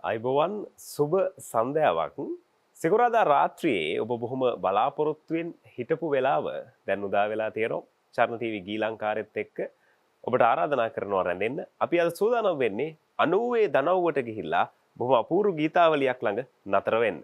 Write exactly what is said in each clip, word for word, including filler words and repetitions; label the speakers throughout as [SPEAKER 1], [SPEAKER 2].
[SPEAKER 1] අයිබෝවන් සුබ සන්ධ්‍යාවක් සිකුරාදා රාත්‍රියේ ඔබ බොහොම බලාපොරොත්තුවෙන් හිටපු වෙලාව දැන් උදා වෙලා තියෙනවා. චරණ ටීවී ගීලංකාරෙත් එක්ක ඔබට ආරාධනා කරනවා රැඳෙන්න. අපි අද සූදානම් වෙන්නේ අනූවේ දනව්වට ගිහිල්ලා බොහොම අපූර්ව ගීතාවලියක් ළඟ නතර වෙන්න.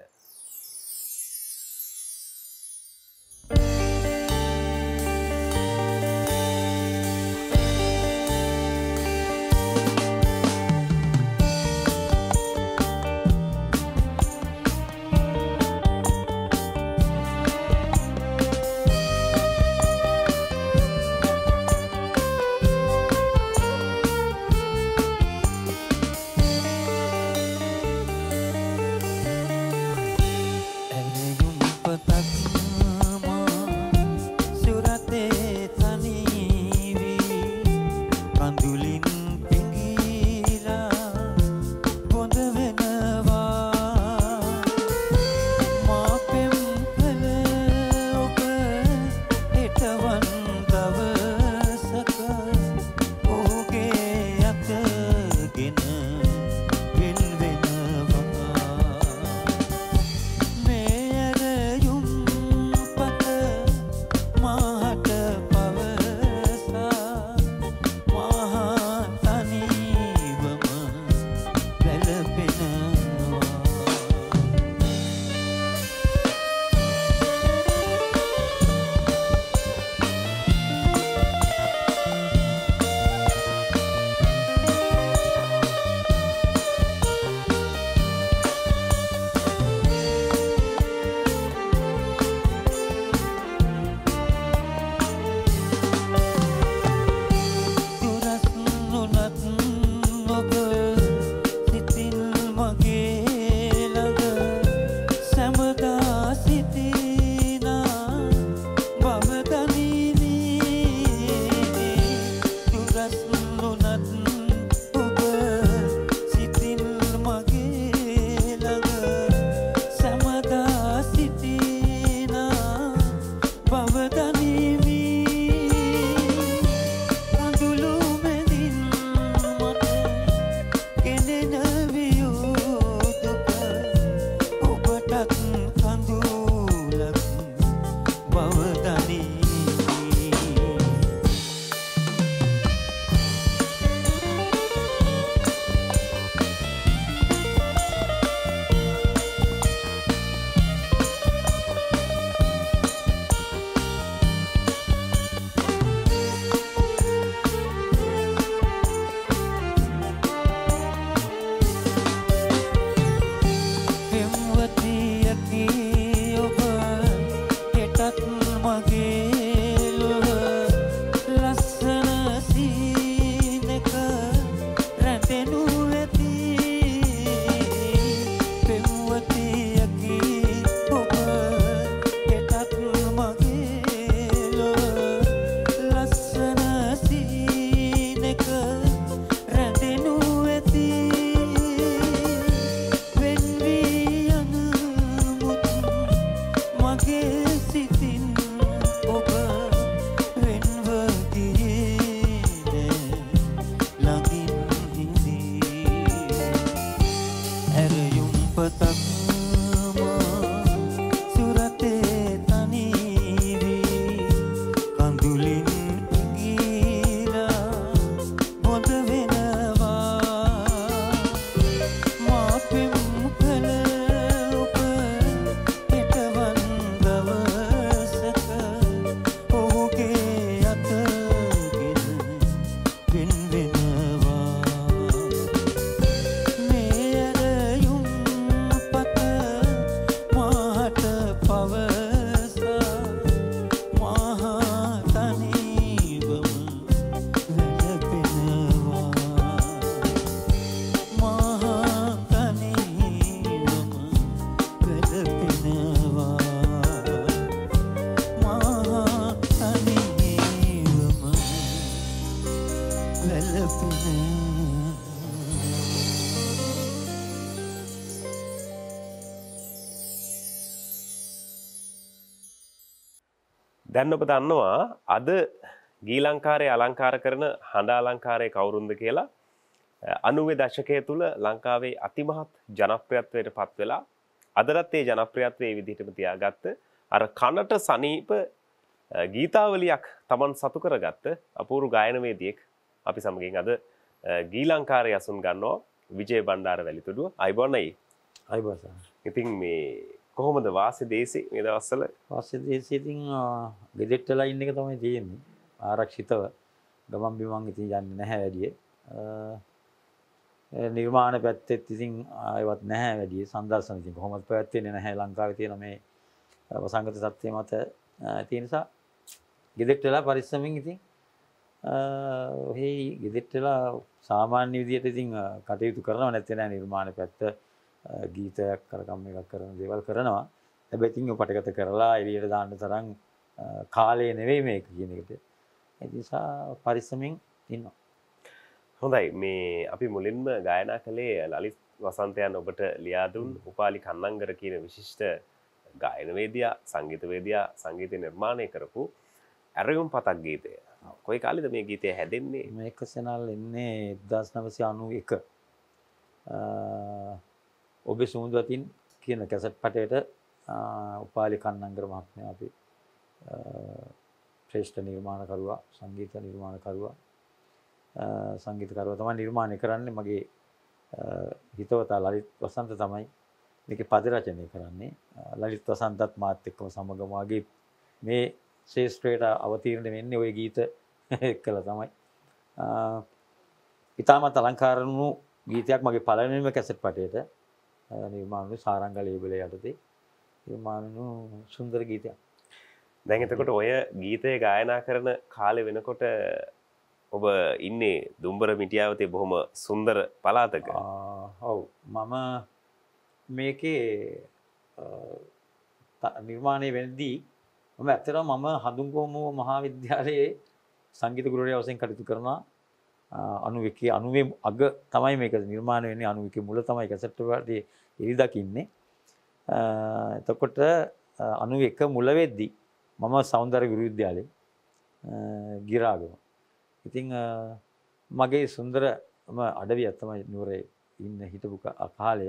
[SPEAKER 1] දැන් ඔබ දන්නවා අද ගීලංකාරයේ අලංකාර කරන හඬ අලංකාරයේ කවුරුන්ද කියලා. අනූවේ දශකය තුල ලංකාවේ අතිමහත් ජනප්‍රියත්වයට පත් වෙලා අදටත් ඒ ජනප්‍රියත්වය ඒ විදිහටම තියාගත්ත අර කනට සනීප ගීතාවලියක් Taman සතු කරගත්ත අපූර්ව ගායනවේදියෙක් අපි සමගින් අද ගීලංකාරයේ අසුන් ගන්නවා විජය බණ්ඩාර වැලිතුඩුව. අයිබෝන්නයි.
[SPEAKER 2] අයිබෝන්.
[SPEAKER 1] ඉතින් මේ කොහොමද වාසි දේශේ මේ දවස්වල?
[SPEAKER 2] වාසි දේශේ ඉතින් ගෙදෙට්ටලා ඉන්න එක තමයි තියෙන්නේ. ආරක්ෂිතව ගමන් බිමන් ඉතින් යන්නේ නැහැ වැඩි. නිර්මාණ පැත්තෙත් ඉතින් ආයවත් නැහැ වැඩි. සංදර්ශන ඉතින් කොහොමද පැවැත්වෙන්නේ නැහැ ලංකාවේ තියෙන මේ වසංගත තත්ත්වය මත තියෙන නිසා ගෙදෙට්ටලා පරිස්සමින් ඉතින් ඔහි ගෙදෙට්ටලා සාමාන්‍ය විදියට ඉතින් කටයුතු කරනවා නැත්නම් නෑ නිර්මාණ පැත්ත ගීතයක් කරගම් එකක් කරන දේවල් කරනවා. හැබැයි ඉතින් ඔය පටගත කරලා එළියට දාන්න තරම් කාලය නෙවෙයි මේක කියන එකට. ඒ නිසා පරිස්සමින් ඉන්නවා.
[SPEAKER 1] හොඳයි මේ අපි මුලින්ම ගායනා කළේ ලලිත් වසන්තයන් ඔබට ලියා දුන් උපාලි කන්නංගර කියන විශිෂ්ට ගායනවේදියා සංගීතවේදියා සංගීත නිර්මාණය කරපු ඇරයුම් පතක් ගීතය. කොයි කාලෙද මේ ගීතය හැදෙන්නේ?
[SPEAKER 2] මේක සෙනල් එන්නේ එක්දාස් නවසිය අනූ එක. ඔබේ සුමුදවතින් කියන කැසට් පටයට උපාලි කන්නංගර මහත්මයා අපි ශ්‍රේෂ්ඨ නිර්මාණකරුවා සංගීත නිර්මාණකරුවා සංගීතකරුවා තමයි නිර්මාණය කරන්නේ. මගේ හිතවතා ලලිත් වසන්ත තමයි මේකේ පද රචනය කරන්නේ. ලලිත් වසන්තත් මාත් එක්කම සමගම වගේ මේ ශේෂ්ත්‍රයට අවතීර්ණ වෙන්නේ ওই ගීත එක්කලා තමයි. ඉතාමත් අලංකාර වුණු ගීතයක් මගේ පළවෙනිම කැසට් පටයට නිර්මාණ වුණු සාරංග ලේබලේ යටතේ නිර්මාණ වුණු සුන්දර ගීතයක්.
[SPEAKER 1] දැන් එතකොට ඔය ගීතය ගායනා කරන කාලේ වෙනකොට ඔබ ඉන්නේ දුම්බර මිටියාවතේ බොහොම සුන්දර පළාතක.
[SPEAKER 2] ඔව් මම මේකේ නිර්මාණය වෙද්දී මම ඇත්තටම මම හඳුන්ගොමුව මහාවිද්‍යාලයේ සංගීත ගුරුවරයා වශයෙන් කටයුතු කරනවා. අනූ එකේ අනූවේ අග තමයි මේක නිර්මාණය වෙන්නේ. අනූ එකේ මුල තමයි කැසට් වලට ඉරි දකින්නේ. එතකොට අනූ එක මුල වෙද්දී මම සෞන්දර්ය ගුරු විද්‍යාලයේ ගිරාගම. ඉතින් මගේ සුන්දරම අඩවියක් තමයි නුවරේ ඉන්න හිටපු කාලය.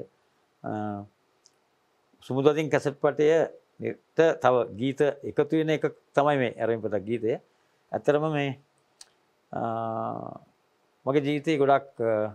[SPEAKER 2] සුමුදවතින් කැසට් පටයට තව ගීත එකතු වෙන එක තමයි මේ ඇරෙන් පතක් ගීතය. ඇත්තටම මේ මගේ ජීවිතේ ගොඩක්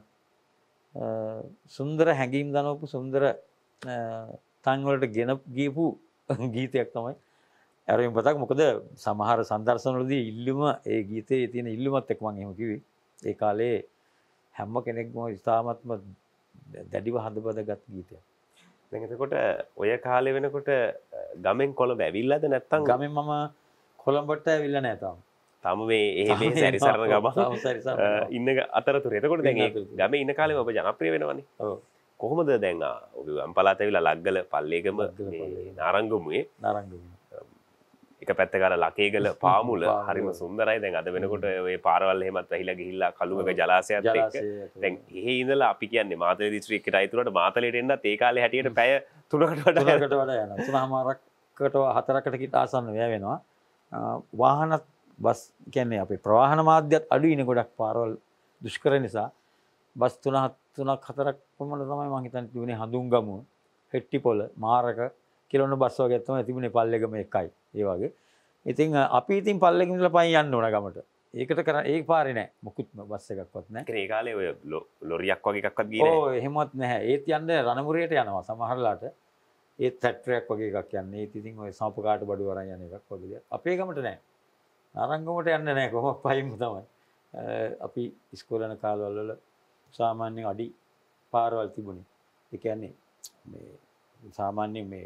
[SPEAKER 2] සුන්දර හැඟීම් දනවපු සුන්දර තන් වලට ගෙන ගියපු ගීතයක් තමයි ඇරෙන් පතක්. මොකද සමහර සන්දර්ශනවලදී ඉල්ලුම ඒ ගීතයේ තියෙන ඉල්ලුමත් එක්ක මම එහෙම කිව්වේ. ඒ කාලේ හැම කෙනෙක්ම ඉතාමත්ම දැඩිව හඳබදගත් ගීතයක්.
[SPEAKER 1] දැන් එතකොට ඔය කාලේ වෙනකොට ගමෙන් කොළඹ ඇවිල්ලාද නැත්නම්?
[SPEAKER 2] ගමෙන් මම කොළඹට ඇවිල්ලා නැහැ තාම.
[SPEAKER 1] තාම මේ එහෙ මේ සැරිසරන ගම ඉන්න අතරතුර. එතකොට දැන් ඒ ගමේ ඉන්න කාලෙම ඔබ ජනප්‍රිය වෙනවනේ.
[SPEAKER 2] ඔව්.
[SPEAKER 1] කොහොමද දැන් ඔබ වම් පළාත ඇවිල්ලා ලග්ගල පල්ලේගම මේ නාරංගමුවේ
[SPEAKER 2] නාරංගමුවේ
[SPEAKER 1] එක පැත්තක අර ලකේගල පාමුල හරිම සුන්දරයි. දැන් අද වෙනකොට ඔය පාරවල් එහෙමත් වැහිලා ගිහිල්ලා කළුගක ජලාශයත් එක්ක දැන් එහෙ ඉඳලා අපි කියන්නේ මාතලේ දිස්ත්‍රික්කයට අයිතුනට මාතලේට එන්නත් ඒ කාලේ හැටියට පැය තුනකට වඩා
[SPEAKER 2] තුනකට වඩා යනවා. තුනමාරකට හතරකට කිට ආසන්න වැය වෙනවා. වාහනත් බස් කියන්නේ අපේ ප්‍රවාහන මාධ්‍යත් අඩුයිනේ ගොඩක් පාරවල් දුෂ්කර නිසා. බස් තුන තුනක් හතරක් පමණ තමයි මම හිතන්නේ තිබුණේ හඳුන්ගමුව, හෙට්ටිපොළ, මාරක කිලෝන බස් වගේ තමයි තිබුණේ පල්ලේගම එකයි. ඒ වගේ. ඉතින් අපි ඉතින් පල්ලේගම ඉඳලා පයින් යන්න ඕන ගමට. ඒකට කරන්නේ ඒ පාරේ නෑ. මොකුත්ම බස් එකක්වත් නෑ.
[SPEAKER 1] ඒ කාලේ ඔය ලොරියක් වගේ එකක්වත් ගියේ නෑ.
[SPEAKER 2] ඔව් එහෙමත් නැහැ. ඒත් යන්නේ රණමුරේට යනවා සමහරලාට. ඒත් ෆැක්ටරියක් වගේ එකක් යන්නේ. ඒත් ඉතින් ඔය සාපකාට බඩු වරන් යන එකක් වගේ දෙයක්. අපේ ගමට නෑ. නාරංගමට යන්නේ නෑ කොහොම පයින්ම තමයි. අපි ඉස්කෝලේ යන කාලවල වල සාමාන්‍යයෙන් අඩි පාරවල් තිබුණේ. ඒ කියන්නේ මේ සාමාන්‍යයෙන් මේ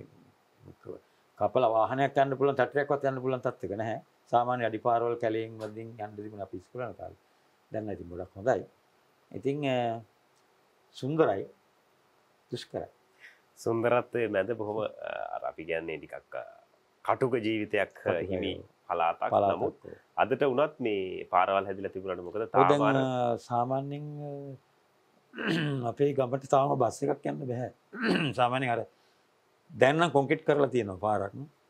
[SPEAKER 2] කපල වාහනයක් යන්න පුළුවන් තට්ටරයක්වත් යන්න පුළුවන් තත්ත්වයක නැහැ. සාමාන්‍ය අඩි පාරවල් කැලේන් වලින් යන්න තිබුණේ අපි ඉස්කෝලේ යන කාලේ. දැන් ඉතින් ගොඩක් හොඳයි. ඉතින් සුන්දරයි දුෂ්කරයි.
[SPEAKER 1] සුන්දරත්වයේ මැද බොහොම අර අපි කියන්නේ ටිකක් කටුක ජීවිතයක් හිමි පළාතක්. නමුත් අදට වුණත් මේ පාරවල් හැදිලා තිබුණාට මොකද තාම අර
[SPEAKER 2] සාමාන්‍යයෙන් අපේ ගමට තාම බස් එකක් යන්න බෑ. සාමාන්‍යයෙන් අර දැන් නම් කොන්ක්‍රීට් කරලා තියෙනවා පාරක්.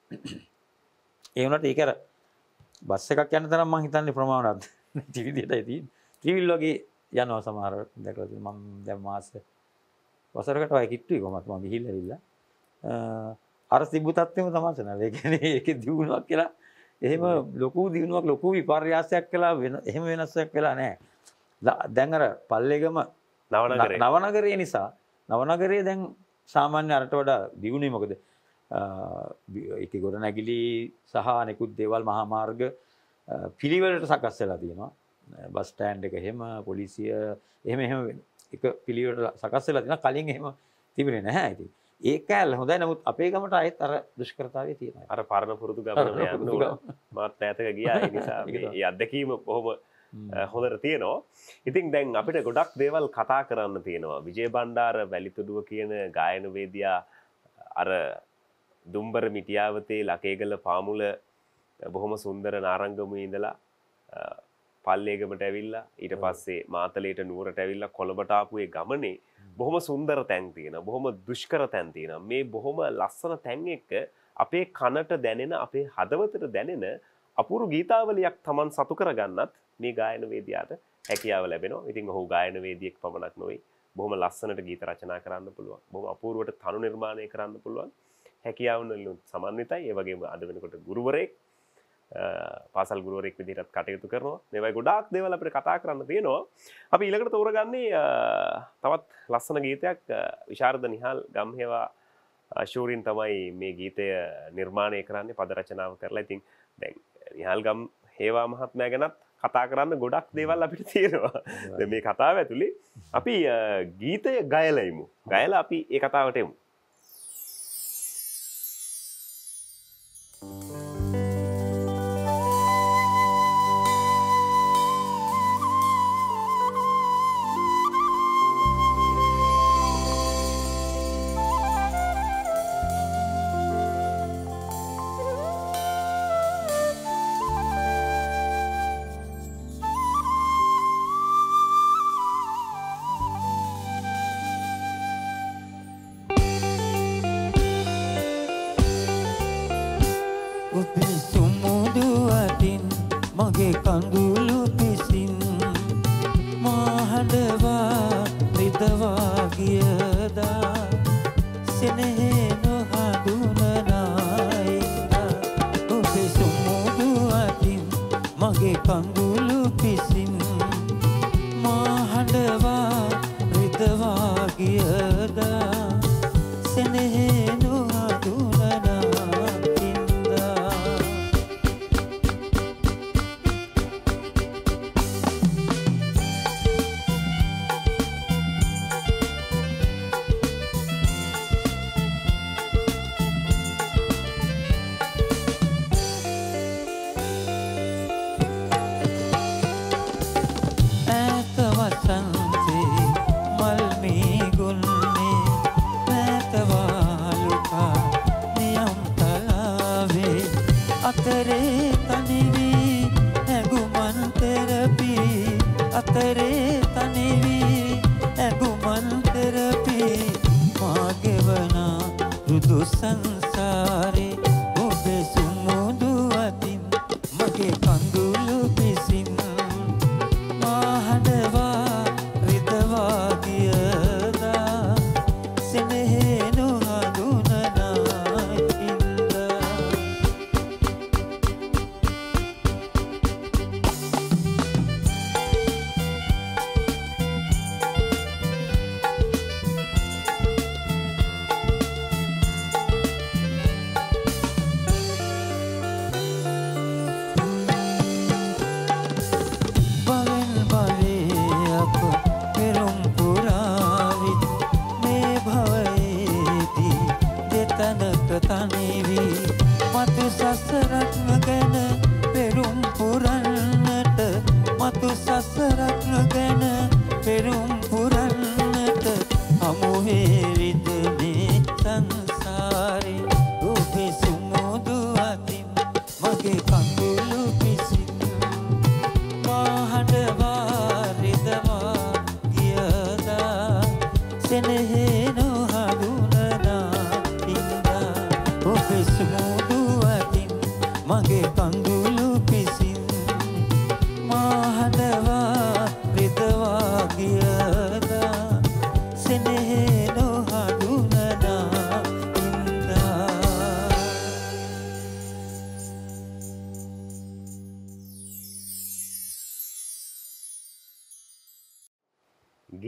[SPEAKER 2] ඒ වුණාට ඒක අර බස් එකක් යන තරම් මං හිතන්නේ ප්‍රමාණවත් නැති විදිහටයි තියෙන්නේ. ත්‍රිවිල් වගේ යනවා සමහර දැකලා තියෙනවා මම දැන් මාස වසරකට වගේ කිට්ටුයි කොහමත් මම ගිහිල්ලා ඇවිල්ලා අර තිබු තත්ත්වෙම තමයි නේද ඒ කියන්නේ ඒකේ දියුණුවක් කියලා එහෙම ලොකු දියුණුවක් ලොකු විපර්යාසයක් කියලා වෙන එහෙම වෙනසක් වෙලා නැහැ දැන් අර පල්ලේගම
[SPEAKER 1] නවනගරේ
[SPEAKER 2] නවනගරේ නිසා නවනගරේ දැන් සාමාන්‍ය අරට වඩා දියුණුයි මොකද ඒකේ ගොඩ නැගිලි සහ අනෙකුත් දේවල් මහා මාර්ග පිළිවෙලට සකස් වෙලා තියෙනවා බස් ස්ටෑන්ඩ් එක එහෙම පොලිසිය එහෙම එහෙම එක පිළිවෙලට සකස් වෙලා තියෙනවා කලින් එහෙම තිබුණේ නැහැ ඉතින් ඒක ඇල්ල හොඳයි නමුත් අපේ ගමට ආයෙත් අර දුෂ්කරතාවය තියෙනවා
[SPEAKER 1] අර පරණ පුරුදු ගමන යන්න ඕන මාත් ඈතක ගියා ඒ නිසා මේ අත්දැකීම බොහොම හොඳට තියෙනවා ඉතින් දැන් අපිට ගොඩක් දේවල් කතා කරන්න තියෙනවා විජය බණ්ඩාර වැලිතුඩුව කියන ගායන වේදියා අර දුම්බර මිටියාවතේ ලකේගල පාමුල බොහොම සුන්දර නාරංගමුවේ ඉඳලා පල්ලේගමට ඇවිල්ලා ඊට පස්සේ මාතලේට නුවරට ඇවිල්ලා කොළඹට ආපු ඒ ගමනේ බොහොම සුන්දර තැන් තියෙනවා බොහොම දුෂ්කර තැන් තියෙනවා මේ බොහොම ලස්සන තැන් එක්ක අපේ කනට දැනෙන අපේ හදවතට දැනෙන අපූර්ව ගීතාවලියක් Taman සතු කරගන්නත් මේ ගායන වේදියාට හැකියාව ලැබෙනවා. ඉතින් ඔහු ගායන වේදියෙක් පමණක් නෙවෙයි බොහොම ලස්සනට ගීත රචනා කරන්න පුළුවන්. බොහොම අපූර්වට තනු නිර්මාණය කරන්න පුළුවන්. හැකියාවවලින් සමන්විතයි. ඒ වගේම අද වෙනකොට ගුරුවරයෙක් පාසල් ගුරුවරයෙක් විදිහට කටයුතු කරනවා. මේවයි ගොඩාක් දේවල් අපිට කතා කරන්න තියෙනවා. අපි ඊළඟට තෝරගන්නේ තවත් ලස්සන ගීතයක් විශාරද නිහාල් ගම්හෙවා ශූරින් තමයි මේ ගීතය නිර්මාණය කරන්නේ පද රචනාව කරලා. ඉතින් දැන් නිහාල් ගම්හෙවා මහත්මයා ගැනත් කතා කරන්න ගොඩක් දේවල් අපිට තියෙනවා. දැන් මේ කතාව ඇතුලේ අපි ගීතය ගයලා ඉමු. ගයලා අපි ඒ කතාවට එමු.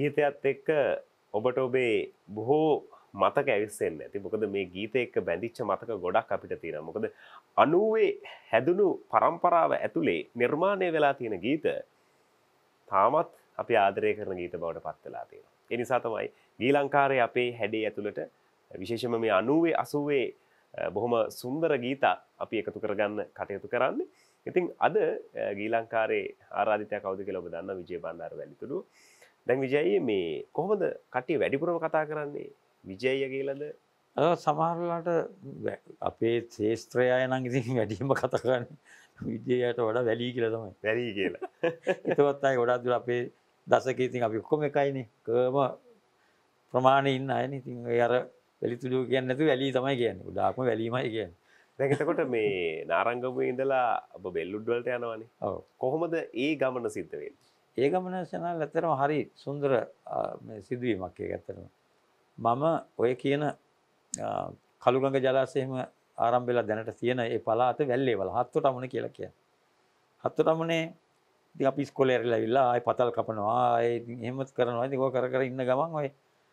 [SPEAKER 1] ගීතයත් එක්ක ඔබට ඔබේ බොහෝ මතක ඇවිස්සෙන්නේ නැති. මොකද මේ ගීතය එක්ක බැඳිච්ච මතක ගොඩක් අපිට තියෙනවා. මොකද අනූවේ හැදුණු පරම්පරාව ඇතුලේ නිර්මාණය වෙලා තියෙන ගීත තාමත් අපි ආදරය කරන ගීත බවට පත් වෙලා තියෙනවා. ඒ නිසා තමයි ගීලංකාරයේ අපේ හැඩේ ඇතුළට විශේෂයෙන්ම මේ අනූවේ අසූවේ බොහොම සුන්දර ගීත අපි එකතු කරගන්න කටයුතු කරන්නේ. ඉතින් අද ගීලංකාරයේ ආරාධිතයා කවුද කියලා ඔබ දන්නා විජය බණ්ඩාර වැලිතුඩුව. දැන් විජයයි මේ කොහොමද කට්ටිය වැඩිපුරම කතා කරන්නේ? විජය කියලාද?
[SPEAKER 2] අර සමහරලාට අපේ ශේෂ්ත්‍රය අය නම් ඉතින් වැඩිම කතා කරන්නේ විජයට වඩා වැලි කියලා තමයි.
[SPEAKER 1] වැලි කියලා.
[SPEAKER 2] ඒකවත් අය ගොඩක් දුර අපේ දශකයේ ඉතින් අපි ඔක්කොම එකයිනේ. කම ප්‍රමාණේ ඉන්න අයනේ. ඉතින් ඒ අර වැලිතුඩුව කියන්නේ නැතුව වැලි තමයි කියන්නේ. උදාක්ම වැලිමයි කියන්නේ.
[SPEAKER 1] දැන් එතකොට මේ නාරංගමුවේ ඉඳලා ඔබ බෙල්ලුඩ් වලට යනවනේ.
[SPEAKER 2] ඔව්.
[SPEAKER 1] කොහොමද ඒ ගමන සිද්ධ වෙන්නේ?
[SPEAKER 2] ඒ ගමන සනල් ඇත්තටම හරි සුන්දර මේ සිදුවීමක් ඒක ඇත්තටම. මම ඔය කියන කළුගඟ ජලාශයෙම ආරම්භ වෙලා දැනට තියෙන ඒ පළාත වැල්ලේවල හත්තොටමුණ කියලා කියන්නේ. හත්තොටමුණේ ඉතින් අපි ඉස්කෝලේ ඇරිලා ඇවිල්ලා ආයෙ පතල් කපනවා ආයෙ ඉතින් එහෙමත් කරනවා. ඉතින් ඔය කර කර ඉන්න ගමන් ඔය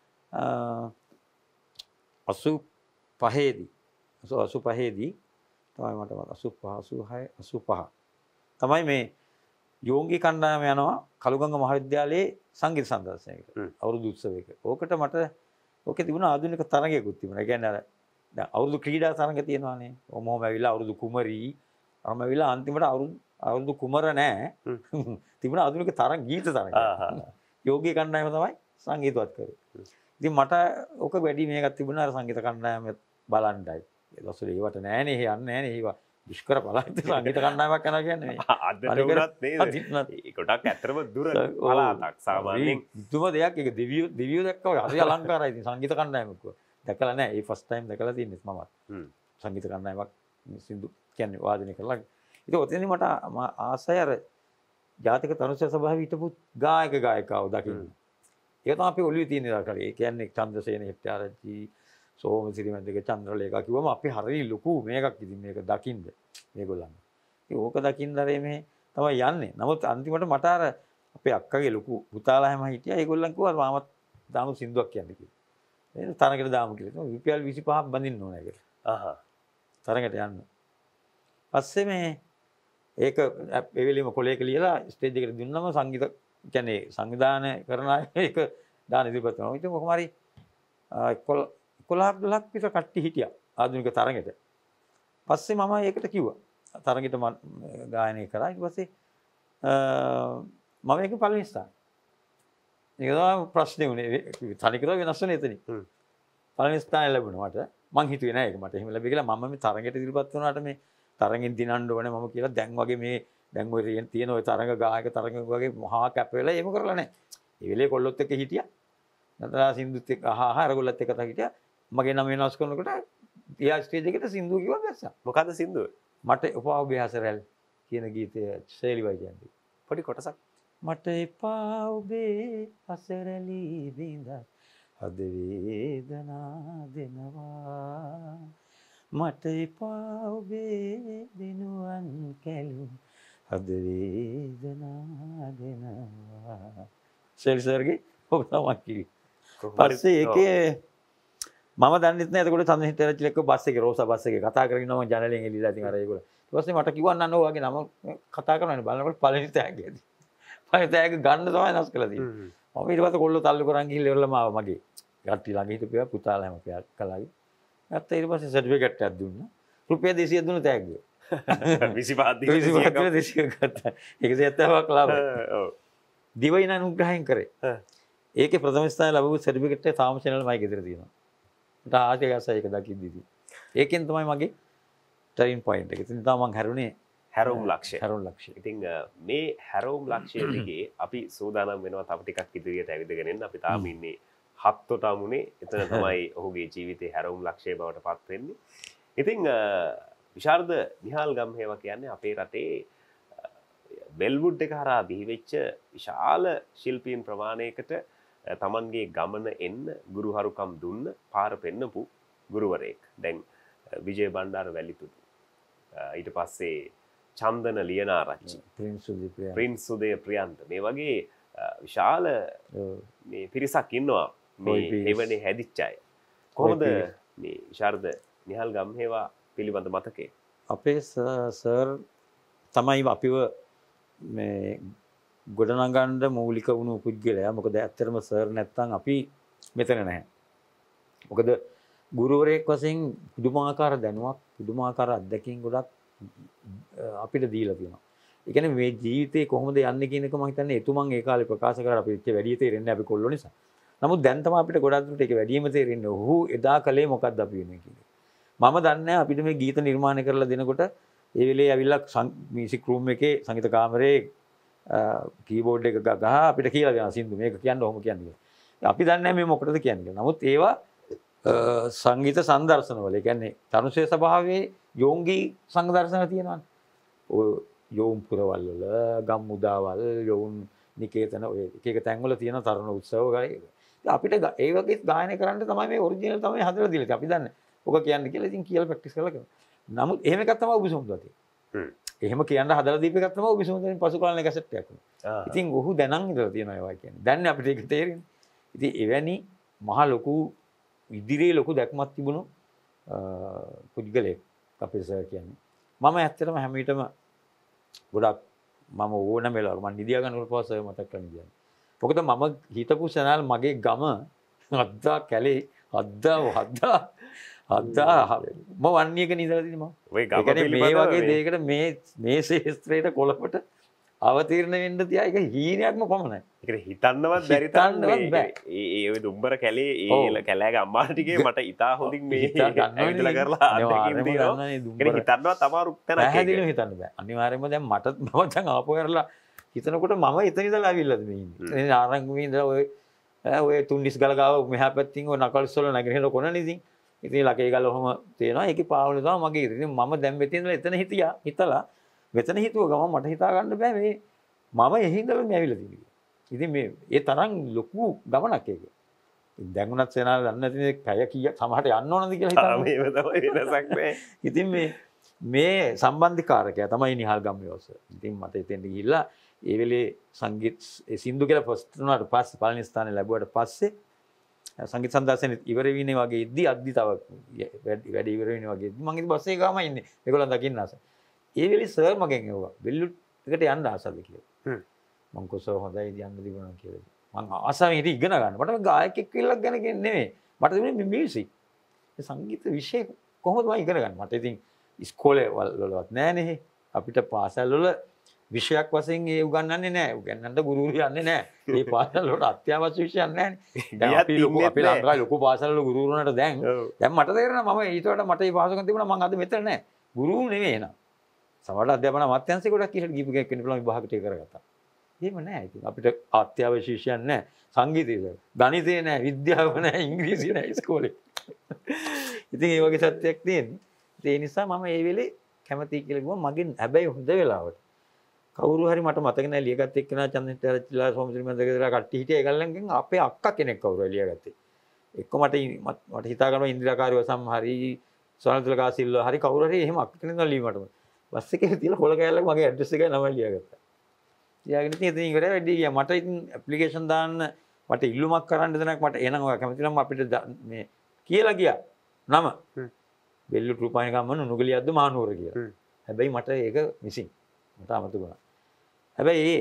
[SPEAKER 2] අසූපහේ දී අසූපහේ දී තමයි මට මතක අසූපහ අසූහය අසූපහ තමයි මේ යෝංගි කණ්ඩායම යනවා කළුගඟ මහාවිද්‍යාලයේ සංගීත සම්දර්ශනයකට අවුරුදු උත්සවයක. ඕකට මට ඕකේ තිබුණා ආධුනික තරගයකුත් තිබුණා. ඒ කියන්නේ අර දැන් අවුරුදු ක්‍රීඩා තරඟ තියෙනවානේ. ඔහොම ඔහොම ඇවිල්ලා අවුරුදු කුමරී අරම ඇවිල්ලා අන්තිමට අවුරුදු අවුරුදු කුමර නෑ. තිබුණා ආධුනික තරඟ ගීත තරඟ. යෝගී කණ්ඩායම තමයි සංගීතවත් කරේ. ඉතින් මට ඕක වැඩි මේකක් තිබුණා අර සංගීත කණ්ඩායම බලන්නයි. ඒ දවස්වල ඒවට නෑනේ එහෙ යන්නේ නෑනේ ඒවා. දුෂ්කර පළාත් සංගීත කණ්ඩායමක් යනවා කියන්නේ මේ.
[SPEAKER 1] අදට උනත් නේද? ඒ කොටක් ඇත්තටම දුර පළාතක් සාමාන්‍යයෙන්.
[SPEAKER 2] දුම දෙයක් ඒක දෙවියෝ දෙවියෝ දැක්කම හරි අලංකාරයි ඉතින් සංගීත කණ්ඩායමක්. දැකලා නෑ. ඒ ෆස්ට් ටයිම් දැකලා තින්නේ මමත්. සංගීත කණ්ඩායමක් සින්දු කියන්නේ වාදනය කරලා. ඉතින් ඔතනදී මට ආසය අර ජාතික තනුශ්‍ර සභාවේ හිටපු ගායක ගායිකාවෝ දකින්න. ඒක තමයි අපි ඔළුවේ තියෙන දා ඒ කියන්නේ චන්ද්‍රසේන හෙට්ටිආරච්චි සෝමසිරි මැද්දක චන්ද්‍රලේඛා කිව්වම අපි හරිය ලොකු මේකක් ඉතින් මේක දකින්න මේගොල්ලන්. ඉතින් ඕක දකින්න ආරේ මේ තමයි යන්නේ. නමුත් අන්තිමට මට අර අපේ අක්කගේ ලොකු පුතාලා හැම හිටියා. ඒගොල්ලන් කිව්වා මාමත් දාමු සින්දුවක් කියන්නේ කියලා. එහෙනම් තරඟට දාමු කියලා. රුපියල් විසිපහක් බඳින්න ඕන ඒකට. අහහ. තරඟට යන්න. පස්සේ මේ ඒක ඒ වෙලෙම කොලේක ලියලා ස්ටේජ් එකට දුන්නම සංගීත කියන්නේ සංවිධානය කරන අය ඒක දාන ඉදිරිපත් කරනවා. ඉතින් කොහොම හරි එකොළහක් දොළහක් විතර කට්ටිය හිටියා ආධුනික තරගෙට. පස්සේ මම ඒකට කිව්වා. තරගෙට ගායනය කරා. ඊට පස්සේ මම ඒක පළවෙනි ස්ථාන. ඒක තමයි ප්‍රශ්නේ උනේ. තනිකර වෙනස් වෙන එතනින්. පළවෙනි ස්ථානය ලැබුණා මට. මං හිතුවේ නෑ ඒක මට එහෙම ලැබෙයි කියලා. මම මේ තරගෙට ඉදිරිපත් වුණාට මේ තරගෙන් දිනන්න ඕනේ මම කියලා දැන් වගේ මේ දැන් ඔය තියෙන ඔය තරඟ ගායක තරඟ වගේ මහා කැප වෙලා එහෙම කරලා නෑ. ඒ වෙලේ කොල්ලොත් එක්ක හිටියා. නතරා සින්දුත් එක්ක අහ අහ අරගොල්ලත් එක්ක තව හිටියා. මගේ නම වෙනස් කරනකොට එයා ස්ටේජ් එකට සින්දුව කිව්වා දැස්සා.
[SPEAKER 1] මොකද්ද සින්දුව?
[SPEAKER 2] මට එපා ඔබේ හසරැල් කියන ගීතය ශෛලිවයි කියන්නේ.
[SPEAKER 1] පොඩි කොටසක්.
[SPEAKER 2] මට එපා ඔබේ හසරැලි බිඳ අද වේදනා දෙනවා. මට එපා ඔබේ දිනුවන් කැලුම් අද වේදනා දෙනවා. ශෛලි සර්ගේ ඔබ තමයි කිව්වේ. පස්සේ ඒකේ මම දන්නෙත් නෑ එතකොට චන්දන හිටරච්චි එක්ක බස් එකේ රෝසා බස් එකේ කතා කරගෙන ඉන්නවා මම ජනලෙන් එළිලා ඉතින් අර ඒගොල්ලෝ ඊට පස්සේ මට කිව්වා නන්න ඔය වගේ නම කතා කරනවා නේ බලනකොට පළවෙනි තෑග්ග ඇති පළවෙනි තෑග්ග ගන්න තමයි නැස් කළා තියෙන්නේ මම ඊට පස්සේ කොල්ලෝ තල්ලු කරන් ගිහිල්ලා ඉවරලම ආවා මගේ කට්ටිය ළඟ හිටපියා පුතාලා හැම පියා කලාගේ ගත්තා ඊට පස්සේ සර්ටිෆිකේට් එකක් දුන්නා රුපියල් දෙසියක් දුන්න තෑග්ග
[SPEAKER 1] විසිපහක් දීලා
[SPEAKER 2] විසිපහක් දීලා දෙසියක් ගත්තා එකසිය හැත්තෑවක් ලාභ ඔව් දිවයින අනුග්‍රහයෙන් කරේ ඒකේ ප්‍රථම ස්ථානය ලැබුව සර්ටිෆිකේට් එක තාම channel මයි ගෙදර තියෙනවා මට ආසය ගස්සා ඒක දකිද්දී ඒකෙන් තමයි මගේ ටර්නින් පොයින්ට් එක. ඉතින් තමයි මම හැරුණේ
[SPEAKER 1] හැරවුම් ලක්ෂය.
[SPEAKER 2] හැරවුම් ලක්ෂය.
[SPEAKER 1] ඉතින් මේ හැරවුම් ලක්ෂය දිගේ අපි සූදානම් වෙනවා තව ටිකක් ඉදිරියට ඇවිදගෙන එන්න. අපි තාම ඉන්නේ හත්තොටමුනේ. එතන තමයි ඔහුගේ ජීවිතේ හැරවුම් ලක්ෂය බවට පත් වෙන්නේ. ඉතින් විශාරද නිහාල් ගම්හේවා කියන්නේ අපේ රටේ බෙල්වුඩ් එක හරහා බිහිවෙච්ච විශාල ශිල්පීන් ප්‍රමාණයකට තමන්ගේ ගමන එන්න ගුරුහරුකම් දුන්න පාර පෙන්නපු ගුරුවරයෙක්. දැන් විජය බණ්ඩාර වැලිතුඩු. ඊට පස්සේ චන්දන ලියනාරච්චි.
[SPEAKER 2] ප්‍රින්ස් සුදේ ප්‍රියන්ත.
[SPEAKER 1] ප්‍රින්ස් සුදේ ප්‍රියන්ත. මේ වගේ විශාල
[SPEAKER 2] ඔව්.
[SPEAKER 1] මේ පිරිසක් ඉන්නවා
[SPEAKER 2] කොයි
[SPEAKER 1] මේ
[SPEAKER 2] පිරිස්?
[SPEAKER 1] එවැනි හැදිච්ච අය. කොහොමද
[SPEAKER 2] පිරිස්?
[SPEAKER 1] මේ ශාරද නිහල් ගම්හේවා පිළිබඳ මතකේ?
[SPEAKER 2] අපේ සර් සර් තමයි අපිව මේ ගොඩනගන්න මූලික වුණු පුද්ගලයා. මොකද ඇත්තටම සර් නැත්තම් අපි මෙතන නැහැ. මොකද ගුරුවරයෙක් වශයෙන් පුදුමාකාර දැනුමක් පුදුමාකාර අත්දැකීම් ගොඩක් අපිට දීලා තියෙනවා. ඒ කියන්නේ මේ ජීවිතේ කොහොමද යන්නේ කියන එක මම හිතන්නේ එතුමන් ඒ කාලේ ප්‍රකාශ කරලා අපිට වැඩි තේරෙන්නේ අපි කොල්ලෝ නිසා. නමුත් දැන් තමයි අපිට ගොඩක් දුරට ඒක වැඩිම තේරෙන්නේ. ඔහු එදා කලේ මොකක්ද අපි වෙන්නේ කියන එක. මම දන්නේ අපිට මේ ගීත නිර්මාණය කරලා දෙනකොට ඒ වෙලේ ඇවිල්ලා මියුසික් රූම් එකේ සංගීත කාමරේ කීබෝඩ් එක ගහ අපිට කියලා දෙනවා සින්දු මේක කියන්න ඔහොම කියන්නේ. අපි දන්නේ මේ මොකටද කියන්නේ. නමුත් ඒවා සංගීත සංදර්ශනවල. ඒ කියන්නේ තනුසේ ස්වභාවයේ යෝංගී සංදර්ශන තියෙනවානේ. ඔය යෝම් පුරවල් වල ගම්මුදාවල් යෝන් නිකේතන ඔය එක එක තැන්වල තියෙන තරුණ උත්සව ගායක. අපිට ඒ වගේ ගායනා කරන්න තමයි මේ ඔරිජිනල් තමයි හදලා දීලා තියෙන්නේ. අපි දන්නේ. ඔක කියන්නේ කියලා ඉතින් කියලා ප්‍රැක්ටිස් කරලා කරනවා. නමුත් එහෙම එකක් තමයි උබිසමුදා තියෙන්නේ. හ්ම්. එහෙම කියන්න හදලා දීප එකක් තමයි උබිසමුදාෙන් පසු කාලේ කැසට් එකක් වුණා. ඉතින් ඔහු දැනන් ඉඳලා තියෙනවා ඒවා කියන්නේ. දැන් අපිට ඒක තේරෙන්නේ. ඉතින් එවැනි මහ ලොකු ඉදිරියේ ලොකු දැක්මක් තිබුණු පුද්ගලයෙක් අපේ සර් කියන්නේ. මම ඇත්තටම හැම විටම ගොඩක් මම ඕනම වෙලාවක මම නිදියා ගන්නකොට පස්ස මතක් කරගෙන ඉන්නේ. මොකද මම හිතපු සනල් මගේ ගම හද්දා කැලේ හද්දා හද්දා හද්දා මම වන්නේක නිදලා තිනේ මම.
[SPEAKER 1] ඔය ගම
[SPEAKER 2] පිළිබඳව මේ වගේ දෙයකට මේ මේ ශේස්ත්‍රයට කොළපට අවතීර්ණ වෙන්න තියා ඒක හීනයක්ම පමණයි.
[SPEAKER 1] ඒකට හිතන්නවත් බැරි තරම් මේ ඒ ඔය දුම්බර කැලේ ඒ කැලෑගේ අම්මාලා ටිකේ මට ඉතා හොඳින් මේ ඇවිදලා කරලා අත්දැකීම් තියෙනවා. ඒක හිතන්නවත් අමාරු තැනක් ඒක.
[SPEAKER 2] පැහැදිලිව හිතන්න බෑ. අනිවාර්යයෙන්ම දැන් මට මම දැන් ආපහු කරලා හිතනකොට මම එතන ඉඳලා ආවිල්ලාද මේ ඉන්නේ. එතන ආරංගුවේ ඉඳලා ඔය ඔය තුන්ඩිස් ගල ගාව මෙහා පැත්තින් ඔය නකල්ස් වල නැගිටින කොනනේ ඉතින්. ඉතින් ලකේ ගල ඔහම තියෙනවා. ඒකේ පාවල තමයි මගේ ඉතින් මම දැන් මෙතන ඉඳලා එතන හිටියා. හිතලා මෙතන හිතුව ගම මට හිතා ගන්න බෑ මේ මම එහි ඉඳලා මේ ඇවිල්ලා තියෙන්නේ. ඉතින් මේ ඒ තරම් ලොකු ගමනක් ඒක. ඉතින් දැන් උනත් සේනාව දන්නේ නැති පැය කීයක් සමහරට යන්න ඕනද කියලා හිතනවා.
[SPEAKER 1] මේව තමයි වෙනසක් නෑ.
[SPEAKER 2] ඉතින් මේ මේ සම්බන්ධිකාරකයා තමයි නිහල් ගම්මේවස. ඉතින් මට එතෙන්ට ගිහිල්ලා ඒ වෙලේ සංගීත සින්දු කියලා ෆස්ට් වුණාට පස්සේ පළවෙනි ස්ථානේ ලැබුවට පස්සේ සංගීත සංදර්ශනෙත් ඉවර වෙන්නේ වගේ ඉද්දි අද්දි තව වැඩි ඉවර වෙන්නේ වගේ ඉද්දි මම ඉතින් බස් එකේ ගාම ඉන්නේ. ඒගොල්ලන් දකින්න ආස. ඒ වෙලේ සර් මගෙන් ඇහුවා බෙල්ලු එකට යන්න ආසද කියලා. හ්ම්. මං කොසෝ හොඳයි යන්න තිබුණා කියලා. මං ආසාවෙන් ඉතින් ඉගෙන ගන්න. මට ගායකයෙක් කියලා ගැන නෙමෙයි. මට තිබුණේ මියුසික්. ඒ සංගීත විෂය කොහොමද මම ඉගෙන ගන්න. මට ඉතින් ඉස්කෝලේ වලවත් නෑනේ. අපිට පාසල් වල විෂයක් වශයෙන් ඒ උගන්වන්නේ නෑ. උගන්වන්න ගුරුවරු යන්නේ නෑ. මේ පාසල් වලට අත්‍යවශ්‍ය විෂයක් නෑනේ. දැන් අපි ලොකු අපි ලංකාවේ ලොකු පාසල් වල ගුරුවරු වුණාට දැන් දැන් මට තේරෙනවා මම ඊට වඩා මට මේ පාසකම් තිබුණා මං අද මෙතන නෑ. ගුරුවරු නෙමෙයි එනවා. සමහරවිට අධ්‍යාපන අමාත්‍යාංශේ ගොඩක් කියලා ගිහින් කෙනෙක් වෙන්න පුළුවන් විභාග ටික කරගත්තා. එහෙම නෑ. ඉතින් අපිට අත්‍යවශ්‍ය විෂයන් නෑ. සංගීතය නෑ, ගණිතය නෑ, විද්‍යාව නෑ, ඉංග්‍රීසි නෑ ඉස්කෝලේ. ඉතින් ඒ වගේ සත්‍යයක් තියෙන්නේ. ඒ නිසා මම ඒ වෙලේ කැමතියි කියලා කිව්වා මගෙන් හැබැයි හොඳ වෙලාවට. කවුරු හරි මට මතක නෑ ලියගත් එක්කෙනා චන්දන්තරච්චිලා සෝමසිරි මන්දකේලා කට්ටි හිටිය ඒගොල්ලන්ගෙන් අපේ අක්කා කෙනෙක් කවුරු ලියගත්තේ. එක්ක මට මට හිතා ගන්නවා ඉන්දිරාකාරී වසම් හරි සෝනතුල කාසිල්ල හරි කවුරු හරි එහෙම අක්ක කෙනෙක් ලියවි මට. බස් එකේ තියලා හොල කෑල්ලක මගේ ඇඩ්‍රස් එකයි නම ලියාගත්තා. ලියාගෙන ඉතින් ඉතින් ඉවරයි වැඩි ගියා. මට ඉතින් ඇප්ලිකේෂන් දාන්න මට ඉල්ලුමක් කරන්න දෙනක් මට එනං ඔය කැමති නම් අපිට මේ කියලා ගියා. නම. බෙල්ලු රූපායන ගම්මන නුගලියද්ද මහනුවර කියලා. හැබැයි මට ඒක මිසින්. මට අමතක වුණා. හැබැයි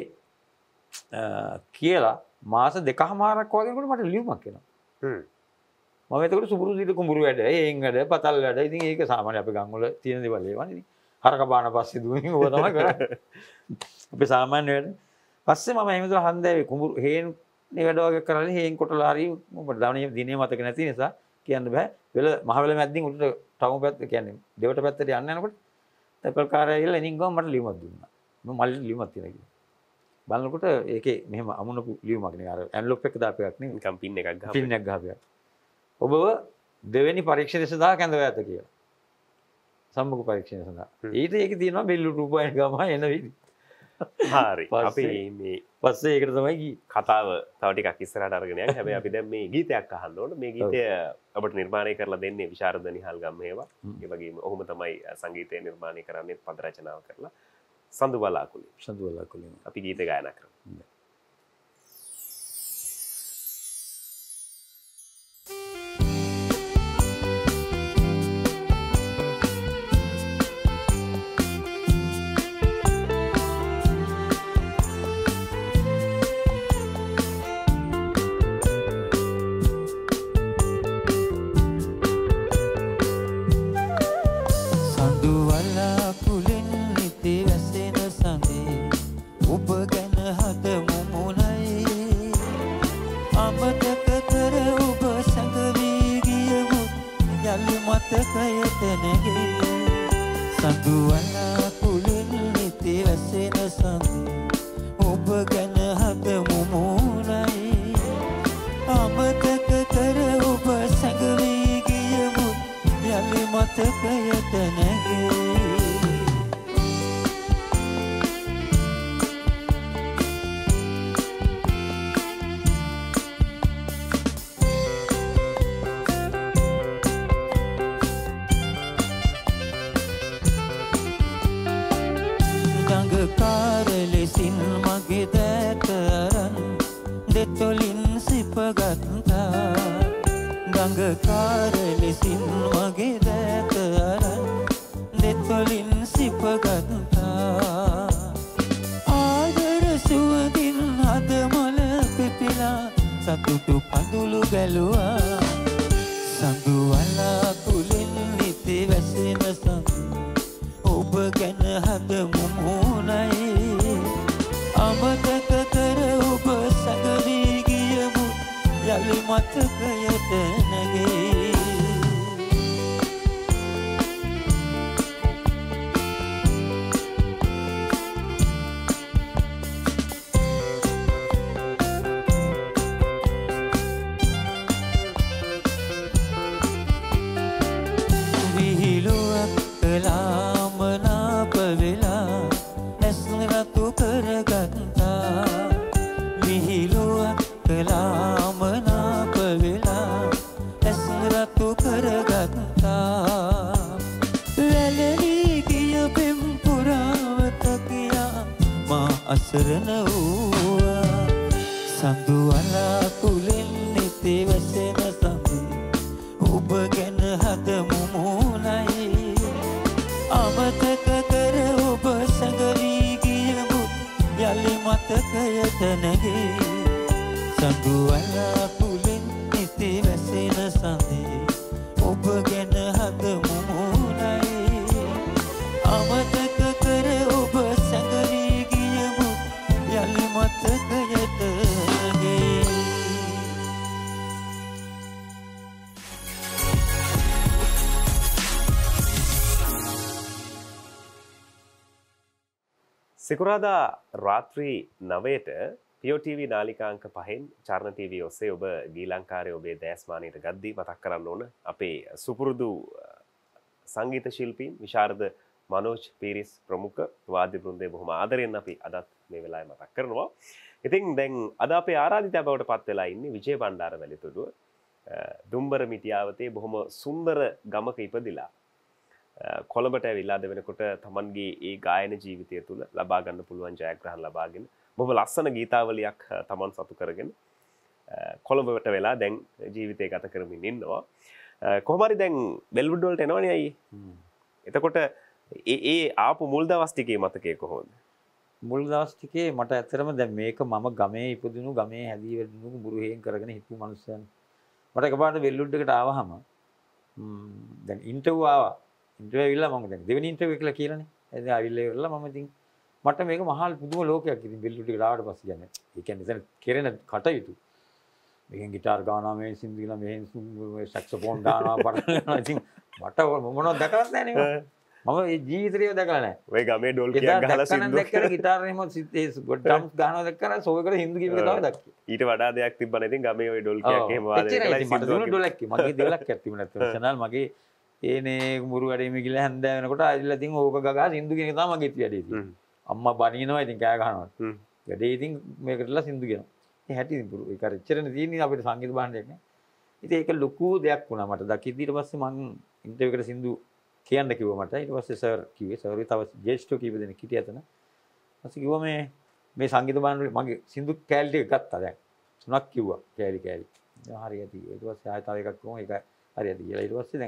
[SPEAKER 2] ඒ කියලා මාස දෙකමාරක් වගේනකොට මට ලියුමක් එනවා. හ්ම්. මම එතකොට සුපුරු දිට කුඹුරු වැඩ, ඒන් වැඩ, පතල් වැඩ. ඉතින් ඒක සාමාන්‍ය අපේ ගම් වල තියෙන දේවල් ඒවනේ. ඉතින් හරක බාන පස්සේ දුවමින් ඕක තමයි කරන්නේ. අපි සාමාන්‍ය වැඩ. පස්සේ මම එහෙම ඉඳලා හන්දෑවේ කුඹුරු හේන් මේ වැඩ වගේ කරලා හේන් කොටලා හරි මොකද දවනේ දිනේ මතක නැති නිසා කියන්න බෑ. වෙල මහ වෙල මැද්දින් උඩට ටවුන් පැත්ත කියන්නේ දෙවට පැත්තට යන්න යනකොට තැපල් කාර්යය ඇවිල්ලා එනින් ගම මට ලියුමක් දුන්නා. මම මල්ලි ලියුමක් තියලා කිව්වා. බලනකොට ඒකේ මෙහෙම අමුණපු ලියුමක් නේ අර ඇන්ලොප් එක දාපු එකක් නේ.
[SPEAKER 1] නිකන් පින් එකක් ගහපු.
[SPEAKER 2] පින් එකක් ගහපු එකක්. ඔබව දෙවෙනි පරීක්ෂණය සඳහා කැඳවා ඇත කියලා. සම්මුඛ පරීක්ෂණය සඳහා. ඊට ඒකේ තියෙනවා බෙල්ලු රූපයන් ගම එන විදි.
[SPEAKER 1] හරි. අපි මේ
[SPEAKER 2] පස්සේ ඒකට තමයි ගියේ.
[SPEAKER 1] කතාව තව ටිකක් ඉස්සරහට අරගෙන යන්න. හැබැයි අපි දැන් මේ ගීතයක් අහන්න ඕන. මේ ගීතය ඔබට නිර්මාණය කරලා දෙන්නේ විශාරද නිහල් ගම්මේවා. ඒ වගේම ඔහුම තමයි සංගීතය නිර්මාණය කරන්නේ පද රචනාව කරලා. සඳු බලාකුළු.
[SPEAKER 2] සඳු බලාකුළු.
[SPEAKER 1] අපි ගීත ගායනා කරමු.
[SPEAKER 3] නැගේ සඳු වලාකුළෙන් නිති වැසෙන සඳේ ඔබ ගැන හදමු මූණයි අමතක කර ඔබ සැඟවී ගියමු යලි මතකයට නැගේ ගඟකාර ලෙසින් මගේ දෑත අරන් දෙතොලින් සිපගත්තා ගඟකාර ලෙසින් මගේ දෑත අරන් දෙතොලින් සිපගත්තා ආදර සුවඳින් හද මොල පිපිලා සතුටු කඳුළු ගැලුවා සඳු වලාකුළෙන් නිති වැසෙන සඳේ ඔබ ගැන හදමු මූණයි අමතක කර ඔබ සැඟවී ගියමු යලි මතකයට නැගේ විහිළුවක් කළා මනාප වෙලා ඇස් රතු කරගත්තා විහිළුවක් කළා මනාප වෙලා ඇස් රතු කරගත්තා වැළලී ගිය පෙම් පුරාවත කියා මා අසරණ වූවා සඳු වලාකුළෙන් නිති වැසෙන සඳේ ඔබ ගැන හදමු මූණයි අමතක කර ඔබ සැඟවී ගියමු යලි මතකයට නැගේ සඳු වලාකුළෙන් නිති වැසෙන සඳේ ඔබ ගැන හදමු මූණයි අමතක කර ඔබ සැඟවී ගියමු යලි මතකයට නැගේ
[SPEAKER 1] සිකුරාදා රාත්‍රී නවයට පියෝ ටීවී නාලිකාංක පහෙන් චරණ ටීවී ඔස්සේ ඔබ ගීලංකාරයේ ඔබේ දැස්මානයට ගද්දී මතක් කරන්න ඕන අපේ සුපුරුදු සංගීත ශිල්පීන් විශාරද මනෝජ් පීරිස් ප්‍රමුඛ වාද්‍ය වෘන්දය බොහොම ආදරෙන් අපි අදත් මේ වෙලාවේ මතක් කරනවා. ඉතින් දැන් අද අපේ ආරාධිතයා බවට පත් වෙලා ඉන්නේ විජේ බණ්ඩාර වැලිතුඩුව. දුම්බර මිටියාවතේ බොහොම සුන්දර ගමක ඉපදිලා කොළඹට ඇවිල්ලා අද වෙනකොට තමන්ගේ ඒ ගායන ජීවිතය තුළ ලබා ගන්න පුළුවන් ජයග්‍රහණ ලබාගෙන බොහොම ලස්සන ගීතාවලියක් තමන් සතු කරගෙන කොළඹට වෙලා දැන් ජීවිතය ගත කරමින් ඉන්නවා. කොහොම හරි දැන් මෙල්බුඩ් වලට එනවනේ අයියේ. එතකොට ඒ ඒ ආපු මුල් දවස් ටිකේ මතකයේ කොහොමද?
[SPEAKER 2] මුල් දවස් ටිකේ මට ඇත්තටම දැන් මේක මම ගමේ ඉපදුණු ගමේ හැදී වැඩුණු බුරුහෙන් කරගෙන හිටපු මිනිස්සයන් මට එකපාරට වෙල්ලුඩ් එකට ආවහම දැන් ඉන්ටර්විව් ආවා. ඉන්ටර්විව් ඇවිල්ලා මම දැන් දෙවෙනි ඉන්ටර්විව් එකලා කියලානේ. එතන ආවිල්ලා ඉවරලා මම ඉතින් මට මේක මහා පුදුම ලෝකයක් ඉතින් වෙල්ලුඩ් එකට ආවට පස්සේ කියන්නේ. ඒ කියන්නේ එතන කෙරෙන කටයුතු. මේකෙන් ගිටාර් ගානවා මේ සින්දු ගිලා මෙහෙන් සැක්සොෆෝන් ගානවා පටන් ගන්නවා. ඉතින් මට මොනවද දැකලා නැහැ නේ. මම ඒ ජීවිතේම දැකලා නැහැ.
[SPEAKER 1] ඔය ගමේ ඩෝල් කියක් ගහලා සින්දු
[SPEAKER 2] දැක්කම ගිටාර් එහෙම ඒ ඩ්‍රම්ස් ගහනවා දැක්කම සෝ එකට හින්දු කීප එක තමයි දැක්කේ.
[SPEAKER 1] ඊට වඩා දෙයක් තිබ්බනේ ඉතින් ගමේ ඔය ඩෝල් කියක් එහෙම වාදනය
[SPEAKER 2] කළා ඉතින් මට දුන්න ඩෝලක් කි මගේ දෙවලක් ඇත්තිම නැත්නම් චැනල් මගේ ඒනේ මුරු වැඩේම ගිහලා හැන්දෑ වෙනකොට ආදිලා ඉතින් ඕක ගගා සින්දු කියන එක තමයි මගේ වැඩේ ඉතින්. අම්මා බනිනවා ඉතින් කෑ ගහනවා. වැඩේ ඉතින් මේකටලා සින්දු කියනවා. ඒ හැටි ඉතින් පුරු ඒක ඇච්චරනේ තියෙන්නේ අපිට සංගීත භාණ්ඩයක් නේ. ඉතින් ඒක ලොකු දෙයක් වුණා මට. දකිද්දි ඊට පස්සේ මං ඉන්ටර්විව් එකට සින්දු කියන්න කිව්වා මට. ඊට පස්සේ සර් කිව්වේ සර් තව ජේෂ්ඨෝ කීප දෙනෙක් හිටියා එතන. ඊපස්සේ කිව්වා මේ මේ සංගීත භාණ්ඩ මගේ සින්දු කෑලි ටික ගත්තා දැන්. තුනක් කිව්වා කෑලි කෑලි. හරි ඇති. ඊට පස්සේ ආයෙ තව එකක් කිව්වා ඒක හරි ඇති කියලා. ඊට පස්සේ දැන්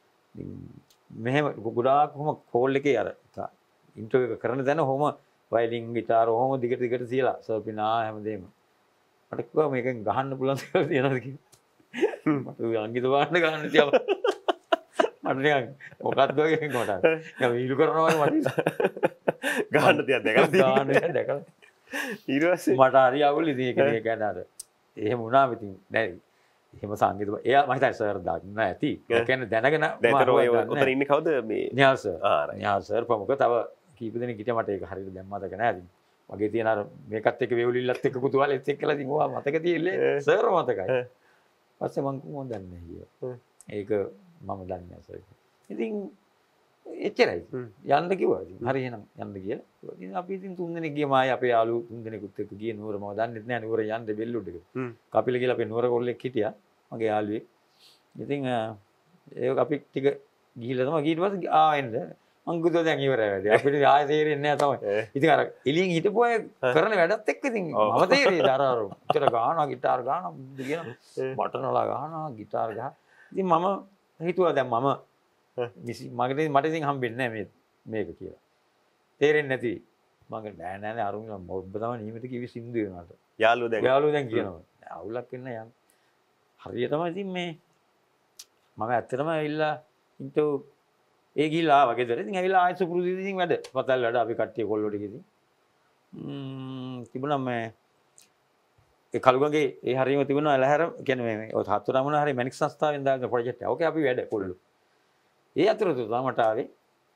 [SPEAKER 2] මෙහෙම ගොඩාක් කොහොම කෝල් එකේ අර ඉන්ටර්විව් එක කරන දැන කොහොම වයලින් ගිටාර කොහොම දිගට දිගට තියලා සර් පිනා හැමදේම මට කිව්වා මේකෙන් ගහන්න පුළුවන් කියලා තියනවාද කියලා. මට සංගීත භාණ්ඩ ගහන්න තියව. මට නිකන් මොකක්ද වගේ මට. නිකන් වීලු කරනවා වගේ මට
[SPEAKER 1] ගහන්න තියක් දැකලා
[SPEAKER 2] ගහන්න තියක් දැකලා.
[SPEAKER 1] ඊට පස්සේ
[SPEAKER 2] මට හරි අවුල් ඉතින් ඒක නේ ගැන අර එහෙම වුණාම ඉතින් නෑ එහෙම සංගීත එයා මම හිතන්නේ සර් දන්න ඇති. ඒ කියන්නේ දැනගෙන
[SPEAKER 1] දැන් ඔය උතන ඉන්නේ කවුද මේ
[SPEAKER 2] නිහාල් සර්.
[SPEAKER 1] ආ right.
[SPEAKER 2] නිහාල් සර් ප්‍රමුඛ තව කීප දෙනෙක් හිටියා මට ඒක හරියට දැන් මතක නැහැ ඉතින්. මගේ තියෙන අර මේකත් එක්ක වේවුලිල්ලත් එක්ක කුතුහලෙත් එක්කලා ඉතින් ඕවා මතක තියෙන්නේ සර් මතකයි. පස්සේ මං කොහොමද දන්නේ කියලා. ඒක මම දන්නේ නැහැ සර්. ඉතින් එච්චරයි. යන්න කිව්වා. ඉතින් හරි එහෙනම් යන්න කියලා. ඉතින් අපි ඉතින් තුන් දෙනෙක් ගියම ආයේ අපේ යාළුවෝ තුන් දෙනෙකුත් එක්ක ගියේ නුවර මම දන්නෙත් නැහැ නුවර යන්න බෙල්ලුඩ් එක. කපිල කියලා අපේ නුවර කොල්ලෙක් හිටියා. මගේ යාළුවෙක්. ඉතින් ඒක අපි ටික ගිහිල්ලා තමයි ඊට පස්සේ ආවෙන්න මං ගිහුවා දැන් ඉවරයි වැඩි. අපිට ආයෙ තේරෙන්නේ නැහැ තමයි. ඉතින් අර එළියෙන් හිටපු අය කරන වැඩත් එක්ක ඉතින් මම තේරෙයි අර අර උතර ගානවා গিitar ගානවා බුදු කියන බටනලා ගානවා গিitar ගහ. ඉතින් මම හිතුවා දැන් මම මගේ මට ඉතින් හම්බෙන්නේ නැහැ මේ මේක කියලා. තේරෙන්නේ නැති. මම නෑ නෑ නෑ අරුණ ඔබ තමයි නියමිත කිව්වේ සින්දු වෙනවාට.
[SPEAKER 1] යාළුවෝ දැන්
[SPEAKER 2] යාළුවෝ දැන් කියනවා. අවුලක් වෙන්න යන්න. හරියටම ඉතින් මේ මම ඇත්තටම ඇවිල්ලා ඉන්ටෝ ඒ ගිහිල්ලා ආවා ගෙදර. ඉතින් ඇවිල්ලා ආයෙත් සුපුරුදු ඉතින් වැඩ. පතල් වැඩ අපි කට්ටිය කොල්ලෝ ටික ඉතින්. ම්ම් තිබුණා මේ ඒ කලුගඟේ ඒ හරියම තිබුණා ඇලහැර කියන්නේ මේ ඔය හත්තරමුණ හරිය මැනික් සංස්ථාවෙන් දාන ප්‍රොජෙක්ට් එක. ඕකේ අපි වැඩ කොල්ලෝ. ඒ අතරතුර තමට ආවේ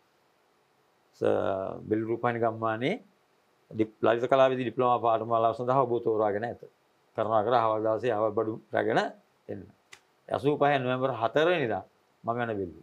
[SPEAKER 2] බෙල් රූපాని ගම්මානේ ලලිත කලාවේදී ඩිප්ලෝමා පාඨමාලාව සඳහා ඔබ තෝරාගෙන ඇත. කරුණාකර අවල් දවසේ අවල් බඩු රැගෙන එන්න. අසූපහ නොවැම්බර් හතර වෙනිදා මම යන බෙල්ලු.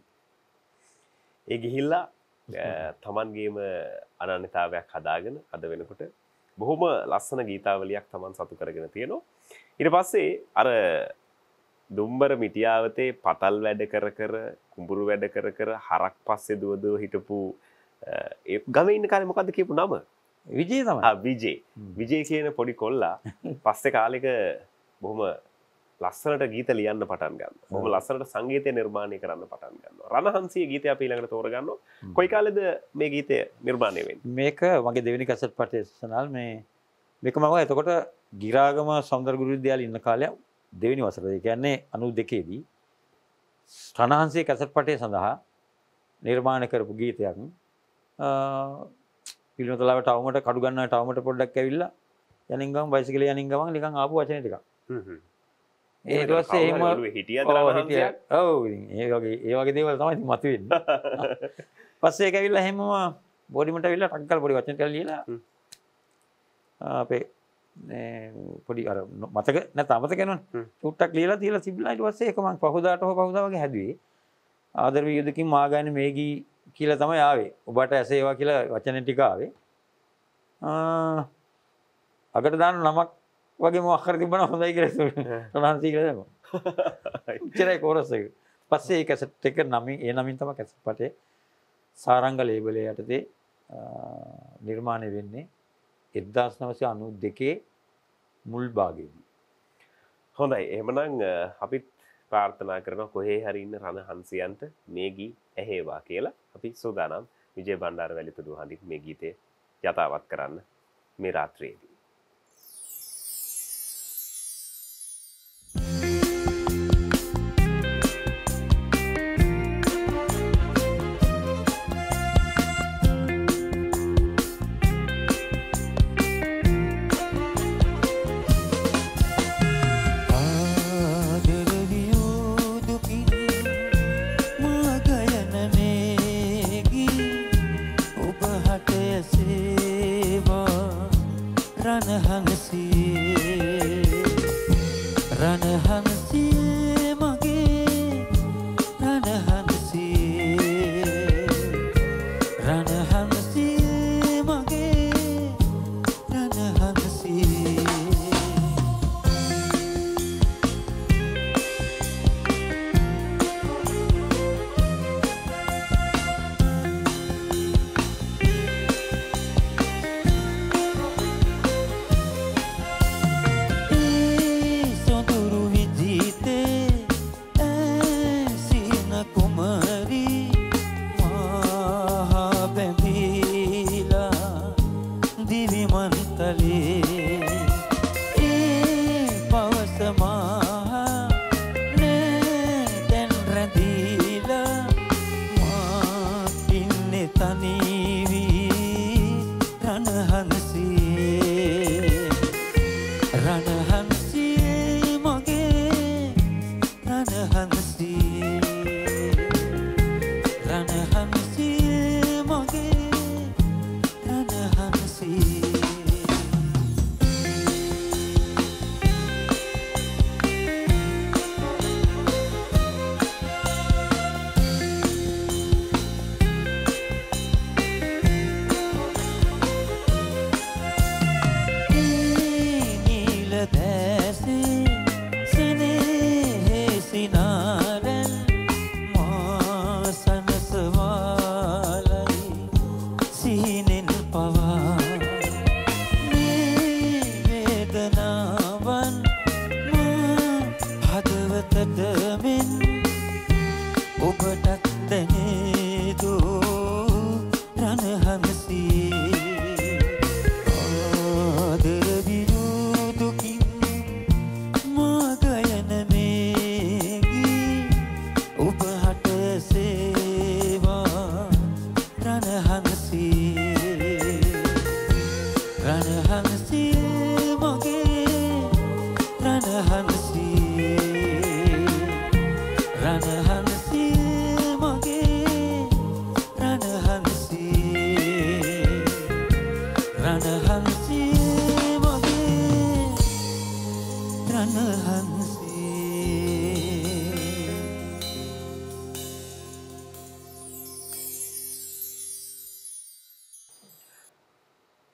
[SPEAKER 1] ඒ ගිහිල්ලා තමන්ගේම අනන්‍යතාවයක් හදාගෙන අද වෙනකොට බොහොම ලස්සන ගීතාවලියක් තමන් සතු කරගෙන තියෙනවා. ඊට පස්සේ අර දුම්බර මිටියාවතේ පතල් වැඩ කර කර කුඹුරු වැඩ කර කර හරක් පස්සේ දුව දුව හිටපු ඒ ගමේ ඉන්න කාලේ මොකද්ද කියපු නම?
[SPEAKER 2] විජේ තමයි.
[SPEAKER 1] ආ විජේ. විජේ කියන පොඩි කොල්ලා පස්සේ කාලෙක බොහොම ලස්සනට ගීත ලියන්න පටන් ගන්නවා. බොහොම ලස්සනට සංගීතය නිර්මාණය කරන්න පටන් ගන්නවා. රණහංසියේ ගීතය අපි ඊළඟට තෝරගන්නවා. කොයි කාලෙද මේ ගීතය නිර්මාණය වෙන්නේ?
[SPEAKER 2] මේක මගේ දෙවෙනි කැසට් පටේ සනල් මේ මේක මම එතකොට ගිරාගම සෞන්දර්ය ගුරු විද්‍යාලේ ඉන්න කාලේ දෙවෙනි වසරේ. ඒ කියන්නේ අනූ දෙකේ දී රණහංසියේ කැසට් පටේ සඳහා නිර්මාණය කරපු ගීතයක්. පිළිවෙතලාව ටවුමට කඩු ගන්නවා ටවුමට පොඩ්ඩක් ඇවිල්ලා යනින් ගම බයිසිකලේ යනින් ගමන් නිකන් ආපු වචන ටිකක්. හ්ම් හ්ම්. ඊට පස්සේ එහෙම
[SPEAKER 1] හිටියද රණහංසියක්?
[SPEAKER 2] ඔව් ඉතින් ඒ වගේ ඒ වගේ දේවල් තමයි ඉතින් මතුවෙන්නේ. පස්සේ ඒක ඇවිල්ලා එහෙමම බෝඩිමට ඇවිල්ලා ටක් ගාලා පොඩි වචන ටිකක් ලියලා අපේ මේ පොඩි අර මතක නැත්නම් අමතක වෙනවනේ. චුට්ටක් ලියලා තියලා තිබිලා ඊට පස්සේ ඒක මම පහුදාට හෝ පහුදා වගේ හැදුවේ. ආදර වියදකින් මාගානේ මේගී කියලා තමයි ආවේ. ඔබට ඇසේවා කියලා වචන ටික ආවේ. ආ අකට දාන නමක් වගේ මොකක් හරි තිබුණා හොඳයි කියලා රණහංසි කියලා දැම්මා. ඉච්චරයි කෝරස් එක. පස්සේ ඒ කැසට් එක නමින් ඒ නමින් තමයි කැසට් පටේ සාරංග ලේබල් යටතේ නිර්මාණය වෙන්නේ එක්දාස් නවසිය අනූ දෙකේ මුල් භාගයේදී.
[SPEAKER 1] හොඳයි. එහෙමනම් අපිත් ප්‍රාර්ථනා කරනවා කොහේ හරි ඉන්න රණහංසියන්ට මේ ගී ඇහෙවා කියලා. අපි සූදානම් විජේ බණ්ඩාරවැලි පුදු හඬින් මේ ගීතය යථාවත් කරන්න මේ රාත්‍රියේදී.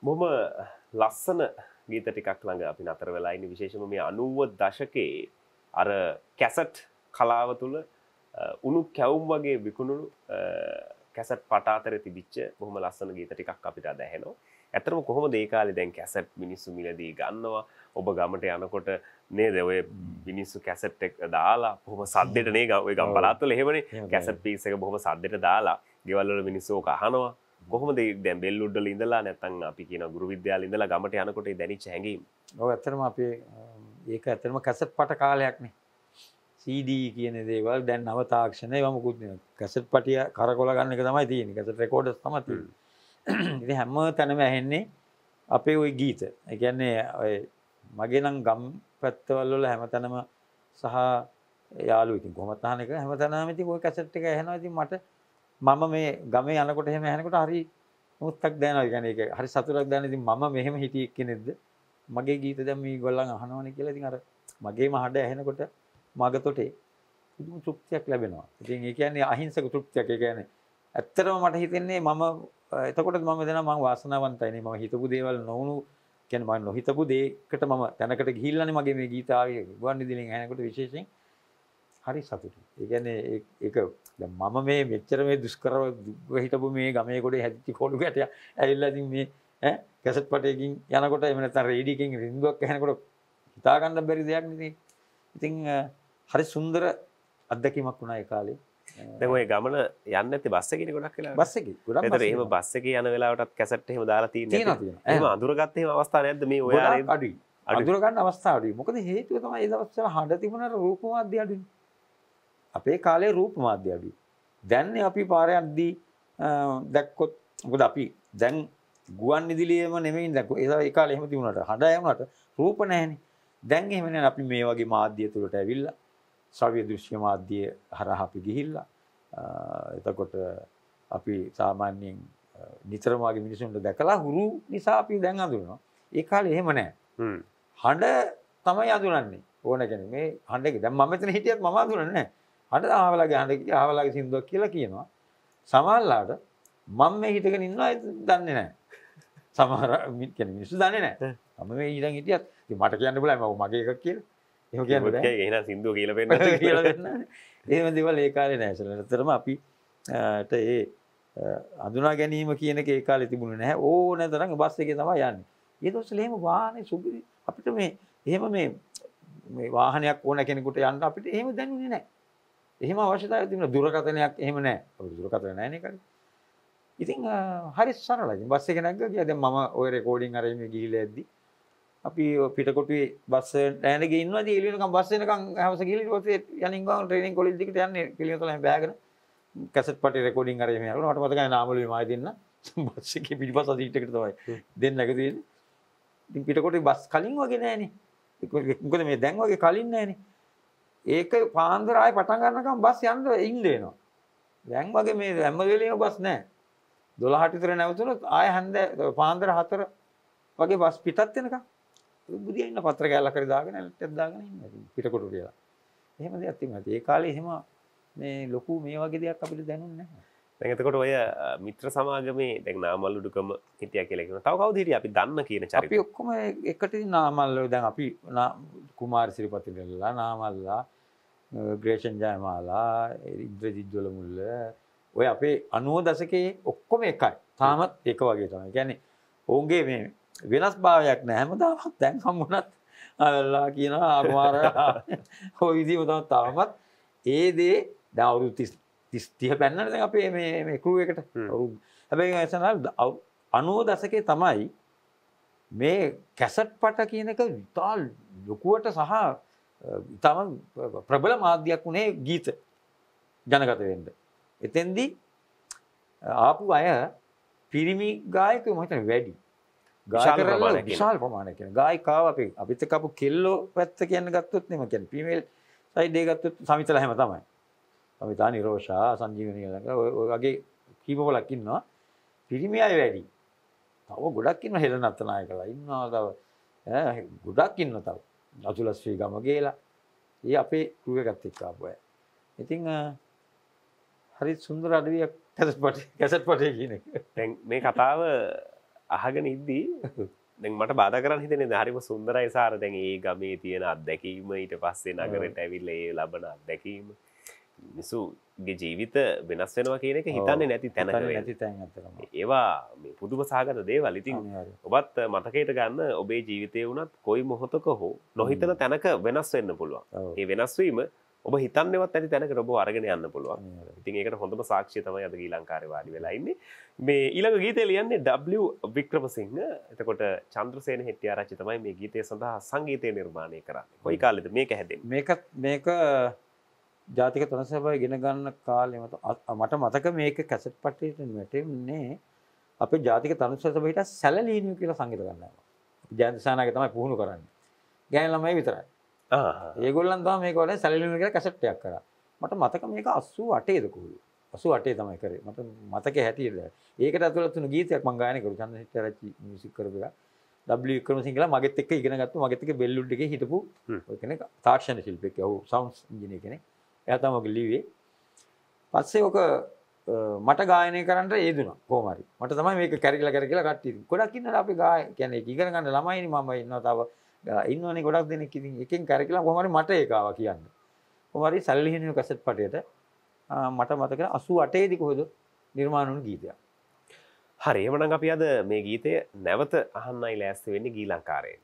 [SPEAKER 1] බොහොම ලස්සන ගීත ටිකක් ළඟ අපි නතර වෙලා ඉන්නේ විශේෂයෙන්ම මේ අනූව දශකයේ අර කැසට් කලාව තුළ උණු කැවුම් වගේ විකුණුණු කැසට් පට අතර තිබිච්ච බොහොම ලස්සන ගීත ටිකක් අපිට අද ඇහෙනවා. ඇත්තටම කොහොමද ඒ කාලේ දැන් කැසට් මිනිස්සු මිලදී ගන්නවා ඔබ ගමට යනකොට නේද ඔය මිනිස්සු කැසට් එක දාලා බොහොම සද්දෙට නේ ඔය ගම් පළාත්වල එහෙමනේ කැසට් පීස් එක බොහොම සද්දෙට දාලා ගෙවල් වල මිනිස්සු ඕක අහනවා. කොහොමද දැන් බෙල්ලුඩ් වල ඉඳලා නැත්නම් අපි කියන ගුරු විද්‍යාලේ ඉඳලා ගමට යනකොට ඒ දැනිච්ච හැඟීම්.
[SPEAKER 2] ඔව් ඇත්තටම අපි ඒක ඇත්තටම කැසට් පට කාලයක්නේ. සී ඩී කියන දේවල් දැන් නව තාක්ෂණ ඒවා මුකුත් නෙවෙයි. කැසට් පටිය කරකොල ගන්න එක තමයි තියෙන්නේ. කැසට් රෙකෝඩර්ස් තමයි තියෙන්නේ. ඉතින් හැම තැනම ඇහෙන්නේ අපේ ওই ගීත. ඒ කියන්නේ ඔය මගේ නම් ගම් පැත්තවල වල හැම තැනම සහ යාළුවෝ ඉතින් කොහොමද අහන එක හැම තැනම ඉතින් ওই කැසට් එක ඇහෙනවා. ඉතින් මට මම මේ ගමේ යනකොට එහෙම ඇහෙනකොට හරි මුත්තක් දැනෙනවා. ඒ කියන්නේ ඒක හරි සතුටක් දැනෙන. ඉතින් මම මෙහෙම හිටියේ කෙනෙක්ද? මගේ ගීත දැන් මේ ගොල්ලන් අහනවනේ කියලා ඉතින් අර මගේම හඬ ඇහෙනකොට මගතොටේ පුදුම තෘප්තියක් ලැබෙනවා. ඉතින් ඒ කියන්නේ අහිංසක තෘප්තියක්. ඒ කියන්නේ ඇත්තටම මට හිතෙන්නේ මම එතකොට මම දෙනවා මම වාසනාවන්තයි නේ. මම හිතපු දේවල් නොවුණු කියන්නේ මම නොහිතපු දෙයකට මම තැනකට ගිහිල්ලානේ මගේ මේ ගීත ආවේ ගුවන් විදුලියෙන් ඇහෙනකොට විශේෂයෙන් හරි සතුටුයි. ඒ කියන්නේ ඒක දැන් මම මේ මෙච්චර මේ දුෂ්කරව හිටපු මේ ගමේ ගොඩේ හැදිච්ච කොළු ගැටය ඇවිල්ලා ඉතින් මේ ඈ කැසට් පටයකින් යනකොට එහෙම නැත්නම් රේඩියෝකින් රින්ගුවක් ඇහෙනකොට හිතා ගන්න බැරි දෙයක් නේ. ඉතින් හරි සුන්දර අත්දැකීමක් වුණා ඒ කාලේ.
[SPEAKER 1] දැන් ඔය ගමන යන්නේ නැත්තේ බස් එකේනේ ගොඩක් වෙලාවට.
[SPEAKER 2] බස් එකේ ගොඩක්
[SPEAKER 1] බස් එකේ. එහෙම බස් එකේ යන වෙලාවටත් කැසට් එහෙම දාලා තියෙන්නේ.
[SPEAKER 2] තියෙනවා තියෙනවා.
[SPEAKER 1] එහෙම අඳුරගත්ත එහෙම අවස්ථා නැද්ද මේ ඔයාලේ?
[SPEAKER 2] අඩුයි. අඳුර ගන්න අවස්ථා අඩුයි. මොකද හේතුව තමයි ඒ දවස්වල හඬ තිබුණ රූප මාධ්‍ය අඩුයි. අපේ කාලේ රූප මාධ්‍ය අඩුයි. දැන් අපි පාරේ යද්දී දැක්කොත් මොකද අපි දැන් ගුවන් විදුලියේම නෙමෙයි දැක්කොත් ඒ කාලේ එහෙම තිබුණාට හඬ ඇහුණාට රූප නැහැනේ. දැන් එහෙම නෑ අපි මේ වගේ මාධ්‍ය තුලට ඇවිල්ලා ශ්‍රව්‍ය දෘශ්‍ය මාධ්‍ය හරහා අපි ගිහිල්ලා එතකොට අපි සාමාන්‍යයෙන් නිතරම වගේ මිනිසුන්ට දැකලා හුරු නිසා අපි දැන් අඳුරනවා. ඒ කාලේ එහෙම නෑ.
[SPEAKER 1] හ්ම්.
[SPEAKER 2] හඬ තමයි අඳුරන්නේ. ඕන කෙනෙක් මේ හඬ එක දැන් මම මෙතන හිටියත් මම අඳුරන්නේ නෑ. හඬ ආවලගේ හඬ කිය ආවලගේ සින්දුවක් කියලා කියනවා. සමහරලාට මම මේ හිටගෙන ඉන්නවා දන්නේ නැහැ. සමහර කියන්නේ මිනිස්සු දන්නේ නැහැ. මම මේ ඊළඟ හිටියත් ඉතින් මට කියන්න බුලයි මම මගේ එකක් කියලා. එහෙම කියන්න බෑ.
[SPEAKER 1] ඒක එහෙනම් සින්දුව කියලා පෙන්නන්න
[SPEAKER 2] කියලා දෙන්න. එහෙම දේවල් ඒ කාලේ නැහැ. ඒතරම අපි ට ඒ අඳුනා ගැනීම කියන එක ඒ කාලේ තිබුණේ නැහැ. ඕන තරම් බස් එකේ තමයි යන්නේ. ඒ දවස්වල එහෙම වාහනේ සුබි අපිට මේ එහෙම මේ මේ වාහනයක් ඕන කෙනෙකුට යන්න අපිට එහෙම දැනුනේ නැහැ. එහෙම අවශ්‍යතාවයක් තිබුණා දුරකථනයක් එහෙම නැහැ. අපිට දුරකථන නැහැ නේ කාලේ. ඉතින් හරි සරලයි. ඉතින් බස් එක නැග්ගා ගියා. දැන් මම ওই රෙකෝඩින් අර එමේ ගිහිල්ලා ඇද්දි අපි පිටකොටුවේ බස් ස්ටෑන්ඩ් එකේ ඉන්නවා. ඉතින් එළියනකම් බස් එනකම් හවස ගිහින් ඊට පස්සේ යනින් ගාන ට්‍රේනින් කොලෙජ් එකට යන්නේ පිළිවෙතල හැම බෑගෙන කැසට් පටි රෙකෝඩින් අර එමේ යනවා. මට මතකයි නාමලුවේ මායි දෙන්න බස් එකේ පිටිපස්ස සීට් එකට තමයි දෙන්න නැග තියෙන්නේ. ඉතින් පිටකොටුවේ බස් කලින් වගේ නෑනේ. මොකද මේ දැන් වගේ කලින් නෑනේ. ඒක පාන්දර ආයේ පටන් ගන්නකම් බස් යන්න ඉන්න වෙනවා. දැන් වගේ මේ හැම වෙලේම බස් නැහැ. දොළහට විතර නැවතුනොත් ආයෙ හන්ද පාන්දර හතර වගේ බස් පිටත් වෙනකම් බුදියා ඉන්න පත්‍ර කැලක් හරි දාගෙන ඇලට්ටක් දාගෙන ඉන්නවා. ඉතින් පිටකොටු කියලා. එහෙම දෙයක් තිබුණා. ඒ කාලේ එහෙම මේ ලොකු මේ වගේ දෙයක් අපිට දැනුන්නේ නැහැ.
[SPEAKER 1] දැන් එතකොට ඔය මිත්‍ර සමාගමේ දැන් නාමල්ලුඩුකම හිටියා කියලා කියනවා. තව කවුද හිටියේ අපි දන්න කියන චරිත?
[SPEAKER 2] අපි ඔක්කොම එකට නාමල්ල දැන් අපි කුමාර සිරිපතිලලා නාමල්ලා ග්‍රේෂන් ජයමාලා ඉන්ද්‍රජිත් දොළමුල්ල ඔය අපේ අනූව දශකයේ ඔක්කොම එකයි. තාමත් එක වගේ තමයි. ඒ කියන්නේ ඔවුන්ගේ මේ වෙනස් භාවයක් නැහැ. හැමදාමත් දැන් හම්බුණත් අල්ලා කියනවා කුමාර ඔය විදිහම තමයි තාමත් ඒ දේ දැන් අවුරුදු තිස් තිහ පෙන්නන දැන් අපේ මේ මේ ක්‍රූ එකට අවුරුදු හැබැයි එසනල් අනූව දශකයේ තමයි මේ කැසට් පට කියන එක විතාල් ලොකුවට සහ තම ප්‍රබල මාධ්‍යයක් වුණේ ගීත ජනගත වෙන්න. එතෙන්දී ආපු අය පිරිමි ගායකයෝ මම හිතන්නේ වැඩි. ගායකයෝ විශාල ප්‍රමාණයක් කියන ගායිකාව අපි අපිත් එක්ක ආපු කෙල්ලෝ පැත්ත කියන්න ගත්තොත් නෙමෙයි කියන්නේ ෆීමේල් සයිඩ් එක ගත්තොත් සමිතලා හැම තමයි. සමිතා නිරෝෂා සංජීවනී ළඟ ඔය වගේ කීපවලක් ඉන්නවා. පිරිමි අය වැඩි. තව ගොඩක් ඉන්නවා හෙලන අත්තනායකලා ඉන්නවා තව ඈ ගොඩක් ඉන්නවා තව. අතුල ශ්‍රී ගමගේලා. ඒ අපේ ක්‍රූ එකත් එක්ක ආපු අය. ඉතින් හරි සුන්දර අඩවියක් කැසට් පටේ කැසට් පටේ කියන එක.
[SPEAKER 1] දැන් මේ කතාව අහගෙන ඉද්දී දැන් මට බාධා කරන්න හිතෙන්නේ හරිම සුන්දරයි සාර දැන් ඒ ගමේ තියෙන අත්දැකීම ඊට පස්සේ නගරයට ඇවිල්ලා ඒ ලබන අත්දැකීම මිනිසුගේ ජීවිත වෙනස් වෙනවා කියන එක හිතන්නේ නැති තැනක
[SPEAKER 2] නැති තැන් අතරම.
[SPEAKER 1] ඒවා මේ පුදුම සහගත දේවල්. ඉතින් ඔබත් මතකයට ගන්න ඔබේ ජීවිතේ වුණත් කොයි මොහොතක හෝ නොහිතන තැනක වෙනස් වෙන්න පුළුවන්. ඒ වෙනස් වීම ඔබ හිතන්නේවත් නැති තැනකට ඔබ අරගෙන යන්න පුළුවන්. ඉතින් ඒකට හොඳම සාක්ෂිය තමයි අද ශ්‍රී ලංකාවේ වාඩි වෙලා ඉන්නේ. මේ ඊළඟ ගීතය ලියන්නේ ඩබ්ලිව් වික්‍රමසිංහ. එතකොට චන්ද්‍රසේන හෙට්ටිආරච්චි තමයි මේ ගීතය සඳහා සංගීතය නිර්මාණය කරන්නේ. කොයි කාලෙද මේක හැදෙන්නේ?
[SPEAKER 2] මේක මේක ජාතික තොරණ සභාව ඉගෙන ගන්න කාලේ මට මතක මේක කැසට් පට්ටියට වැටෙන්නේ අපේ ජාතික තොරණ සභාවට සැලලීනියු කියලා සංගීත ගන්නවා. ජයන්ත සානාගේ තමයි පුහුණු කරන්නේ. ගෑනු ළමයි විතරයි. ඒගොල්ලන් තමයි මේක වල සැලලිනු කියලා කැසට් එකක් කරා. මට මතක මේක අසූ අටේද කොහොමද? අසූ අටේ තමයි කරේ. මට මතකේ හැටියට. ඒකට ඇතුළත් වුණු ගීතයක් මම ගායනා කරු චන්ද්‍ර හෙට්ටිආරච්චි මියුසික් කරපු එක. ඩබ්ලිව් වික්‍රමසිංහ කියලා මගෙත් එක්ක ඉගෙන ගත්තු මගෙත් එක්ක බෙල්ලුඩ් එකේ හිටපු ඔය කෙනෙක් තාක්ෂණ ශිල්පියෙක්. ඔව් සවුන්ඩ්ස් ඉංජිනේර කෙනෙක්. එයා තමයි ඔක ලිව්වේ. පස්සේ ඔක මට ගායනය කරන්න ඒදුණා කොහොම හරි. මට තමයි මේක කැරකිලා කැරකිලා කට්ටිය. ගොඩක් ඉන්නවා අපි ගාය කියන්නේ ඒක ඉගෙන ගන්න ළමයිනේ මම ඉන්නවා තව ඉන්නවනේ ගොඩක් දෙනෙක් ඉතින් එකෙන් කරකිලා කොහොම හරි මට ඒක ආවා කියන්න. කොහොම හරි සල්ලිහිනිය කැසට් පටේට මට මතක අසූ අටේ දී කොහෙද නිර්මාණ වුණු ගීතයක්.
[SPEAKER 1] හරි එහෙනම් අපි අද මේ ගීතය නැවත අහන්නයි ලෑස්ති වෙන්නේ ගීලංකාරයෙන්.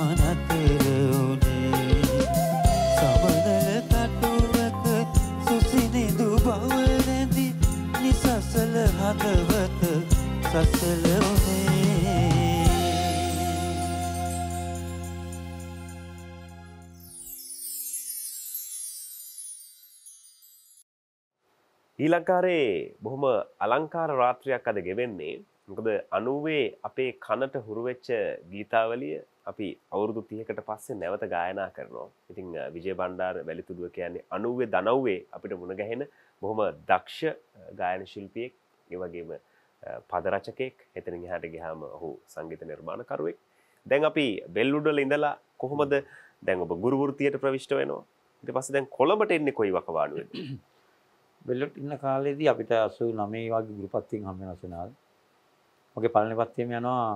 [SPEAKER 3] සමනල තටුවක
[SPEAKER 1] ඊලංකාරේ බොහොම අලංකාර රාත්‍රියක් අද ගෙවෙන්නේ. මොකද අනූවේ අපේ කනට හුරු වෙච්ච ගීතාවලිය අපි අවුරුදු තිහකට පස්සේ නැවත ගායනා කරනවා. ඉතින් විජය බණ්ඩාර වැලිතුඩුව කියන්නේ අනූවේ දනව්වේ අපිට මුණ ගැහෙන බොහොම දක්ෂ ගායන ශිල්පියෙක්, ඒ වගේම පද රචකයෙක්. එතනින් එහාට ගියාම ඔහු සංගීත නිර්මාණකරුවෙක්. දැන් අපි බෙල්ලුඩවල ඉඳලා කොහොමද දැන් ඔබ ගුරු වෘත්තියට ප්‍රවිෂ්ඨ වෙනවා. ඊට පස්සේ දැන් කොළඹට එන්නේ කොයි වකවානුවේද?
[SPEAKER 2] බෙල්ලොට ඉන්න කාලේදී අපිට අසූ නවය වගේ ගුරුපත්තියෙන් හම්බ වෙන සෙනාල්. මගේ පළවෙනි පත්තියම යනවා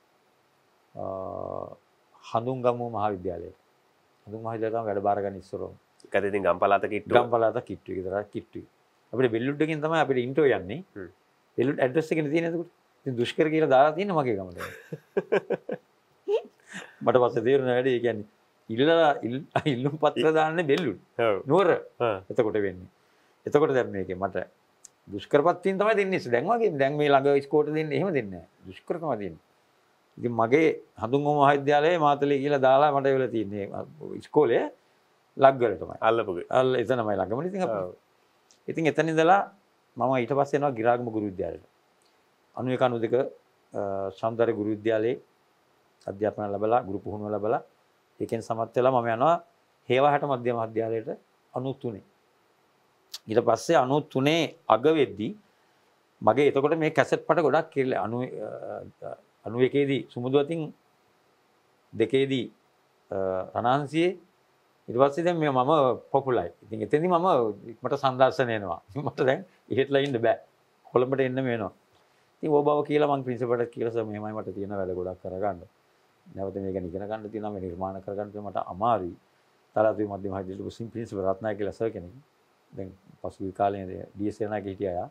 [SPEAKER 2] හඳුන්ගමුව මහාවිද්‍යාලයට. හඳුන් මහාවිද්‍යාලයට තමයි වැඩ බාර ගන්න ඉස්සරෝ.
[SPEAKER 1] ඒකද ඉතින් ගම්පලාත කිට්ටුව.
[SPEAKER 2] ගම්පලාත කිට්ටුව විතරක් කිට්ටුව. අපිට බෙල්ලුඩ් එකකින් තමයි අපිට ඉන්ට්‍රෝ යන්නේ. බෙල්ලුඩ් ඇඩ්‍රස් එකනේ තියෙන්නේ එතකොට. ඉතින් දුෂ්කර කියලා දාලා තියෙන මගේ ගමට. මට පස්සේ තේරුණා වැඩි. ඒ කියන්නේ ඉල්ලලා ඉල්ලුම් පත්‍ර දාන්නේ බෙල්ලුඩ්. නුවර. එතකොට වෙන්නේ. එතකොට දැන් මේකේ මට දුෂ්කරපත්තියෙන් තමයි දෙන්නේ. දැන් වගේ දැන් මේ ළඟ ඉස්කෝලේ දෙන්නේ එහෙම දෙන්නේ නැහැ. දුෂ්කර තමයි දෙන්නේ. ඉතින් මගේ හඳුන්ගම මහාවිද්‍යාලයේ මාතලේ කියලා දාලා මට වෙලා තියෙන්නේ ඉස්කෝලේ ලග්ගල තමයි.
[SPEAKER 1] අල්ලපුගේ.
[SPEAKER 2] අල්ල එතනමයි ළඟම. ඉතින් අපි ඉතින් එතන ඉඳලා මම ඊට පස්සේ යනවා ගිරාගම ගුරු විද්‍යාලයට. අනූ එක අනූ දෙක සෞන්දර්ය ගුරු විද්‍යාලයේ අධ්‍යාපනය ලැබලා ගුරු පුහුණුව ලැබලා ඒකෙන් සමත් වෙලා මම යනවා හේවාහැට මධ්‍යම විද්‍යාලයට අනූ තුනේ. ඊට පස්සේ අනූ තුනේ අග වෙද්දී මගේ එතකොට මේ කැසට් පට ගොඩක් කියලා අනූ අනූ එකේදී සුමුදු අතින් දෙකේදී රණාංශයේ ඊට පස්සේ දැන් මේ මම පොපුලයි. ඉතින් එතෙන්දී මම මට සංදර්ශන එනවා. මට දැන් ඉහෙట్లా ඉන්න බෑ. කොළඹට එන්න වෙනවා. ඉතින් ඕ බව කියලා මම ප්‍රින්සිපල්ට කියලා සර් මෙහෙමයි මට තියෙන වැඩ ගොඩක් කරගන්න. නැවත මේක ඉගෙන ගන්න තියෙනවා මේ නිර්මාණ කරගන්න තියෙනවා මට අමාරුයි. තාලාතුයි මධ්‍යම විද්‍යාලයේ පුසින් ප්‍රින්සිපල් රත්නායක කියලා සර් කෙනෙක්. දැන් පසුගිය කාලේ ඩී එස් එනක හිටියා.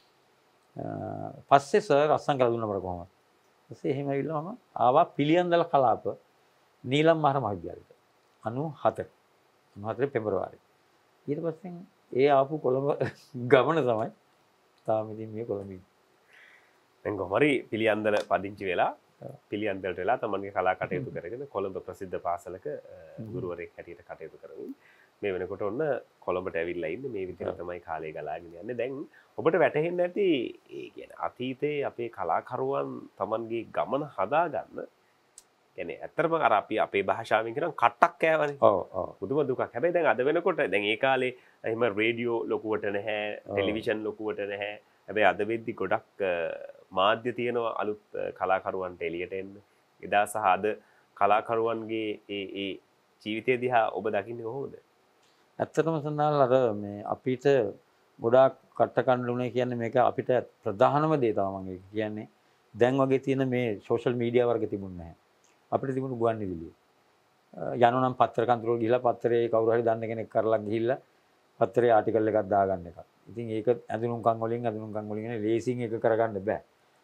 [SPEAKER 2] පස්සේ සර් අස්සන් කරලා දුන්නා මට කොහොමද. ඊපස්සේ එහෙම ඇවිල්ලා මම ආවා පිළියන්දල කලාප නීලම් මහා විද්‍යාලයට. අනූ හතර. අනූ හතර පෙබරවාරි. ඊට පස්සේ ඒ ආපු කොළඹ ගමන තමයි තාම ඉතින් මේ කොළඹ ඉන්නේ.
[SPEAKER 1] දැන් කොහමරි පිළියන්දල පදිංචි වෙලා පිළියන්දලට වෙලා තමන්ගේ කලා කටයුතු කරගෙන කොළඹ ප්‍රසිද්ධ පාසලක ගුරුවරයෙක් හැටියට කටයුතු කරමින් මේ වෙනකොට ඔන්න කොළඹට ඇවිල්ලා ඉන්නේ. මේ විදිහට තමයි කාලය ගලාගෙන යන්නේ. දැන් ඔබට වැටහෙන්නේ නැති ඒ කියන්නේ අතීතයේ අපේ කලාකරුවන් තමන්ගේ ගමන හදාගන්න කියන්නේ ඇත්තටම අර අපි අපේ භාෂාවෙන් කියනවා කට්ටක් කෑවනේ.
[SPEAKER 2] ඔව් ඔව්.
[SPEAKER 1] පුදුම දුකක්. හැබැයි දැන් අද වෙනකොට දැන් ඒ කාලේ එහෙම රේඩියෝ ලොකුවට නැහැ, ටෙලිවිෂන් ලොකුවට නැහැ. හැබැයි අද වෙද්දි ගොඩක් මාධ්‍ය තියෙනවා අලුත් කලාකරුවන්ට එළියට එන්න. එදා සහ අද කලාකරුවන්ගේ ඒ ඒ ජීවිතය දිහා ඔබ දකින්නේ කොහොමද?
[SPEAKER 2] ඇත්තටම සන්නාල අර මේ අපිට ගොඩාක් කට්ට කන්න උනේ කියන්නේ මේක අපිට ප්‍රධානම දේ තමයි මම කියන්නේ. දැන් වගේ තියෙන මේ සෝෂල් මීඩියා වර්ග තිබුණේ නැහැ. අපිට තිබුණු ගුවන් විදුලිය. යනවා නම් පත්‍ර කන්තර වල ගිහිල්ලා පත්‍රයේ කවුරු හරි දන්න කෙනෙක් කරලා ගිහිල්ලා පත්‍රයේ ආටිකල් එකක් දාගන්න එකක්. ඉතින් ඒක ඇඳුනුම් කන් වලින් ඇඳුනුම් කන් වලින් නේ ලේසින් එක කරගන්න බෑ.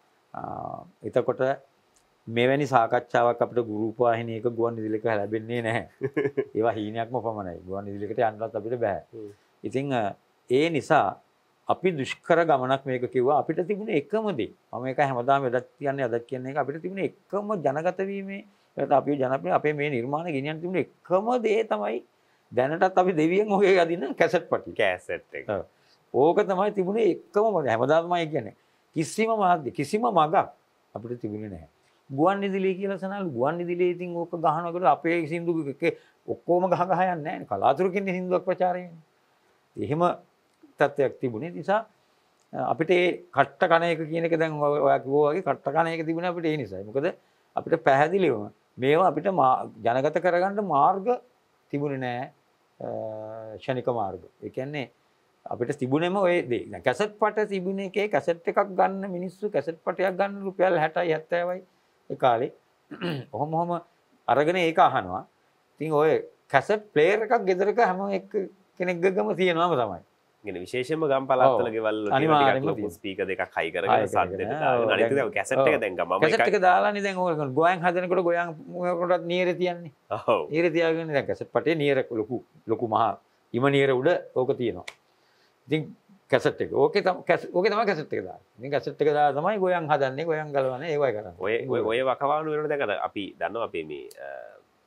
[SPEAKER 2] එතකොට මෙවැනි සාකච්ඡාවක් අපිට ගුරු උපවාහිනියක ගුවන් විදුලියක ලැබෙන්නේ නැහැ. ඒවා හීනයක්ම පමණයි. ගුවන් විදුලියකට යන්නවත් අපිට බෑ. ඉතින් ඒ නිසා අපි දුෂ්කර ගමනක් මේක කිව්වා. අපිට තිබුණේ එකම දේ. මම ඒක හැමදාම වෙදක් කියන්නේ අදක් කියන්නේ ඒක අපිට තිබුණේ එකම ජනගත වීමේ ඒකට අපි ජනප්‍රිය අපේ මේ නිර්මාණ ගෙනියන්න තිබුණේ එකම දේ තමයි දැනටත් අපි දෙවියන් ඔහේ යදින කැසට් පටි.
[SPEAKER 1] කැසට් එක.
[SPEAKER 2] ඕක තමයි තිබුණේ එකම හැමදාම මම කියන්නේ. කිසිම මාධ්‍ය කිසිම මගක් අපිට තිබුණේ නැහැ. ගුවන් විදුලිය කියලා සනල් ගුවන් විදුලියේ ඉතින් ඕක ගහනකොට අපේ සින්දු ඔක්කොම ගහ ගහ යන්නේ නැහැ. කලාතුරකින් සින්දුවක් ප්‍රචාරය වෙන්නේ. එහෙම තත්ත්වයක් තිබුණේ. ඒ නිසා අපිට ඒ කට්ට කණ එක කියන එක දැන් ඔයා කිව්වා වගේ කට්ට කණ එක තිබුණේ අපිට ඒ නිසායි. මොකද අපිට පැහැදිලිවම මේවා අපිට ජනගත කරගන්න මාර්ග තිබුණේ නැහැ. ක්ෂණික මාර්ග. ඒ කියන්නේ අපිට තිබුණේම ඔය දේ. දැන් කැසට් පට තිබුණ එකේ කැසට් එකක් ගන්න මිනිස්සු කැසට් පටයක් ගන්න රුපියල් හැටයි හැත්තෑවයි ඒ කාලේ. ඔහොම ඔහොම අරගෙන ඒක අහනවා. ඉතින් ඔය කැසට් ප්ලේයර් එකක් ගෙදරක හැම එක කෙනෙක් ගගම තියෙනවම තමයි.
[SPEAKER 1] ඉතින් විශේෂයෙන්ම ගම් පළාත්වල ගෙවල් වල ටිකක් ලොකු ස්පීකර් දෙකක් හයි කරගෙන සද්දෙට දාගෙන අනිත් එක කැසට් එක දැන් ගමම
[SPEAKER 2] කැසට් එක දාලානේ දැන් ඔය ගෝයන් හදනකොට ගෝයන් මොකටද නියරේ තියන්නේ.
[SPEAKER 1] ඔව්.
[SPEAKER 2] නියරේ තියාගෙන දැන් කැසට් පටේ නියර ලොකු ලොකු මහා ඉම නියර උඩ ඕක තියෙනවා. ඉතින් කැසට් එක. ඕකේ තමයි ඕකේ තමයි කැසට් එක දාන්නේ. ඉතින් කැසට් එක දාලා තමයි ගෝයන් හදන්නේ, ගෝයන් ගලවන්නේ, ඒවයි කරන්නේ.
[SPEAKER 1] ඔය ඔය වකවානු වෙනකොට දැන් අර අපි දන්නවා අපේ මේ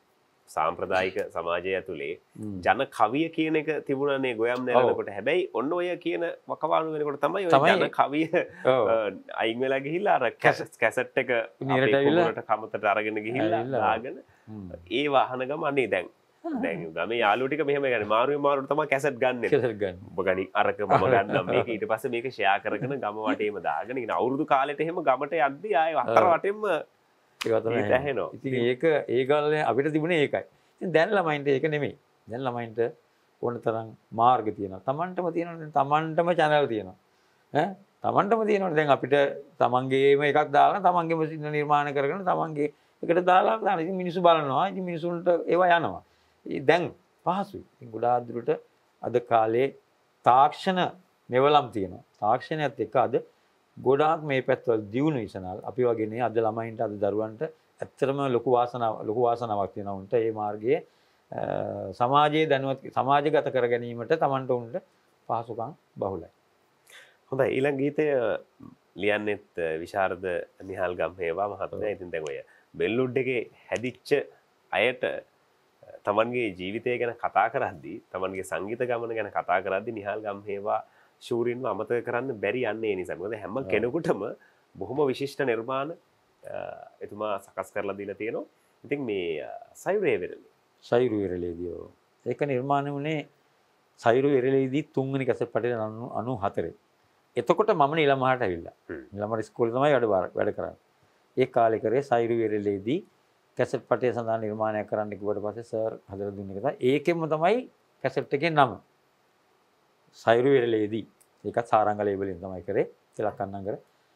[SPEAKER 1] සාම්ප්‍රදායික සමාජය ඇතුලේ ජන කවිය කියන එක තිබුණනේ ගොයම් නෙලනකොට හැබැයි ඔන්න ඔය කියන වකවානු වෙනකොට තමයි ඔය ජන කවිය අයින් වෙලා ගිහිල්ලා අර කැසට් එක
[SPEAKER 2] නිරට ඇවිල්ලා
[SPEAKER 1] කමතට අරගෙන ගිහිල්ලා දාගෙන ඒ වාහන ගම අනේ දැන් දැන් ගමේ යාළුවෝ ටික මෙහෙම ගන්නේ මාරුවේ මාරුවට තමයි කැසට් ගන්නෙ
[SPEAKER 2] කැසට් ගන්න
[SPEAKER 1] ඔබ ගනි අරක මම ගන්නම් මේක ඊට පස්සේ මේක ෂෙයා කරගෙන ගම වටේම දාගෙන ඉතින් අවුරුදු කාලෙට එහෙම ගමට යද්දි ආයේ අතර වටෙම
[SPEAKER 2] ඒක තමයි ඇහෙනවා ඉතින් ඒක ඒ ගාලේ අපිට තිබුණේ ඒකයි ඉතින් දැන් ළමයින්ට ඒක නෙමෙයි දැන් ළමයින්ට ඕන තරම් මාර්ග තියෙනවා තමන්ටම තියෙනවා තමන්ටම channel තියෙනවා ඈ තමන්ටම තියෙනවා දැන් අපිට තමන්ගේම එකක් දාලා තමන්ගේම නිර්මාණ කරගෙන තමන්ගේ එකට දාලා දාන ඉතින් මිනිස්සු බලනවා ඉතින් මිනිසුන්ට ඒවා යනවා දැන් පහසුයි. ඉතින් ගොඩාක් දුරට අද කාලේ තාක්ෂණ මෙවලම් තියෙනවා. තාක්ෂණයත් එක්ක අද ගොඩාක් මේ පැත්තවල දියුණු ඉසනල් අපි වගේ නේ අද ළමයින්ට අද දරුවන්ට ඇත්තටම ලොකු වාසනාවක් ලොකු වාසනාවක් තියෙනවා උන්ට මේ මාර්ගයේ සමාජයේ දැනුවත් සමාජගත කර ගැනීමට Tamanට උන්ට පහසුකම් බහුලයි.
[SPEAKER 1] හොඳයි ඊළඟ ගීතය ලියන්නෙත් විශාරද නිහාල් ගම්හේවා මහත්මයා. ඉතින් දැන් ඔය බෙල්ලුඩ් එකේ හැදිච්ච අයට තමන්ගේ ජීවිතය ගැන කතා කරද්දී තමන්ගේ සංගීත ගමන ගැන කතා කරද්දී නිහාල් ගම්හේවා ශූරින්ව අමතක කරන්න බැරි යන්නේ ඒ නිසා. මොකද හැම කෙනෙකුටම බොහොම විශිෂ්ට නිර්මාණ එතුමා සකස් කරලා දීලා තියෙනවා. ඉතින් මේ සයුරේ වෙරළේ
[SPEAKER 2] සයුරු වෙරළේදී ඒක නිර්මාණය වුණේ සයුරු වෙරළේදී තුන්වෙනි කැසට් පටේ අනූහතරේ. එතකොට මම නිලමහාට ඇවිල්ලා. නිලමහාට ඉස්කෝලේ තමයි වැඩ වැඩ කරන්නේ. ඒ කාලේ කරේ සයුරු වෙරළේදී කැසට් පටේ සඳහා නිර්මාණයක් කරන්න කිව්වට පස්සේ සර් හදලා දුන්න එක තමයි ඒකෙන්ම තමයි කැසට් එකේ නම සයුරු වෙරළේදී ඒකත් සාරංග ලේබලෙන් තමයි කරේ තිලකන්නංගර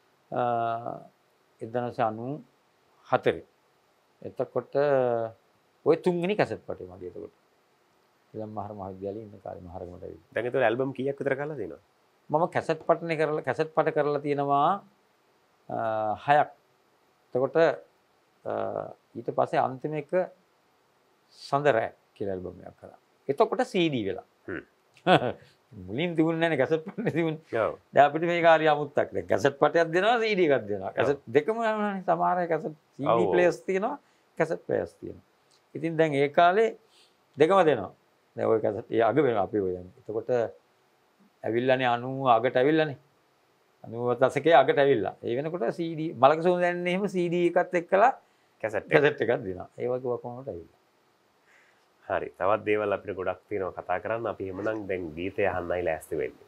[SPEAKER 2] එක්දහස් අනූහතරේ එතකොට ඔය තුන්වෙනි කැසට් පටේ මගේ එතකොට ඉලම් මහර මහවිද්‍යාලයේ ඉන්න කාලේ මහරගමට ඇවිල්ලා
[SPEAKER 1] දැන් ඒතකොට ඇල්බම් කීයක් විතර කරලා තියෙනවද
[SPEAKER 2] මම කැසට් පටනේ කරලා කැසට් පට කරලා තියෙනවා හයක් එතකොට ඊට පස්සේ අන්තිම එක සඳරෑ කියලා ඇල්බම් එකක් කරා. එතකොට සී ඩී වෙලා. මුලින් තිබුණේ නැහැ කැසට් පටේ තිබුණේ. ඔව්. දැන් අපිට මේ කාර්ය අමුත්තක්. දැන් කැසට් පටයක් දෙනවා සී ඩී එකක් දෙනවා. කැසට් දෙකම යනවානේ. සමහර අය කැසට් සී ඩී ප්ලේයර්ස් තියෙනවා කැසට් ප්ලේයර්ස් තියෙනවා. ඉතින් දැන් ඒ කාලේ දෙකම දෙනවා. දැන් ওই කැසට් ඒ අග වෙනවා අපි ඔය යන්නේ. එතකොට ඇවිල්ලානේ අනූ අගට ඇවිල්ලානේ. අනූ දශකයේ අගට ඇවිල්ලා. ඒ වෙනකොට සී ඩී මලක සෝන දැන්නේ එහෙම සී ඩී එකත් එක්කලා කැසට් කැසට් එකක් දෙනවා. ඒ වගේ වකමකට ඇවිල්ලා.
[SPEAKER 1] හරි. තවත් දේවල් අපිට ගොඩක් තියෙනවා කතා කරන්න. අපි එහෙමනම් දැන් ගීතය අහන්නයි ලෑස්ති වෙන්නේ.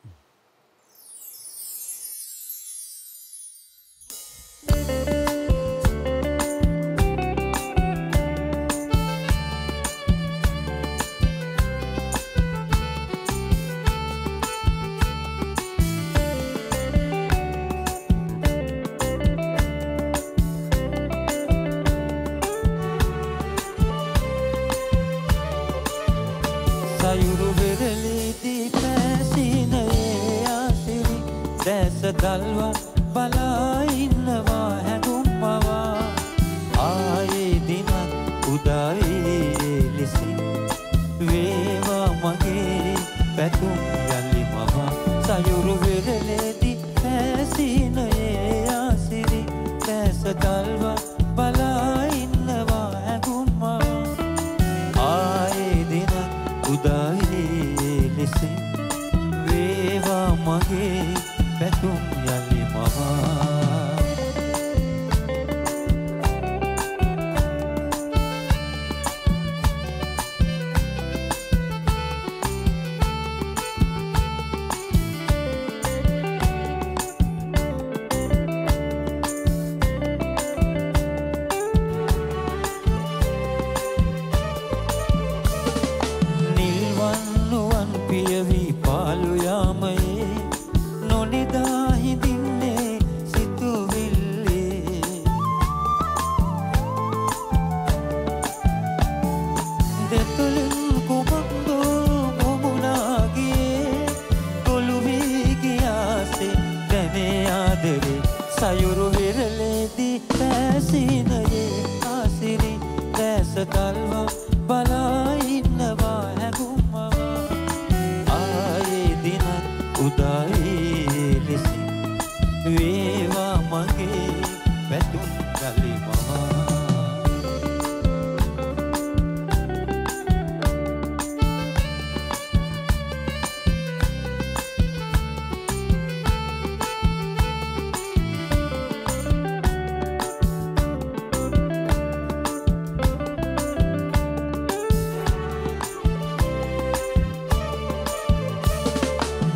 [SPEAKER 3] සයුරු වෙරළේදී පැසිනේ ආසිරි දැස දල්වා බලා ඉන්නවා හැඟුම් මවා ආයේ දිනක් උදාවේ ලෙසින් වේවා මගේ පැතුම් යලි මවා සයුරු වෙරළේදී පැසිනේ ආසිරි දැස දල්වා බලා ඉන්නවා හැඟුම් මවා ආයේ දිනක් උදාවේ ලෙසින් වේවා මගේ පැතුම් යලි මවා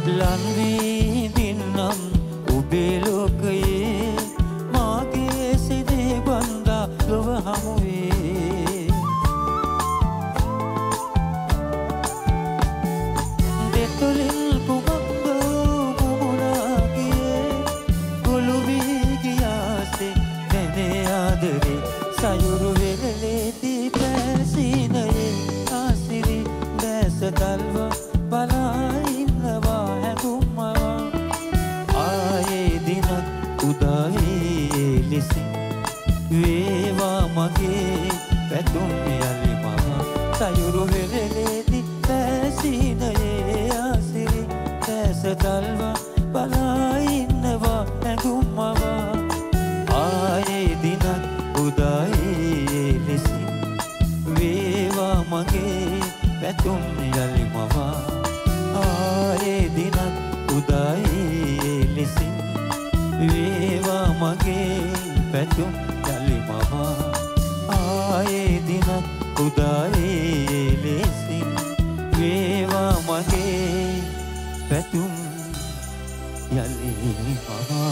[SPEAKER 3] ලන්වී දින්නම් ඔබේ ලෝකයේ මාගේ සිදේ බන්දා ලොව හමුවේ දෙතුලින් කුමක්ද මුමුණාගේ ගොළු වී ගියාසේ දැනේ ආදරේ සයුරු වෙරළේදී පැසිනයේ ආසිරි දැස දල්ව බලා ඉන්නවා හැඟුම්මවා ආයේ දිනක් උදාවේ ලෙසින් වේවා මගේ පැතුම් යලි මම සයුරු වෙරළේදී පැසිනයේ ආසිරි දැස දල්ව බලා ඉන්නවා හැඟුම්මවා ආයේ දිනක් උදාවේ ලෙසින් වේවා මගේ පැතුම් යලි මවා ආයේ දිනක් උදායේ ලෙසින් වේවා මගේ පැතුම් යලි මවා ආයේ දිනක් උදායේ ලෙසින් වේවා මගේ පැතුම් යලි මවා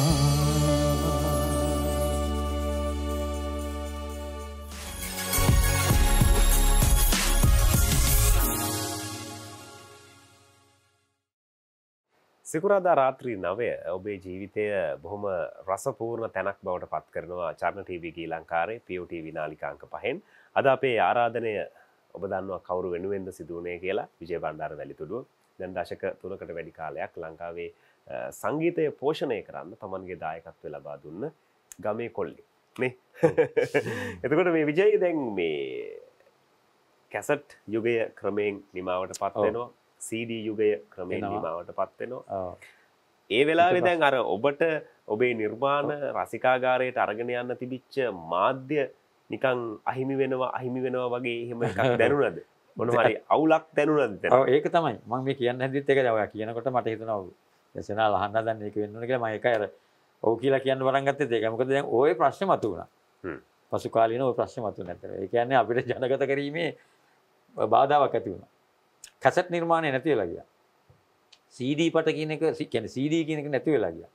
[SPEAKER 1] සිකුරාදා රාත්‍රී නවය ඔබේ ජීවිතය බොහොම රසපූර්ණ තැනක් බවට පත් කරනවා චර්ණ ටීවී ගී ලංකාරේ පී ඔ ටීවී නාලිකාංක පහෙන්. අද අපේ ආරාධනය ඔබ දන්නවා කවුරු වෙනුවෙන්ද සිදු වුණේ කියලා විජය බණ්ඩාර වැලිතුඩුව. දැන් දශක තුනකට වැඩි කාලයක් ලංකාවේ සංගීතය පෝෂණය කරන්න තමන්ගේ දායකත්වය ලබා දුන්න ගමේ කොල්ලෙක් නේ. එතකොට මේ විජය දැන් මේ කැසට් යුගය ක්‍රමයෙන් නිමාවට පත් වෙනවා. සී ඩී යුගය ක්‍රමයෙන් නිමාවට පත් වෙනවා. ඒ වෙලාවේ දැන් අර ඔබට ඔබේ නිර්මාණ රසිකාගාරයට අරගෙන යන්න තිබිච්ච මාධ්‍ය නිකන් අහිමි වෙනවා අහිමි වෙනවා වගේ එහෙම එකක් දැනුණාද? මොනවා හරි අවුලක් දැනුණාද?
[SPEAKER 2] ඔව් ඒක තමයි. මම මේ කියන්න හැදිත් ඒක ඔයා කියනකොට මට හිතුණා දේශනා ලහන්න දැන් මේක වෙන්න ඕන කියලා. මම ඒකයි අර ඔව් කියලා කියන්න පටන් ගත්තේ ඒක. මොකද දැන් ওই ප්‍රශ්නේ මතුවුණා. හ්ම්. පසු කාලීන ওই ප්‍රශ්නේ මතුවුණා නැතර. ඒ කියන්නේ අපිට ජනගත කිරීමේ බාධාවක් ඇති වුණා. කැසට් නිර්මාණය නැති වෙලා ගියා. සී ඩී පට කියන එක කියන්නේ සී ඩී කියන එක නැති වෙලා ගියා.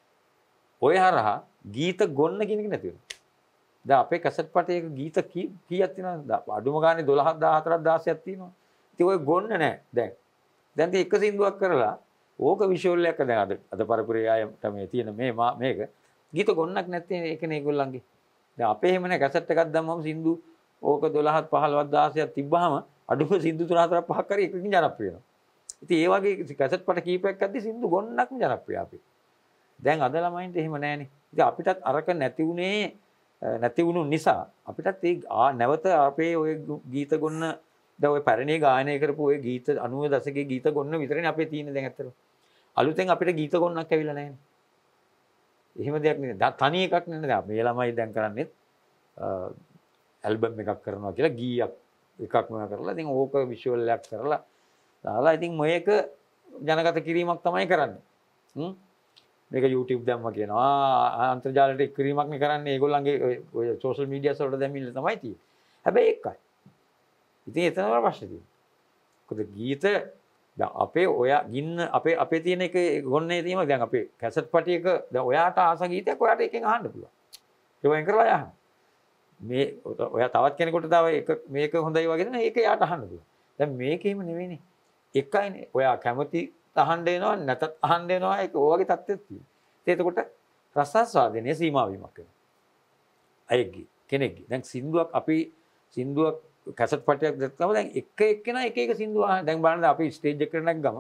[SPEAKER 2] ඔය හරහා ගීත ගොන්න කියන එක නැති වෙනවා. දැන් අපේ කැසට් පටේ ගීත කීයක් තියෙනවද? අඩුම ගානේ දොළහක් දාහතරක් දාසයක් තියෙනවා. ඉතින් ඔය ගොන්න නැහැ දැන්. දැන් ඉතින් එක සින්දුවක් කරලා ඕක විෂුවල් එකක් දැන් අද අද පරපුරේ ආයමට මේ තියෙන මේ මේක ගීත ගොන්නක් නැත්තේ ඒකනේ ඒගොල්ලන්ගේ. දැන් අපේ එහෙම නැහැ කැසට් එකක් දැම්මම සින්දු ඕක දොළහක් පහළොවක් දාසයක් තිබ්බහම අඩුම සින්දු තුන හතරක් පහක් කරේ එකකින් ජනප්‍රිය වෙනවා. ඉතින් ඒ වගේ කැසට් පට කීපයක් අද්දි සින්දු ගොන්නක්ම ජනප්‍රිය අපි. දැන් අද ළමයින්ට එහෙම නැහනේ. ඉතින් අපිටත් අරක නැති උනේ නැති වුණු නිසා අපිටත් ඒ නැවත අපේ ওই ගීත ගොන්න දැන් ওই පැරණි ගායනය කරපු ওই ගීත අනූව දශකයේ ගීත ගොන්න විතරනේ අපේ තියෙන්නේ දැන් ඇත්තට. අලුතෙන් අපිට ගීත ගොන්නක් ඇවිල්ලා නැහනේ. එහෙම දෙයක් නෙවෙයි. තනි එකක් නෙවෙයි. දැන් මේ ළමයි දැන් කරන්නේ ඇල්බම් එකක් කරනවා කියලා ගීයක් එකක්ම කරලා ඉතින් ඕක විෂුවල් එකක් කරලා දාලා ඉතින් මේක ජනගත කිරීමක් තමයි කරන්නේ. හ්ම් මේක YouTube දැම්ම කියනවා අන්තර්ජාලයට එක් කිරීමක් නේ කරන්නේ ඒගොල්ලන්ගේ ඔය සෝෂල් මීඩියාස් වලට දැම්මිල්ල තමයි තියෙන්නේ. හැබැයි එකයි. ඉතින් එතන වල ප්‍රශ්නේ තියෙනවා. මොකද ගීත දැන් අපේ ඔය ගින්න අපේ අපේ තියෙන එක ගොන්නේ තියෙනවා දැන් අපේ කැසට් පටියක දැන් ඔයාට ආස ගීතයක් ඔයාට එකෙන් අහන්න පුළුවන්. ඒක වෙන් කරලා යහන්න. මේ ඔයා තවත් කෙනෙකුට තව එක මේක හොඳයි වගේ නේ ඒක යාට අහන්න පුළුවන්. දැන් මේකෙම නෙවෙයිනේ. එකයිනේ. ඔයා කැමති අහන්න එනවා නැතත් අහන්න එනවා ඒක ඔයගේ තත්ත්වෙත් තියෙනවා. ඒ එතකොට රසාස්වාදනයේ සීමා වීමක් වෙනවා. අයෙක්ගේ කෙනෙක්ගේ. දැන් සින්දුවක් අපි සින්දුවක් කැසට් පටියක් දැක්කම දැන් එක එක්කෙනා එක එක සින්දු අහන. දැන් බලන්න අපි ස්ටේජ් එකට නැග්ගම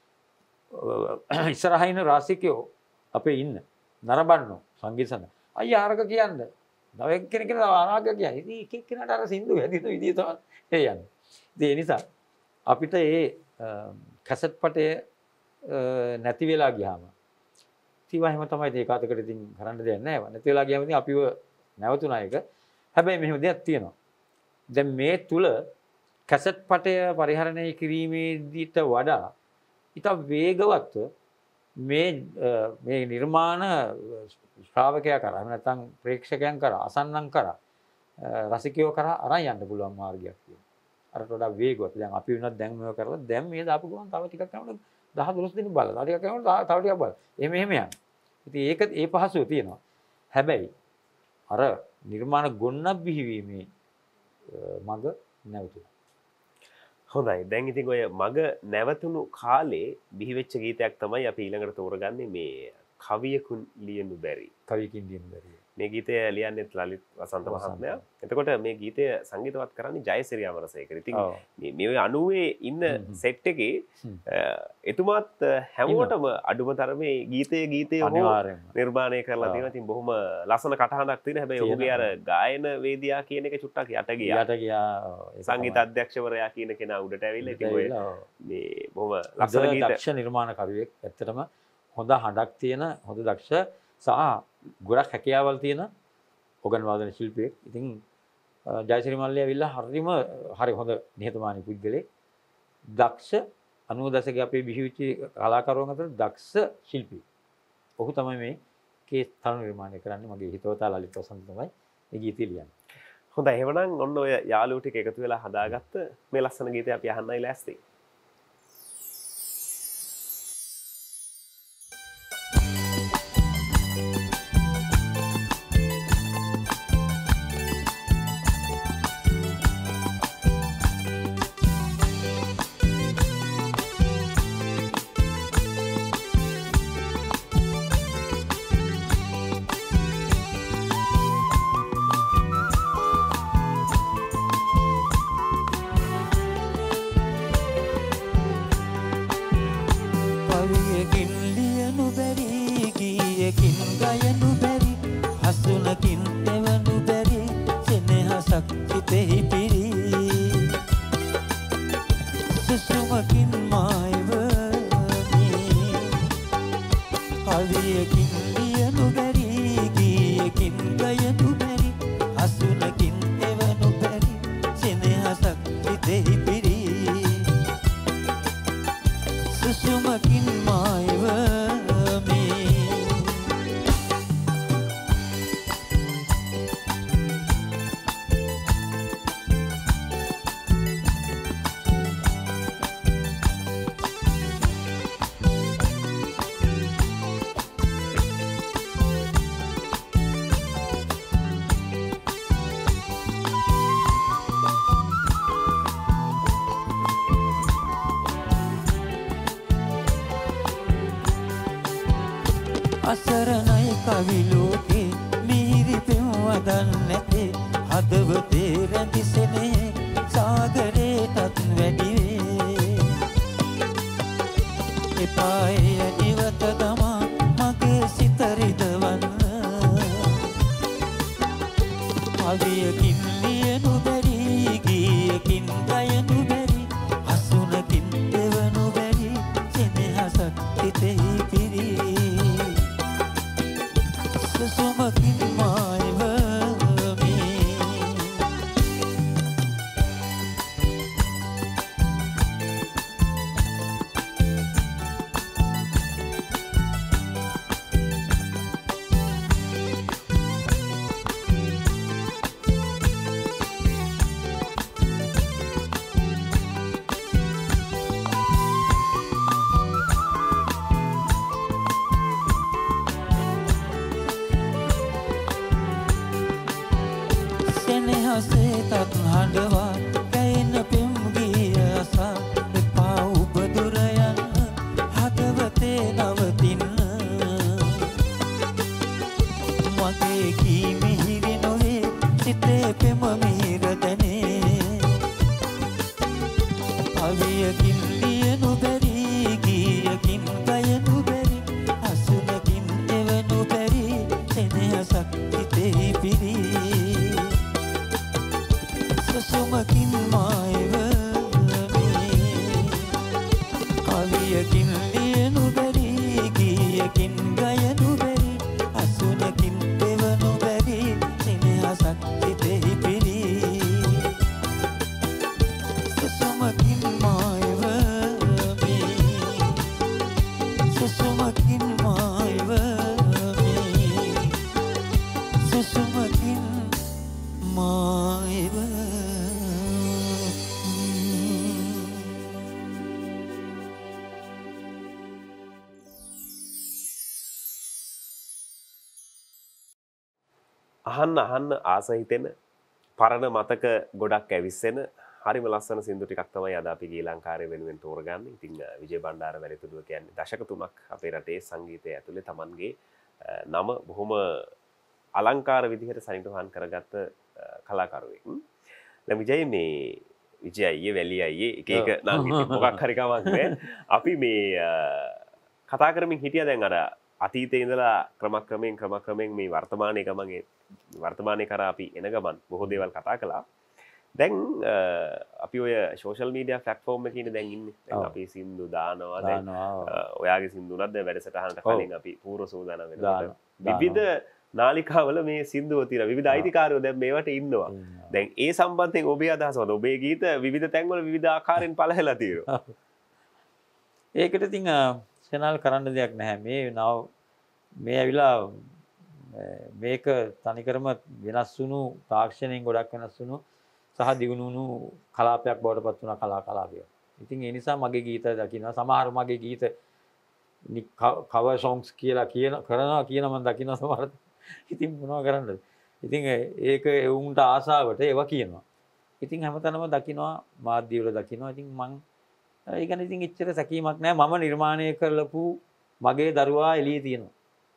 [SPEAKER 2] ඉස්සරහින් රාසිකයෝ අපේ ඉන්න නරඹන්නෝ සංගීත සඳ. අයියා අරක කියන්නේ තව එක්කෙනෙක් කෙනා අනාගත කියන්නේ. ඉතින් එක එක්කෙනාට අර සින්දු හැදින විදිය තමයි ඒ යන්නේ. ඉතින් ඒ නිසා අපිට මේ කැසට් පටය නැති වෙලා ගියාම ඉතින් එහෙම තමයි ඒක අතකට ඉතින් කරන්න දෙයක් නැහැ. නැති වෙලා ගියාම ඉතින් අපිව නැවතුණා ඒක. හැබැයි මෙහෙම දෙයක් තියෙනවා. දැන් මේ තුල කැසට් පටය පරිහරණය කිරීමේදීට වඩා ඊට වේගවත්ව මේ මේ නිර්මාණ ශ්‍රාවකයා කරා නැත්නම් ප්‍රේක්ෂකයන් කරා අසන්නන් කරා රසිකයෝ කරා අරන් යන්න පුළුවන් මාර්ගයක් තියෙනවා. අරට වඩා වේගවත්. දැන් අපි වෙනත් දැන් මේව කරලා දැන් මේ දාපු ගමන් තව ටිකක් යනකොට දහ දොළොස් දින බලලා. තව ටිකක් යනකොට තව ටිකක් බලලා. එහෙම එහෙම යනවා. ඉතින් ඒක ඒ පහසුව තියෙනවා. හැබැයි අර නිර්මාණ ගොන්නක් බිහිවීමේ මග නැවතුණා.
[SPEAKER 1] හොඳයි. දැන් ඉතින් ඔය මග නැවතුණු කාලේ බිහිවෙච්ච ගීතයක් තමයි අපි ඊළඟට තෝරගන්නේ මේ කවියකුන් ලියනු බැරි.
[SPEAKER 2] කවියකින් ලියනු බැරි.
[SPEAKER 1] මේ ගීතය ලියන්නේත් ලලිත් වසන්ත මහත්මයා. එතකොට මේ ගීතය සංගීතවත් කරන්නේ ජයසිරි අමරසේකර. ඉතින් මේ මේ අනූවේ ඉන්න සෙට් එකේ එතුමාත් හැමෝටම අඩුම තරමේ ගීතයේ ගීතය නිර්මාණය කරලා තියෙනවා. ඉතින් බොහොම ලස්සන කටහඬක් තියෙන. හැබැයි ඔහුගේ අර ගායන වේදියා කියන එක චුට්ටක් යට ගියා.
[SPEAKER 2] යට ගියා.
[SPEAKER 1] සංගීත අධ්‍යක්ෂවරයා කියන කෙනා උඩට ඇවිල්ලා ඉතින් ඔය මේ බොහොම ලස්සන ගීත
[SPEAKER 2] දක්ෂ නිර්මාණකරුවෙක්. ඇත්තටම හොඳ හඬක් තියෙන හොඳ දක්ෂ සහ ගොඩක් හැකියාවල් තියෙන ඔගන් වාදන ශිල්පියෙක්. ඉතින් ජයසිරි මල්ලි ඇවිල්ලා හරිම හරි හොඳ නිහතමානී පුද්ගලෙක්. දක්ෂ අනූ දශකයේ අපේ බිහිවිච්ච කලාකරුවන් අතර දක්ෂ ශිල්පියෙක්. ඔහු තමයි මේ කේස් තරු නිර්මාණය කරන්නේ. මගේ හිතවතා ලලිත් වසන්ත තමයි මේ ගීතය ලියන්නේ.
[SPEAKER 1] හොඳයි. එහෙනම් ඔන්න ඔය යාළුවෝ ටික එකතු වෙලා හදාගත්ත මේ ලස්සන ගීතය අපි අහන්නයි ලෑස්ති.
[SPEAKER 3] අසරණයි කවි ලෝකේ මිහිරි පෙම් වදන් නැතේ හදවතේ රැඳිසෙනේ සාගරේටත් වැඩි වේ එපායේ නිවත තමා මගේ සිත රිදවන්න කවියකින් ලියනු බැරි ගීයකින් ගයනු බැරි හසුනකින් දෙවනු බැරි සෙනෙහසක් හිතෙහි පිරී සුමකින් මායව සෙනෙහසේතත් හඬවා කැයින පෙම් ගිය අසා එපා ඔබ දුර යන්න හදවතේ නවතින්න මගේ කී මිහිරි නොවේ සිතේ පෙම මිහිර දැනේ කවියකින් ලියනු බැරි ගීයකින් ගයනු බැරි අසුනකින් එවනු බැරි සෙනෙහසක් හිතෙහි පිරී සුමකින් මායව කවියකින් ලියනු බැරි ගීයකින් ගයනු බැරි අසුනකින් දෙවනු බැරි සෙනෙහසක් හිතෙහි පිරී සුමකින් මායව සුමකින් මායව සුමකින් මායව
[SPEAKER 1] අහන්න අහන්න ආස හිතෙන පරණ මතක ගොඩක් ඇවිස්සෙන හරිම ලස්සන සින්දු ටිකක් තමයි අද අපි ගී ලංකාරය වෙනුවෙන් තෝරගන්නේ. ඉතින් විජය බණ්ඩාර වැලිතුඩුව කියන්නේ දශක තුනක් අපේ රටේ සංගීතය ඇතුලේ Tamanගේ නම බොහොම අලංකාර විදිහට සනිටුහන් කරගත්ත කලාකරුවෙක්. දැන් විජය මේ විජය අයියේ වැලි අයියේ එක එක නම් මොකක් හරි කමක් නෑ. අපි මේ කතා කරමින් හිටියා දැන් අර අතීතයේ ඉඳලා ක්‍රමක්‍රමයෙන් ක්‍රමක්‍රමයෙන් මේ වර්තමානයේ ගමන් වර්තමානයේ කරා අපි එන ගමන් බොහෝ දේවල් කතා කළා. දැන් අපි ඔය සෝෂල් මීඩියා ප්ලැට්ෆෝම් එකේ ඉන්නේ දැන් ඉන්නේ. දැන් අපි සින්දු දානවා දැන් ඔයාගේ සින්දුනත් දැන් වැඩසටහනට කලින් අපි පූර්ව සූදානම් වෙනවා. විවිධ නාලිකාවල මේ සින්දුව තියෙනවා. විවිධ අයිතිකාරයෝ දැන් මේවට ඉන්නවා. දැන් ඒ සම්බන්ධයෙන් ඔබේ අදහස මොකද? ඔබේ ගීත විවිධ තැන්වල විවිධ ආකාරයෙන් පළහෙලා තියෙනවා.
[SPEAKER 2] ඒකට ඉතින් සෙනල් කරන්න දෙයක් නැහැ. මේ නව මේ ඇවිලා මේක තනිකරම වෙනස් වුණු තාක්ෂණයෙන් ගොඩක් වෙනස් වුණු සහ දියුණු වුණු කලාපයක් බවට පත් වුණා කලා කලාපය. ඉතින් ඒ නිසා මගේ ගීත දකින්න සමහර මගේ ගීත කවර් songs කියලා කියන කරනවා කියන මම දකින්න සමහර. ඉතින් මොනව කරන්නද? ඉතින් ඒක ඒ උන්ට ආසාවට ඒවා කියනවා. ඉතින් හැමතැනම දකින්නවා මාධ්‍ය වල දකින්නවා. ඉතින් මං ඒ කියන්නේ ඉතින් එච්චර සැකීමක් නැහැ. මම නිර්මාණය කරලපු මගේ දරුවා එළියේ තියෙනවා.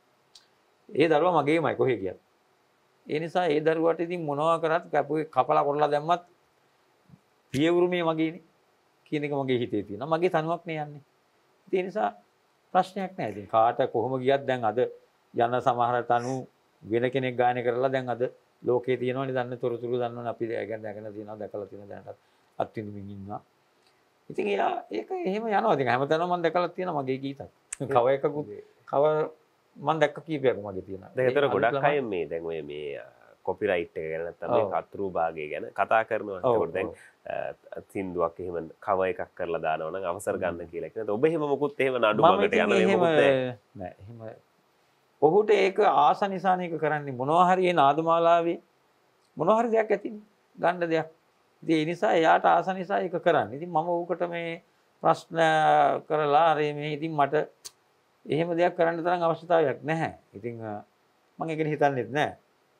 [SPEAKER 2] ඒ දරුවා මගේමයි කොහේ ගියත්. ඒ නිසා ඒ දරුවාට ඉතින් මොනවා කරත් කපුවේ කපලා කොරලා දැම්මත් පියවුරුමේ මගේනේ කියන එක මගේ හිතේ තියෙනවා. මගේ තනුවක් නේ යන්නේ. ඒ නිසා ප්‍රශ්නයක් නැහැ. ඉතින් කාට කොහොම ගියත් දැන් අද යන සමහර තනු වෙන කෙනෙක් ගායන කරලා දැන් අද ලෝකේ තියෙනවනේ දන්න තොරතුරු දන්නවනේ අපි ගැන දැකලා තියෙනවා දැකලා තියෙන දැනටත් අත්විඳින්න ඉන්නවා. ඉතින් එයා ඒක එහෙම යනවා. ඉතින් හැමතැනම මම දැකලා තියෙනවා මගේ ගීතත්. කව එකකුත් කව මම දැක්ක කීපයක් මගේ තියෙනවා.
[SPEAKER 1] දැන් ඒතර ගොඩක් අය මේ දැන් ඔය මේ කොපිරයිට් එක ගැන නැත්නම් මේ කතරු භාගය ගැන කතා කරනවා. ඒකට දැන් සින්දුවක් එහෙම කව එකක් කරලා දානවා නම් අවසර ගන්න කියලා කියන. ඔබ එහෙම මොකුත් එහෙම නඩු මගට යන එහෙම මොකුත්
[SPEAKER 2] නෑ. එහෙම ඔහුට ඒක ආස නිසා නේක කරන්නේ මොනවා හරි ඒ නාදමාලාවේ මොනවා හරි දෙයක් ඇතිනේ. ගන්න දෙයක්. ඉතින් ඒ නිසා එයාට ආස නිසා ඒක කරන්නේ. ඉතින් මම ඌකට මේ ප්‍රශ්න කරලා අර මේ ඉතින් මට එහෙම දෙයක් කරන්න තරම් අවශ්‍යතාවයක් නැහැ. ඉතින් මම ඒක හිතන්නේත් නැහැ.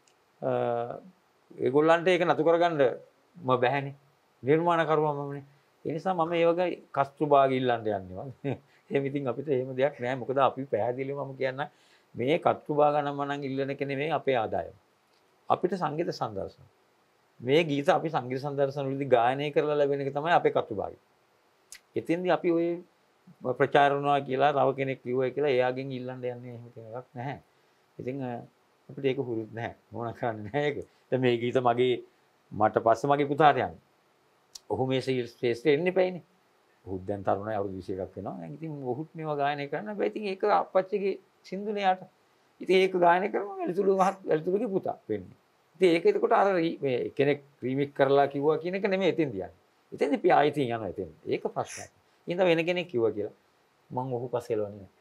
[SPEAKER 2] ඒගොල්ලන්ට ඒක නතු කරගන්න ම බැහැනේ. නිර්මාණකරුවා මමනේ. ඒ නිසා මම ඒ වගේ කස්තුභාග ඉල්ලන්න යන්නේ මම. එහෙම ඉතින් අපිට එහෙම දෙයක් නැහැ. මොකද අපි පැහැදිලිව මම කියන්න මේ කස්තුභාග නම් මනම් ඉල්ලන එක නෙමෙයි අපේ ආදායම. අපිට සංගීත සංදර්ශන. මේ ගීත අපි සංගීත සංදර්ශන වලදී ගායනය කරලා ලැබෙන එක තමයි අපේ කස්තුභාගය. එතෙන්දී අපි ඔය ප්‍රචාරණවා කියලා තව කෙනෙක් කිව්වයි කියලා එයාගෙන් ඉල්ලන්න යන්නේ එහෙම කෙනෙක් නැහැ. ඉතින් අපිට ඒක හුරුත් නැහැ. මොන කරන්නේ නැහැ ඒක. දැන් මේ ගීත මගේ මට පස්සේ මගේ පුතාට යන්නේ. ඔහු මේ ශ්‍රේෂ්ඨ එන්නේ පැයිනේ. ඔහුත් දැන් තරුණයි අවුරුදු විසි එකක් වෙනවා. දැන් ඉතින් ඔහුත් මේවා ගායනය කරන්න බෑ. ඉතින් ඒක අපච්චිගේ සින්දුනේ යාට. ඉතින් ඒක ගායනය කරනවා වැලිතුළු මහත් වැලිතුළුගේ පුතා වෙන්නේ. ඉතින් ඒක එතකොට අර මේ කෙනෙක් රීමික් කරලා කිව්වා කියන එක නෙමෙයි එතෙන්දී යන්නේ. එතෙන්දී අපි ආයිතින් යනවා එතෙන්. ඒක ප්‍රශ්නයක්. ඉතින් වෙන කෙනෙක් කිව්වා කියලා මම ඔහු පස්සෙලවන්නේ නැහැ.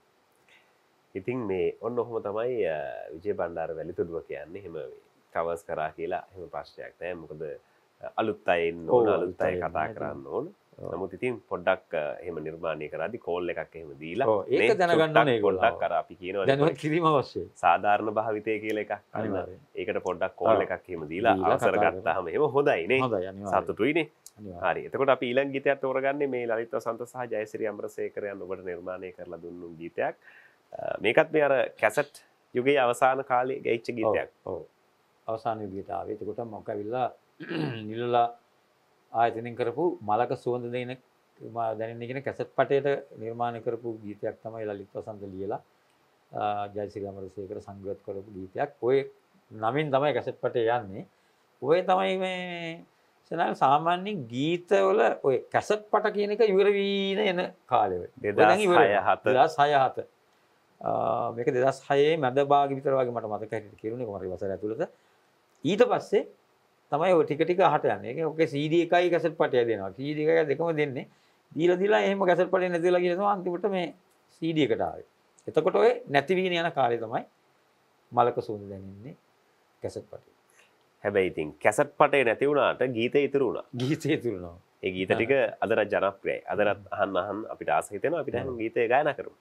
[SPEAKER 1] ඉතින් මේ ඔන්න ඔහොම තමයි විජය බණ්ඩාර වැලිතුඩුව කියන්නේ. එහෙම කවර්ස් කරා කියලා එහෙම ප්‍රශ්නයක් නැහැ. මොකද අලුත් අය ඉන්න ඕන අලුත් අය කතා කරන්න ඕන. නමුත් ඉතින් පොඩ්ඩක් එහෙම නිර්මාණය කරාදී කෝල් එකක් එහෙම දීලා
[SPEAKER 2] ඒක දැනගන්න ඕනේ ඒගොල්ලෝ.
[SPEAKER 1] පොඩ්ඩක් අර අපි කියනවා
[SPEAKER 2] දැනුවත් කිරීම අවශ්‍යයි.
[SPEAKER 1] සාධාරණ භාවිතය කියලා එකක්. ඒකට පොඩ්ඩක් කෝල් එකක් එහෙම දීලා අවසර ගත්තාම එහෙම හොඳයි නේ.
[SPEAKER 2] හොඳයි අනිවාර්යයෙන්.
[SPEAKER 1] සතුටුයිනේ. හරි. එතකොට අපි ඊළඟ ගීතයක් තෝරගන්නේ මේ ලලිත් වසන්ත සහ ජයසිරි අමරසේකරයන් ඔබට නිර්මාණය කරලා දුන්නු ගීතයක්. මේකත් මේ අර කැසට් යුගයේ අවසාන කාලේ ගයිච්ච ගීතයක්.
[SPEAKER 2] ඔව්. අවසාන යුගයට ආවේ. එතකොට මම කවිලා නිලලා ආයතනෙන් කරපු මලක සුවඳ දෙන දැනෙන්නේ කියන කැසට් පටේට නිර්මාණය කරපු ගීතයක් තමයි ලලිත් වසන්ත ලියලා ජයසිරි අමරසේකර සංගීත කරපු ගීතයක්. ඔය නමින් තමයි කැසට් පටේ යන්නේ. ඔය තමයි මේ සෙනල් සාමාන්‍යයෙන් ගීතවල ඔය කැසට් පට කියන එක ඉවර වීන එන කාලෙ ඔය.
[SPEAKER 1] දෙදහස් හය
[SPEAKER 2] හත මේක දෙදහස් හයේ මැද භාග විතර වගේ මට මතක හිටිට කිරුණේ කොහොමද වසර ඇතුළත. ඊට පස්සේ තමයි ඔය ටික ටික අහට යන්නේ. ඒක ඔකේ සී ඩී එකයි කැසට් පටය දෙනවා. සී ඩී එක දෙකම දෙන්නේ. දීලා දීලා එහෙම කැසට් පටේ නැතිලා කියලා තමයි අන්තිමට මේ සී ඩී එකට ආවේ. එතකොට ඔය නැති වීන යන කාලේ තමයි මලක සුවඳ දැනෙන්නේ කැසට් පටේ.
[SPEAKER 1] හැබැයි ඉතින් කැසට් පටේ නැති වුණාට ගීතේ ඉතුරු වුණා.
[SPEAKER 2] ගීතේ ඉතුරු වුණා.
[SPEAKER 1] ඒ ගීත ටික අදට ජනප්‍රියයි. අදට අහන්න අහන්න අපිට ආස හිතෙනවා අපිට අහන්න ගීතය ගායනා කරමු.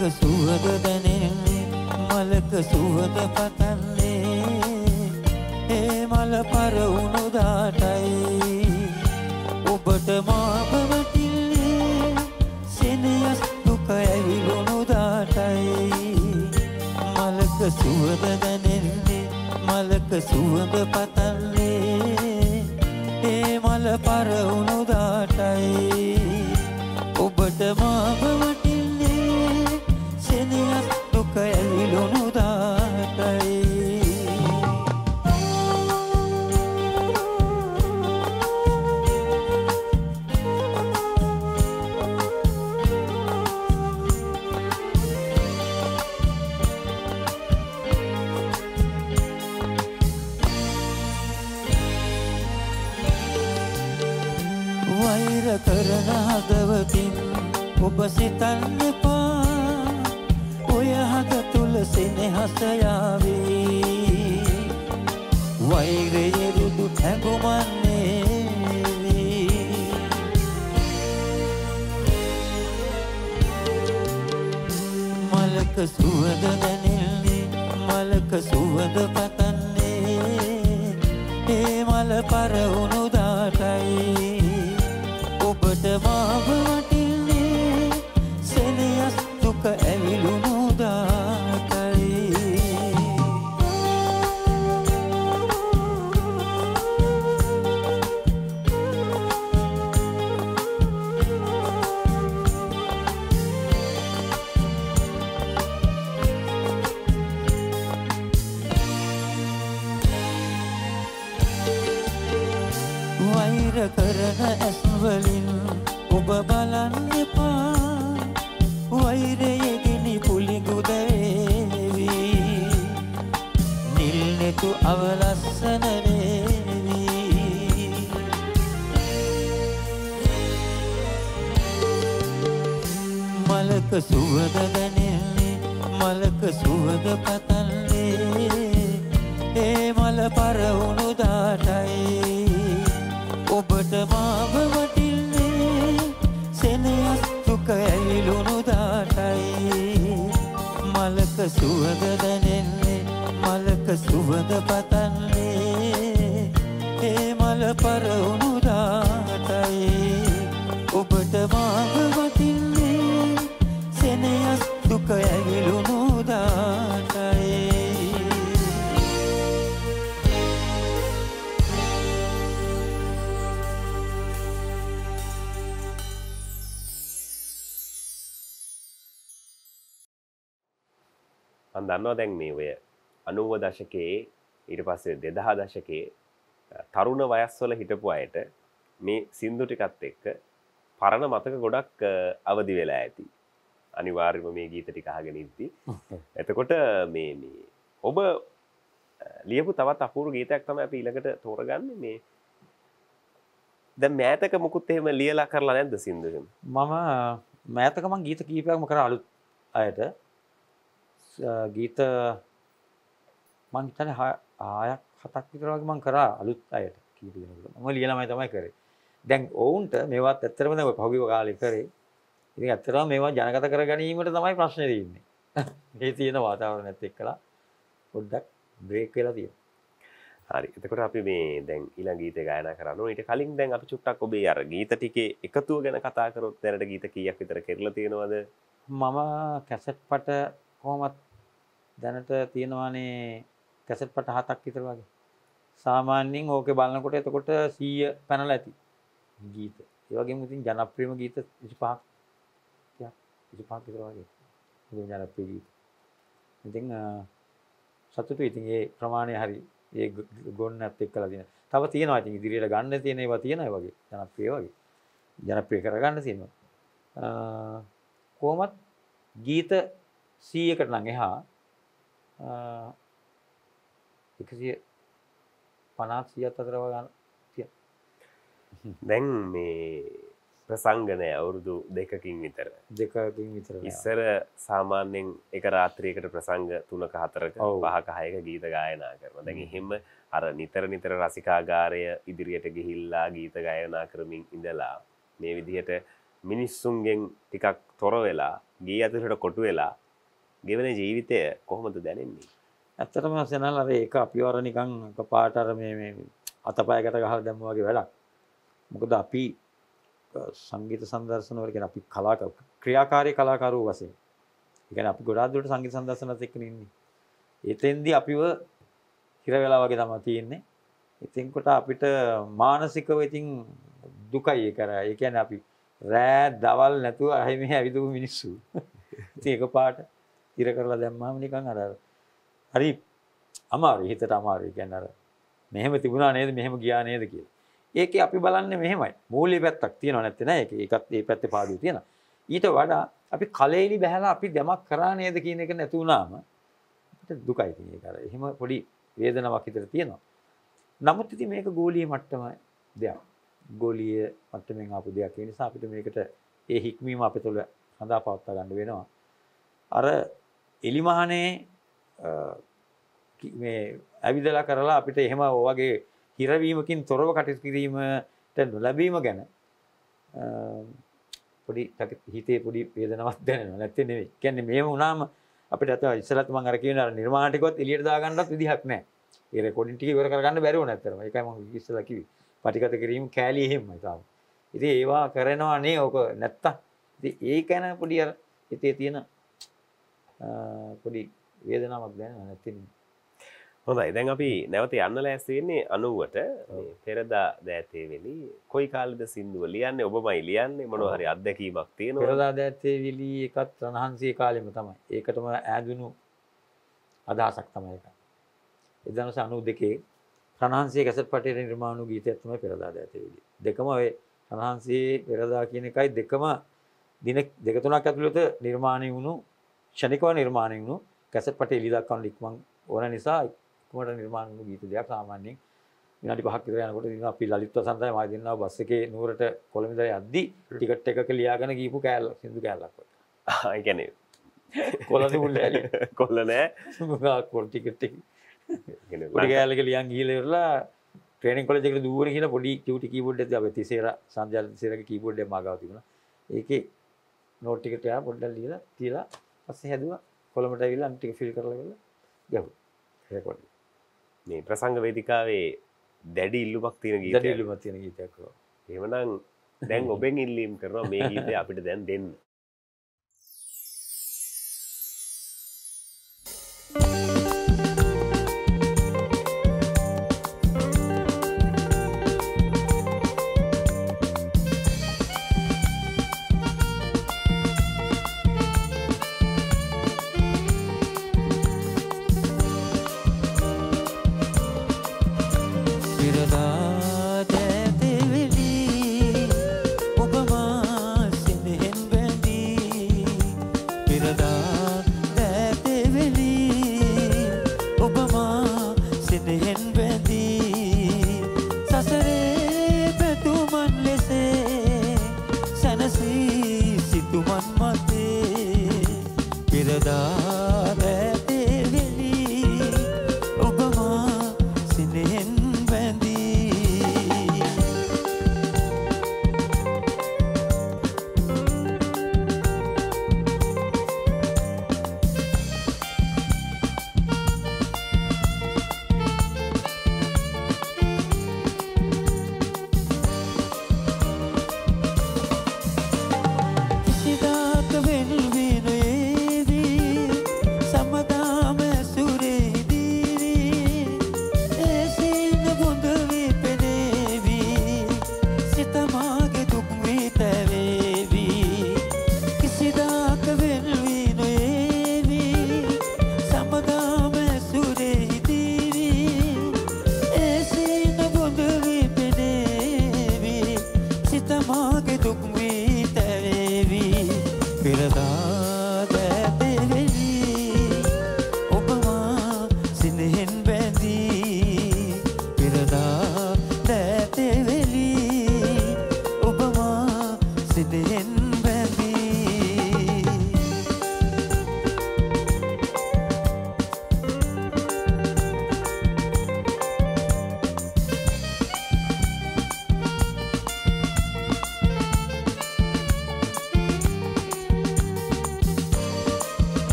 [SPEAKER 3] සුවඳ දැනෙන්නේ මලක සුවඳ පතන්නේ ඒ මල පරවුණු දාටයි ඔබට මාව වටින්නේ සෙනෙහස් දුක ඇවිලුණු දාටයි මලක සුවඳ දැනෙන්නේ මලක සුවඳ පතන්නේ ඒ මල පරවුණු දාටයි ඔබට මාව වටින්නේ සෙනෙහස් දුක ඇවිලුණු දාටයි වෛර කරන හදවතින් ඔබ සිතන්න එපා ඔය හද තුල සෙනෙහස යාවී වෛරයේ රුදු හැඟුමන්නේ මලක සුවඳ දැනෙන්නේ මලක සුවඳ පතන්නේ ඒ මල පරවුණු දාටයි ඔබට මාව වටින්නේ සෙනෙහස් දුක ඇවිලුණු දාටයි වෛර කරන ඇස් වලින් ඔබ බලන්න එපා වෛරයේ ගිනි පුලිඟු දේවි නිල් නෙතු අවලස්සන දේවි මලක සුවඳ දැනෙන්නේ මලක සුවඳ පතන්නේ ඒ මල පරවුණු දාටයි ඔබට මාව වටින්නේ සෙනෙහස් දුක ඇවිලුණු දාටයි මලක සුවඳ දැනෙන්නේ මලක සුවඳ පතන්නේ ඒ මල පරවුණු දාටයි ඔබට මාව වටින්නේ සෙනෙහස් දුක ඇවිලුණු දාටයි
[SPEAKER 1] මම දන්නවා දැන් මේ ඔය අනූව දශකයේ ඊට පස්සේ දෙදහ දශකයේ තරුණ වයස්වල හිටපු අයට මේ සින්දු ටිකත් එක්ක පරණ මතක ගොඩක් අවදි වෙලා ඇති. අනිවාර්යයෙන්ම මේ ගීත ටික අහගෙන ඉද්දි. එතකොට මේ මේ ඔබ ලියපු තවත් අපූර්ව ගීතයක් තමයි අපි ඊළඟට තෝරගන්නේ මේ දැන් මෑතක මුකුත් එහෙම ලියලා කරලා නැද්ද සින්දු එහෙම?
[SPEAKER 2] මම මෑතක මං ගීත කීපයක්ම කරා අලුත් අයට ගීත මං හිතන්නේ හයක් හතක් විතර වගේ මං කරා අලුත් අයට කීප දෙනෙකුට. මම ලියලාමයි තමයි කරේ. දැන් ඔවුන්ට මේවත් ඇත්තටම දැන් ඔය පහුගිය කාලේ කරේ. ඉතින් ඇත්තටම මේවා ජනගත කර ගැනීමට තමයි ප්‍රශ්නේ තියෙන්නේ. මේ තියෙන වාතාවරණයත් එක්කලා පොඩ්ඩක් බ්‍රේක් වෙලා තියෙනවා.
[SPEAKER 1] හරි. එතකොට අපි මේ දැන් ඊළඟ ගීතේ ගායනා කරන්න ඕනේ. ඊට කලින් දැන් අපි චුට්ටක් ඔබේ අර ගීත ටිකේ එකතුව ගැන කතා කරොත් දැනට ගීත කීයක් විතර කෙරලා තියෙනවද?
[SPEAKER 2] මම කැසට් පට කොහොමත් දැනට තියෙනවානේ කැසට් පට හතක් විතර වගේ. සාමාන්‍යයෙන් ඕකේ බලනකොට එතකොට සීය පැනලා ඇති ගීත. ඒ වගේම ඉතින් ජනප්‍රියම ගීත විසිපහක් විසිපහක් විතර වගේ. ඉතින් ජනප්‍රිය ගීත. ඉතින් සතුටුයි ඉතින් ඒ ප්‍රමාණය හරි ඒ ගොන්නත් එක්කලා තියෙන. තව තියෙනවා ඉතින් ඉදිරියට ගන්න තියෙන ඒවා තියෙනවා වගේ ජනප්‍රිය වගේ. ජනප්‍රිය කරගන්න තියෙනවා. කොහොමත් ගීත සීයකට නම් එහා එකසිය පනස් සියයක් අතර වගේ තියෙනවා.
[SPEAKER 1] දැන් මේ ප්‍රසංගනය අවුරුදු දෙකකින් විතර
[SPEAKER 2] දෙකකින් විතර
[SPEAKER 1] ඉස්සර සාමාන්‍යයෙන් එක රාත්‍රියකට ප්‍රසංග තුනක හතරක පහක හයක ගීත ගායනා කරනවා. දැන් එහෙම අර නිතර නිතර රසිකාගාරය ඉදිරියට ගිහිල්ලා ගීත ගායනා කරමින් ඉඳලා මේ විදිහට මිනිස්සුන්ගෙන් ටිකක් තොර වෙලා ගේ ඇතුළට කොටු වෙලා ගෙවන ජීවිතය කොහොමද දැනෙන්නේ?
[SPEAKER 2] ඇත්තටම සෙනල් අර ඒක අපිව අර නිකන් එකපාරට අර මේ මේ අතපයකට ගහලා දැම්මා වගේ වැඩක්. මොකද අපි සංගීත සංදර්ශන වල කියන අපි කලාකාර ක්‍රියාකාරී කලාකරුවෝ වශයෙන්. ඒ කියන්නේ අපි ගොඩාක් දුරට සංගීත සංදර්ශනත් එක්ක ඉන්නේ. එතෙන්දී අපිව හිර වෙලා වගේ තමයි තියෙන්නේ. ඉතින් කොට අපිට මානසිකව ඉතින් දුකයි ඒක. ඒ කියන්නේ අපි රෑ දවල් නැතුව අහි මෙහි ඇවිදපු මිනිස්සු. ඉතින් එකපාරට හිර කරලා දැම්මාම නිකන් අර හරි අමාරුයි, හිතට අමාරුයි. කියන්නේ අර මෙහෙම තිබුණා නේද, මෙහෙම ගියා නේද කියලා. ඒකේ අපි බලන්නේ මෙහෙමයි. මූලික පැත්තක් තියෙනව නැත්තේ නෑ. ඒක ඒකත් ඒ පැත්තේ පාඩුව තියෙනවා. ඊට වඩා අපි කලෙලි බහැලා අපි දෙමක් කරා නේද කියන එක නැති වුණාම අපිට දුකයි තියෙන්නේ. ඒක අර එහෙම පොඩි වේදනාවක් හිතට තියෙනවා. නමුත් ඉතින් මේක ගෝලීය මට්ටම දෙයක්. ගෝලීය මට්ටමින් ආපු දෙයක්. ඒ නිසා අපිට මේකට ඒ හික්මීම අපේ තුළ හදා පවත්වා ගන්න වෙනවා. අර එලිමහනේ මේ ඇවිදලා කරලා අපිට එහෙම වගේ හිරවීමකින් තොරව කටයුතු කිරීමට නොලැබීම ගැන පොඩි හිතේ පොඩි වේදනාවක් දැනෙනවා. නැත්නම් නෙවෙයි. කියන්නේ මේව වුණාම අපිට අත ඉස්සරහත් මම අර කියන අර නිර්මාණ ටිකවත් එළියට දාගන්නත් විදිහක් නැහැ. ඒ රෙකෝඩින් ටික ඉවර කරගන්න බැරි වුණා ඇත්තටම. ඒකයි මම ඉස්සෙල්ලා කිව්වේ. පටිගත කිරීම කෑලි එහෙමයි තාම. ඉතින් ඒවා කරනවා නේ ඔක නැත්තම්. ඉතින් ඒක ගැන පොඩි අර හිතේ තියෙන පොඩි වේදනාවක් දැනෙනවා නැත්නම්.
[SPEAKER 1] හොඳයි. දැන් අපි නැවත යන්න ලෑස්ති වෙන්නේ අනූවට. මේ පෙරදා දෑතේ වෙලි කොයි කාලෙද සින්දුව ලියන්නේ? ඔබමයි ලියන්නේ? මොනවා හරි අත්දැකීමක් තියෙනවද?
[SPEAKER 2] පෙරදා දෑතේ වෙලි එකත් රණහන්සේ කාලෙම තමයි. ඒකටම ඈඳුණු අදහසක් තමයි ඒක. එදවස් අනූදෙකේ රණහන්සේ කැසට් පටේ නිර්මාණ වූ ගීතයක් තමයි පෙරදා දෑතේ වෙලි. දෙකම ඔය රණහන්සේ පෙරදා කියන එකයි දෙකම දින දෙක තුනක් ඇතුළත නිර්මාණය වුණු ක්ෂණිකව නිර්මාණය වුණු කැසට් පටේ එළි දක්වන්න ඉක්මන් ඕන නිසා ඉක්මනට නිර්මාණය වුණු ගීත දෙයක්. සාමාන්‍යයෙන් විනාඩි පහක් විතර යනකොට ඉතින් අපි ලලිත් වසන්තයි මා දෙන්නා බස් එකේ නුවරට කොළඹ ඉඳලා යද්දි ටිකට් එකක ලියාගෙන ගිහපු කෑල්ල සින්දු කෑල්ලක් වගේ.
[SPEAKER 1] ආ ඒ කියන්නේ
[SPEAKER 2] කොළඹ මුල්ලෑලි
[SPEAKER 1] කොල්ල නෑ.
[SPEAKER 2] කොල් ටිකට් එක පොඩි කෑල්ලක ලියන් ගිහලා ඉවරලා ට්‍රේනින් කොලෙජ් එකට දුවගෙන ගිහලා පොඩි ටියුටි කීබෝඩ් එකක් අපි තිසේර සංජාල තිසේරගේ කීබෝඩ් එක මාගාව තිබුණා. ඒකේ නෝට් ටිකට යා පොඩ්ඩක් ලියලා තියලා පස්සේ හැදුවා කොළඹට ඇවිල්ලා අනිත් ටික ෆිල් කරලා ගිහලා ගැහුවා රෙකෝඩ්.
[SPEAKER 1] මේ ප්‍රසංග වේදිකාවේ දැඩි ඉල්ලුමක් තියෙන ගීතයක්.
[SPEAKER 2] දැඩි ඉල්ලුමක් තියෙන ගීතයක්.
[SPEAKER 1] එහෙමනම් දැන් ඔබෙන් ඉල්ලීම් කරනවා මේ ගීතය අපිට දැන් දෙන්න.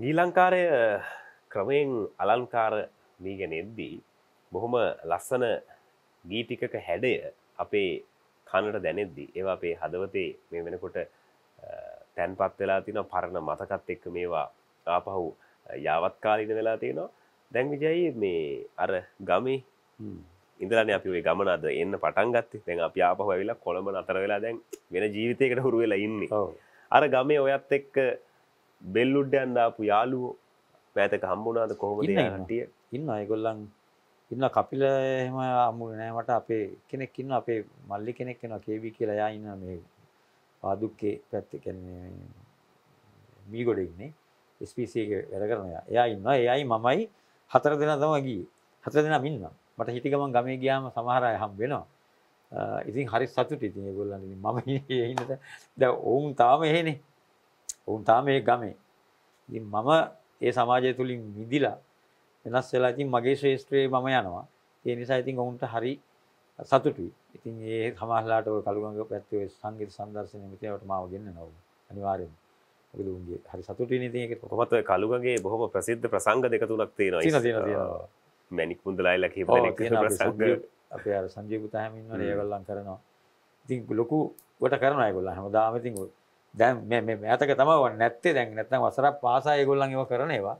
[SPEAKER 1] ඊලංකාරය ක්‍රමයෙන් අලංකාර වීගෙන එද්දී බොහොම ලස්සන ගී ටිකක හැඩය අපේ කනට දැනෙද්දී ඒවා අපේ හදවතේ මේ වෙනකොට තැන්පත් වෙලා තියෙනවා පරණ මතකත් එක්ක මේවා ආපහු යාවත් කාලීන වෙලා තියෙනවා. දැන් විජයි මේ අර ගමේ ඉඳලානේ අපි ওই ගමන අද එන්න පටන් ගත්තේ. දැන් අපි ආපහු ඇවිල්ලා කොළඹ නතර වෙලා දැන් වෙන ජීවිතයකට හුරු වෙලා ඉන්නේ. අර ගමේ ඔයත් එක්ක බෙල්ලුඩ්ඩයන් දාපු යාළුවෝ මෑතක හම්බුණාද කොහොමද ඒ කට්ටිය?
[SPEAKER 2] ඉන්නවා ඒගොල්ලන් ඉන්නවා කපිල එහෙම හම්බුනේ නැහැ මට. අපේ කෙනෙක් ඉන්නවා අපේ මල්ලි කෙනෙක් ඉන්නවා කේවි කියලා. එයා ඉන්නවා මේ පාදුක්කේ පැත්තේ කියන්නේ මීගොඩේ ඉන්නේ. එස් පී සී එකේ වැඩ කරන එයා. එයා ඉන්නවා. එයයි මමයි හතර දෙනා තමයි ගියේ. හතර දෙනාම ඉන්නවා. මට හිටි ගමන් ගමේ ගියාම සමහර අය හම්බ වෙනවා. ඉතින් හරි සතුටුයි. ඉතින් ඒගොල්ලන් ඉතින් මම ඉන්නේ ඉන්නද දැන් ඔවුන් තාම එහෙනේ. ඔවුන් තාම මේ ගමේ. ඉතින් මම ඒ සමාජය තුලින් මිදිලා වෙනස් වෙලා ඉතින් මගේ ශ්‍රේෂ්ඨයේ මම යනවා. ඒ නිසා ඉතින් ඔවුන්ට හරි සතුටුයි. ඉතින් ඒ සමාජලාට ඔය කළුගඟ පැත්තේ ඔය සංගීත සංදර්ශනය මෙතනට මාව ගෙන්නනවා. අනිවාර්යෙන්ම. මොකද උන්ගේ හරි සතුටුයිනේ ඉතින් ඒකට.
[SPEAKER 1] කොහොමද ඔය කළුගඟේ බොහොම ප්‍රසිද්ධ ප්‍රසංග දෙක තුනක් තියෙනවා.
[SPEAKER 2] තියෙනවා තියෙනවා තියෙනවා.
[SPEAKER 1] මැනික් මුන්දලායිලා කියපු දෙනෙක් ප්‍රසංග
[SPEAKER 2] අපේ අර සංජීව පුතා හැම ඉන්නවනේ ඒගොල්ලන් කරනවා. ඉතින් ලොකු කොට කරනවා ඒගොල්ලන් හැමදාම. ඉතින් දැන් මේ මේ මෑතක තමයි වන්නේ නැත්තේ. දැන් නැත්නම් වසරක් පාසා ඒගොල්ලන් ඒව කරන ඒවා.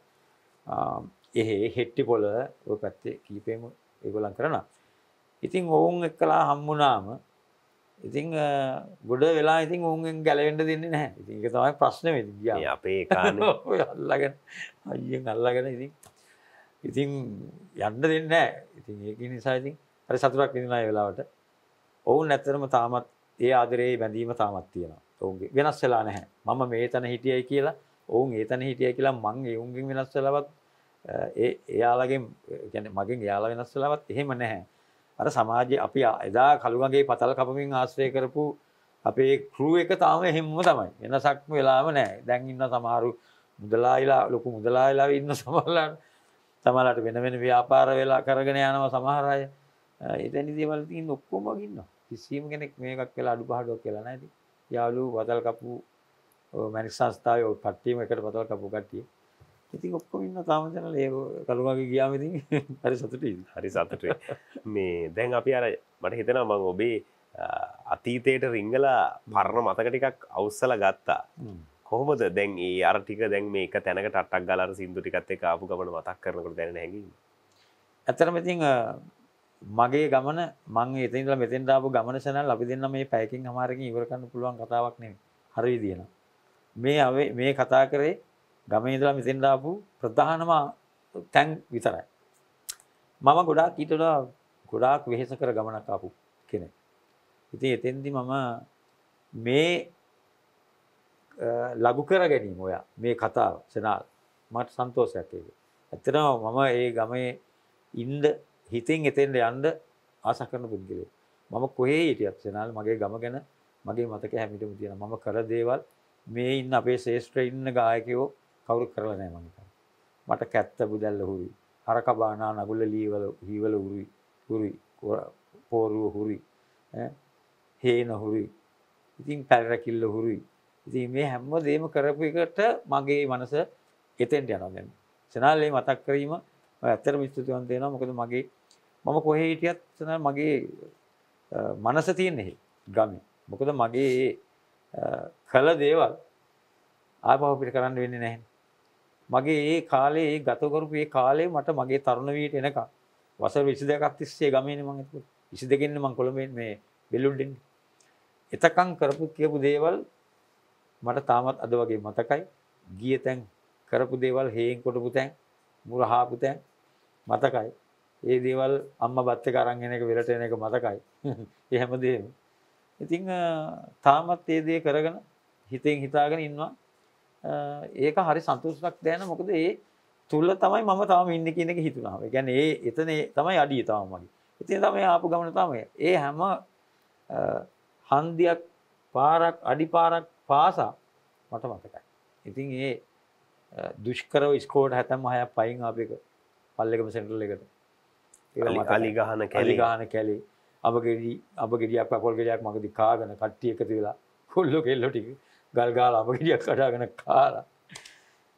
[SPEAKER 2] එහෙ හෙට්ටි පොළ ඔය පැත්තේ කීපෙම ඒගොල්ලන් කරනවා. ඉතින් ඔවුන් එක්කලා හම්බුනාම ඉතින් ගොඩ වෙලා ඉතින් ඔවුන්ගෙන් ගැලවෙන්න දෙන්නේ නැහැ. ඉතින් ඒක තමයි ප්‍රශ්නේ ඉතින් ගියා.
[SPEAKER 1] මේ අපේ කානේ
[SPEAKER 2] ඔය අල්ලගෙන අයියෙන් අල්ලගෙන ඉතින් ඉතින් යන්න දෙන්නේ නැහැ. ඉතින් ඒක නිසා ඉතින් හරි සතුටක් විඳිනා ඒ වෙලාවට. ඔවුන් ඇත්තටම තාමත් ඒ ආදරේ බැඳීම තාමත් තියෙනවා. ඔවුන්ගේ වෙනස් වෙලා නැහැ. මම මේ තැන හිටියයි කියලා ඔවුන් ඒ තැන හිටියයි කියලා මං ඒ උන්ගෙන් වෙනස් වෙලාවත් ඒ එයාලගෙන් කියන්නේ මගෙන් එයාලා වෙනස් වෙලාවත් එහෙම නැහැ. අර සමාජයේ අපි එදා කළුගඟේ පතල් කපමින් ආශ්‍රය කරපු අපේ ක්‍රූ එක තාම එහෙමම තමයි. වෙනසක්ම වෙලාම නැහැ. දැන් ඉන්න සමහරු මුදලායිලා ලොකු මුදලායිලා ඉන්න සමහරලාට සමහරලාට වෙන වෙන ව්‍යාපාර වෙලා කරගෙන යනවා සමහර අය. එතැනි දේවල් තියෙන ඔක්කොම ඉන්නවා. කිසිම කෙනෙක් මේකක් වෙලා අඩුපාඩුවක් කියලා නැහැ ඉතින්. යාළුවෝ පතල් කපු මැනික් සංස්ථාවේ ඔය කට්ටියම එකට පතල් කපු කට්ටිය. ඉතින් ඔක්කොම ඉන්න තාම දැනලා ඒ කළුගඟේ ගියාම ඉතින් හරි සතුටුයි.
[SPEAKER 1] හරි සතුටුයි. මේ දැන් අපි අර මට හිතෙනවා මම ඔබේ අතීතයට රිංගලා පරණ මතක ටිකක් අවුස්සලා ගත්තා. කොහොමද දැන් ඒ අර ටික දැන් මේක තැනකට අට්ටක් ගාලා අර සින්දු ටිකත් එක්ක ආපු ගමන මතක් කරනකොට දැනෙන හැඟීම?
[SPEAKER 2] ඇත්තටම ඉතින් මගේ ගමන මම එතන ඉඳලා මෙතෙන්ට ආපු ගමන සනල් අපි දෙන්න මේ පැයකින් අමාරකින් ඉවර කරන්න පුළුවන් කතාවක් නෙමෙයි. හරි විදියන. මේ මේ කතා කරේ ගමේ ඉඳලා මෙතෙන්ට ආපු ප්‍රධානම තැන් විතරයි. මම ගොඩාක් ඊට වඩා ගොඩාක් වෙහෙස කර ගමනක් ආපු කෙනෙක්. ඉතින් එතෙන්දි මම මේ ලඝු කර ගැනීම ඔයා මේ කතාව සනල් මට සන්තෝෂයක් ඒක. ඇත්තටම මම ඒ ගමේ ඉන්න හිතින් එතෙන්ට යන්න ආස කරන පුද්ගලයෙක්. මම කොහේ හිටියත් සනල් මගේ ගම ගැන මගේ මතක හැමිටම තියෙනවා. මම කර දේවල් මේ ඉන්න අපේ ශ්‍රේෂ්ඨ ඉන්න ගායකයෝ කවුරු කරලා නැහැ මම හිතන්නේ. මට කැත්ත බුදල්ල හුරුයි. හරක බානා නගුල ලීවල හීවල හුරුයි. හුරුයි. පෝරුව හුරුයි. ඈ හේන හුරුයි. ඉතින් පැලරකිල්ල හුරුයි. ඉතින් මේ හැම දෙයක්ම කරපු එකට මගේ මනස එතෙන්ට යනවා දැන්. සනාලේ මතක් කිරීම ඇත්තටම ස්තුතිවන්ත වෙනවා. මොකද මගේ මම කොහේ හිටියත් සනාල මගේ මනස තියෙන්නේ ගමේ. මොකද මගේ කළ දේවල් ආපහු පිට කරන්න වෙන්නේ නැහැ. මගේ ඒ කාලේ ඒ ගත කරපු ඒ කාලේ මට මගේ තරුණ වීට එනකම් වසර විසි දෙකක් තිස්සේ ගමේනේ මම හිටපු. විසි දෙකෙන් මම කොළඹේ මේ බෙල්ලුඩ්ඩෙන්. එතකන් කරපු කියපු දේවල් මට තාමත් අද වගේ මතකයි. ගිය තැන් කරපු දේවල් හේන් කොටපු තැන් මුරහාපු තැන් මතකයි. ඒ දේවල් අම්මා බත් එක අරන් එන එක වෙලට එන එක මතකයි. ඒ හැමදේම. ඉතින් තාමත් ඒ දේ කරගෙන හිතෙන් හිතාගෙන ඉන්නවා. ඒක හරි සතුටක් දැනෙන. මොකද ඒ තුල තමයි මම තාම ඉන්නේ කියන එක හිතුණා. ඒ කියන්නේ ඒ එතන තමයි අඩිය තාම මගේ. ඉතින් තමයි ආපු ගමන තමයි. ඒ හැම හන්දියක් පාරක් අඩි පාරක් පාසා මට මතකයි. ඉතින් ඒ දුෂ්කරව ඉස්කෝලේට හැතැම්ම හයක් පයින් ආපු එක පල්ලෙකම සෙන්ටරල් එකට.
[SPEAKER 1] ඒක මතකයි. අලි ගහන කැලේ.
[SPEAKER 2] අලි ගහන කැලේ. අබගෙඩි අබගෙඩියක් පොල් ගෙඩියක් මගදී කාගෙන කට්ටිය එකතු වෙලා කොල්ලෝ කෙල්ලෝ ටික ගල් ගාලා අබගෙඩියක් කඩාගෙන කාලා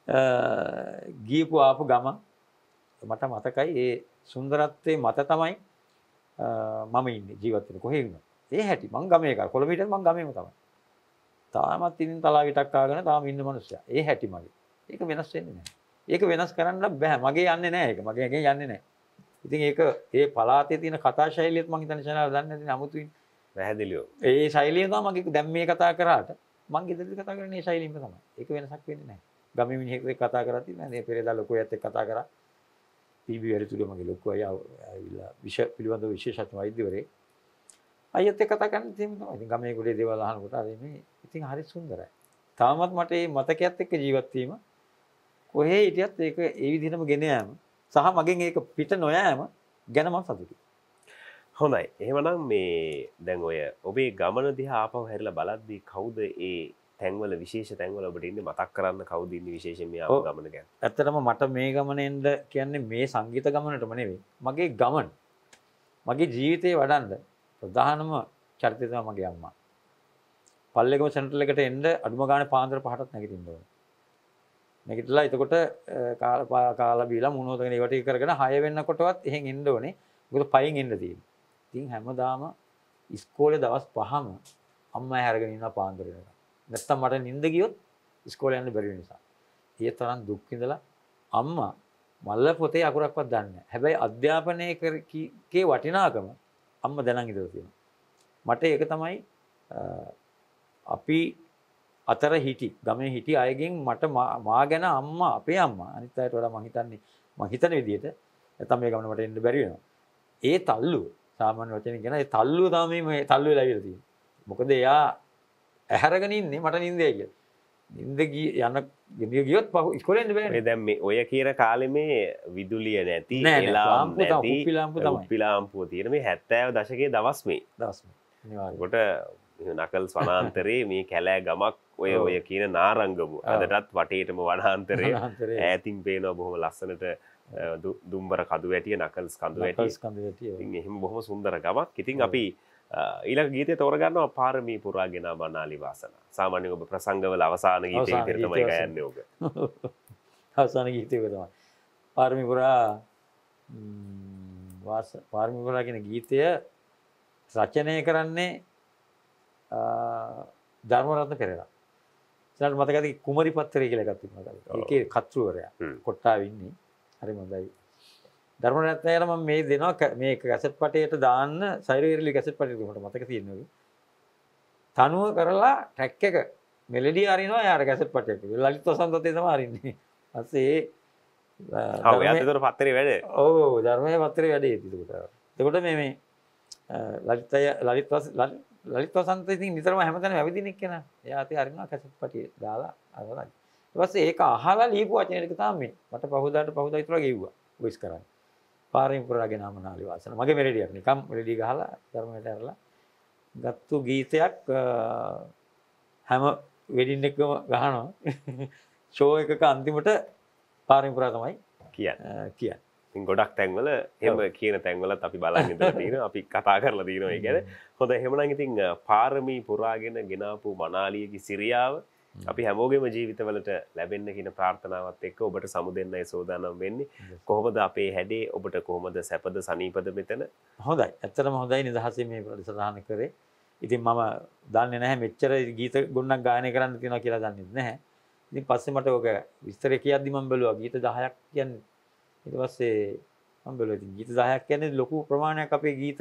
[SPEAKER 2] ගියපු ආපු ගම මට මතකයි ඒ සුන්දරත්වයේ මත තමයි මම ඉන්නේ ජීවත් වෙන්නේ කොහේ ඉන්නද ඒ හැටි මං ගමේ එකා කොළඹ මං ගමේම තමයි තාමත් ඉතින් තලාවිටක් ආගෙන තාම ඉන්න මිනිස්සයා ඒ හැටි මගේ ඒක වෙනස් වෙන්නේ නැහැ ඒක වෙනස් කරන්න බෑ මගේ යන්නේ නැහැ ඒක මගේ යන්නේ නැහැ ඉතින් ඒක ඒ පළාතේ තියෙන කතා ශෛලියත් මං හිතන්නේ channel දන්නේ නැති අමුතුයි
[SPEAKER 1] පැහැදිලිව
[SPEAKER 2] ඒ ශෛලිය තමයි මගේ දැන් මේ කතා කරාට මං ගෙදරදී කතා කරන්නේ ඒ ශෛලියෙම තමයි ඒක වෙනසක් වෙන්නේ නැහැ ගමේ මිනිහෙක් එක්ක කතා කරද්දි මම මේ පෙරේදා ලොකෝයත් එක්ක කතා කරා පීබී වැඩිතුලේ මගේ ලොකෝ අයියා ආවිලා විෂ පිළිබඳව විශේෂඥ වෛද්‍යවරයෙක් අයියත් එක්ක කතා කරන්නේ තේම තමයි ඉතින් ගමේ ගොඩේ දේවල් අහනකොට අර මේ ඉතින් හරි සුන්දරයි තාමත් මට මේ මතකයත් එක්ක ජීවත් වීම කොහේ හිටියත් ඒක ඒ විදිහටම ගෙන යාම සහ මගෙන් ඒක පිට නොයෑම ගැන මම සතුටුයි
[SPEAKER 1] හොඳයි එහෙමනම් මේ දැන් ඔය ඔබේ ගමන දිහා ආපහු හැරිලා බලද්දී කවුද ඒ තැන්වල විශේෂ තැන්වල ඔබට ඉන්නේ මතක් කරන්න කවුද ඉන්නේ විශේෂයෙන් මේ ආපු ගමන ගැන
[SPEAKER 2] ඇත්තටම මට මේ ගමන එන්න කියන්නේ මේ සංගීත ගමනටම නෙවෙයි මගේ ගමන මගේ ජීවිතේ වඩන්න ප්‍රධානම චරිතය තමයි මගේ අම්මා පල්ලේගම සෙන්ටරල් එකට එන්න අඩුම ගානේ පාන්දර පහටත් නැගිටින්න ඕනේ නැගිටලා එතකොට කාලා කාලා බීලා මුණ හොදගෙන ඒවට කරගෙන හය වෙන්නකොටවත් එහෙන් එන්න ඕනේ මොකද පයින් එන්න තියෙන්නේ ඉතින් හැමදාම ඉස්කෝලේ දවස් පහම අම්මා හැරගෙන ඉන්නවා පාන්දර වෙනකම් නැත්තම් මට නිින්ද ගියොත් ඉස්කෝලේ යන්න බැරි නිසා. ඒ තරම් දුක් විඳලා අම්මා මල්ල පොතේ අකුරක්වත් දන්නේ නැහැ. හැබැයි අධ්‍යාපනයේ කේ වටිනාකම අම්මා දැනන් ඉඳලා තියෙනවා. මට ඒක තමයි අපි අතර හිටි ගමේ හිටි අයගෙන් මට මා ගැන අම්මා අපේ අම්මා අනිත් අයට වඩා මං හිතන්නේ මං හිතන විදිහට නැත්තම් මේ ගමන මට එන්න බැරි වෙනවා. ඒ තල්ලුව සාමාන්‍ය වචනෙන් කියන ඒ තල්ලුව තමයි මේ තල්ලුව වෙලා ඉවිලා තියෙන්නේ. මොකද එයා ඇහැරගෙන ඉන්නේ මට නිින්දයි කියලා. නිින්ද ගිය යන ගෙදිය ගියොත් පහු ඉස්කෝලේ යන්න බෑනේ.
[SPEAKER 1] දැන් මේ ඔය කියන කාලේ මේ විදුලිය නැති එලාම් නැති උප්පි ලාම්පුව තියෙන මේ හැත්තෑව දශකයේ දවස් මේ.
[SPEAKER 2] දවස් මේ. අනිවාර්යයෙන්.
[SPEAKER 1] කොට නකල්ස් වනාන්තරේ මේ කැලෑ ගමක් ඔය ඔය කියන නාරංගමු. අදටත් වටේටම වනාන්තරේ ඈතින් පේනවා බොහොම ලස්සනට දුම්බර කඳු වැටිය නකල්ස් කඳු වැටිය.
[SPEAKER 2] නකල්ස් කඳු වැටිය.
[SPEAKER 1] ඉතින් එහෙම බොහොම සුන්දර ගමක්. ඉතින් අපි ඊළඟ ගීතය තෝරගන්නවා පාරමී පුරාගෙන මනාලි වාසනා. සාමාන්‍යයෙන් ඔබ ප්‍රසංගවල අවසාන ගීතය විදිහට තමයි ගයන්නේ ඔබ.
[SPEAKER 2] අවසාන ගීතය ඔබ තමයි. පාරමී පුරා වාස පාරමී පුරා කියන ගීතය රචනය කරන්නේ ධර්මරත්න පෙරේරා. ඒකට මතකයි කුමරි පත්‍රය කියලා එකක් තිබුණා. ඒකේ කතෘවරයා කොට්ටාවේ ඉන්නේ. හරි හොඳයි. ධර්මරත්නයට මම මේ දෙනවා මේ කැසට් පටේට දාන්න සයිරේරිලි කැසට් පටේට උඹට මතක තියෙනවා. තනුව කරලා ට්‍රැක් එක මෙලඩිය අරිනවා යාර කැසට් පටේට. ලලිත් වසන්තත් තමයි අරින්නේ. ඊපස්සේ
[SPEAKER 1] ආ ඔය අතේතර පත්‍රේ වැඩ.
[SPEAKER 2] ඔව් ධර්මයේ පත්‍රේ වැඩේ ඒකට. එතකොට මේ මේ ලලිතය ලලිත් වස ලලිත් වසන්ත ඉතින් නිතරම හැමතැනම ඇවිදින එක්කෙනා. එයා අතේ අරිනවා කැසට් පටිය දාලා අරලා. ඊපස්සේ ඒක අහලා ලියපු වචන ටික තමයි මට පහුදාට පහුදා විතර ගෙව්වා. වොයිස් කරන්නේ. පාරමී පුරාගෙන මනාලි වාසනා. මගේ මෙලඩියක් නිකම් මෙලඩි ගහලා ධර්මයට ඇරලා ගත්තු ගීතයක් හැම වෙඩින් එකම ගහනවා. ෂෝ එකක අන්තිමට පාරමී පුරා තමයි කියන්නේ. කියන්නේ.
[SPEAKER 1] ඉතින් ගොඩක් තැන්වල එහෙම කියන තැන්වලත් අපි බලන් ඉඳලා තියෙනවා. අපි කතා කරලා තියෙනවා ඒ කියන්නේ. හොඳයි එහෙමනම් ඉතින් පාරමී පුරාගෙන ගෙනාපු මනාලියේ සිරියාව අපි හැමෝගෙම ජීවිතවලට ලැබෙන්න කියන ප්‍රාර්ථනාවත් එක්ක ඔබට සමුදෙන්නයි සෝදානම් වෙන්නේ. කොහොමද අපේ හැඩේ ඔබට කොහොමද සැපද සනීපද මෙතන?
[SPEAKER 2] හොඳයි. ඇත්තටම හොඳයි නිදහසේ මේ ප්‍රතිසදාන කරේ. ඉතින් මම දන්නේ නැහැ මෙච්චර ගීත ගොන්නක් ගායනය කරන්න තියෙනවා කියලා දන්නේ නැහැ. ඉතින් පස්සේ මට ඔක විස්තර කියද්දි මම බැලුවා ගීත දහයක් කියන්නේ. ඊට පස්සේ මම බැලුවා ඉතින් ගීත දහයක් කියන්නේ ලොකු ප්‍රමාණයක් අපේ ගීත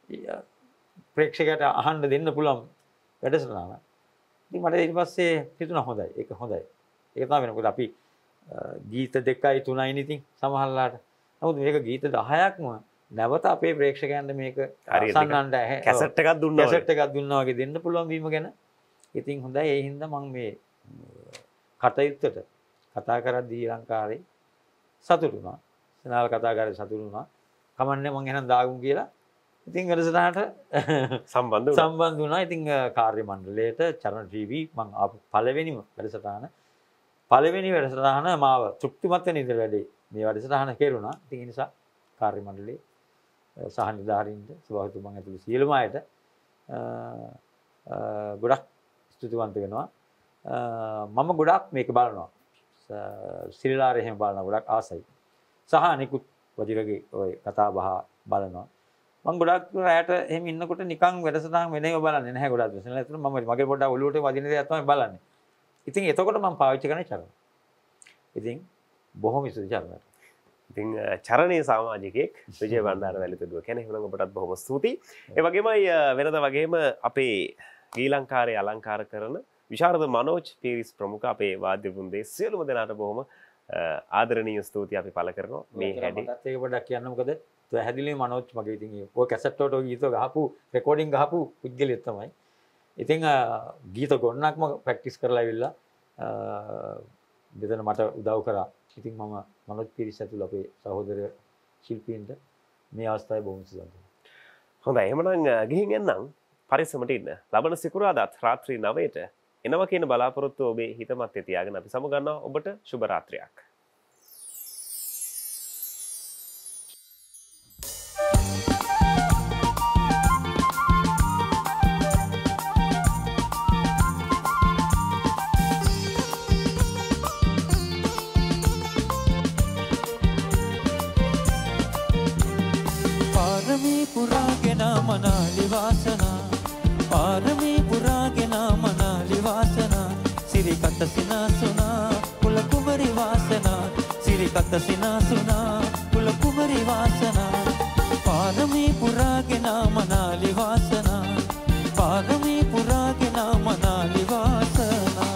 [SPEAKER 2] ප්‍රේක්ෂකයට අහන්න දෙන්න පුළුවන් වැඩසටහනක්. ඉතින් මට ඊට පස්සේ හිතුණා හොඳයි. ඒක හොඳයි. ඒක තමයි වෙනකොට අපි ගීත දෙකයි තුනයි ඉතින් සමහරලාට. නමුත් මේක ගීත දහයක්ම නැවත අපේ ප්‍රේක්ෂකයන්ට මේක අසන්නන්න
[SPEAKER 1] කැසට් එකක් දුන්නා.
[SPEAKER 2] කැසට් එකක් දුන්නා වගේ දෙන්න පුළුවන් වීම ගැන. ඉතින් හොඳයි. ඒ හින්දා මම මේ කටයුත්තට කතා කරද්දී ශ්‍රී ලංකාවේ සතුටු වුණා. සනාල කතාකාරී සතුටු වුණා. කමන්නේ මං එහෙනම් දාගමු කියලා. ඉතින් වැඩසටහනට
[SPEAKER 1] සම්බන්ධ වුණා.
[SPEAKER 2] සම්බන්ධ වුණා. ඉතින් කාර්ය මණ්ඩලයට චරණ ටීවී මං ආපු පළවෙනිම වැඩසටහන පළවෙනි වැඩසටහන මාව තෘප්තිමත් වෙන ඉඳලා වැඩේ. මේ වැඩසටහන කෙරුණා. ඉතින් ඒ නිසා කාර්ය මණ්ඩලයේ සහ නිලධාරීන්ට සභාපතිතුමන් ඇතුළු සියලුම අයට ගොඩක් ස්තුතිවන්ත වෙනවා. මම ගොඩක් මේක බලනවා. සිරිලාර එහෙම බලන ගොඩක් ආසයි. සහ අනිකුත් වජිරගේ ඔය කතා බහ බලනවා. මම ගොඩක් රැයට එහෙම ඉන්නකොට නිකන් වැඩසටහන් වෙනේව බලන්නේ නැහැ ගොඩක් වෙනසල. ඒතර මම මගේ පොඩ්ඩක් ඔළුවට වදින දේක් තමයි බලන්නේ. ඉතින් එතකොට මම පාවිච්චි කරන්නේ චරණ. ඉතින් බොහොම ස්තුතියි චරණට.
[SPEAKER 1] ඉතින් චරණීය සමාජිකයෙක් විජය බණ්ඩාර වැලිතුඩුව කෙනෙක් වෙනම ඔබටත් බොහොම ස්තුතියි. ඒ වගේමයි වෙනද වගේම අපේ ශ්‍රී ලංකාවේ අලංකාර කරන විශාරද මනෝජ් පීරිස් ප්‍රමුඛ අපේ වාද්‍ය වෘන්දයේ සියලුම දෙනාට බොහොම ආදරණීය ස්තුතියි අපි පළ කරනවා. මේ හැටි
[SPEAKER 2] මටත් ඒක පොඩ්ඩක් කියන්න මොකද පැහැදිලිව මනෝජ් මගේ ඉතින් ඔය කැසට් වලට ඔය ගීත ගහපු රෙකෝඩින් ගහපු පුද්ගලයෙක් තමයි. ඉතින් ගීත ගොන්නක්ම ප්‍රැක්ටිස් කරලා ඇවිල්ලා මෙතන මට උදව් කරා. ඉතින් මම මනෝජ් පීරිස් ඇතුළු අපේ සහෝදර ශිල්පීන්ට මේ අවස්ථාවේ බොහොම සතුටුයි.
[SPEAKER 1] හොඳයි එහෙනම් ගිහින් එන්නම් පරිස්සමට ඉන්න. ලබන සිකුරාදාත් රාත්‍රී නවයට එනවා කියන බලාපොරොත්තුව ඔබේ හිතමත් තියාගෙන අපි සමුගන්නවා. ඔබට සුබ රාත්‍රියක්.
[SPEAKER 3] පාරමී පුරාගෙන මනාලි වාසනා පාරමී පුරාගෙන මනාලි වාසනා සිරිකත සිනාසුනා කුල කුමරි වාසනා සිරිකත සිනාසුනා කුල කුමරි වාසනා පාරමී පුරාගෙන මනාලි වාසනා පාරමී පුරාගෙන මනාලි වාසනා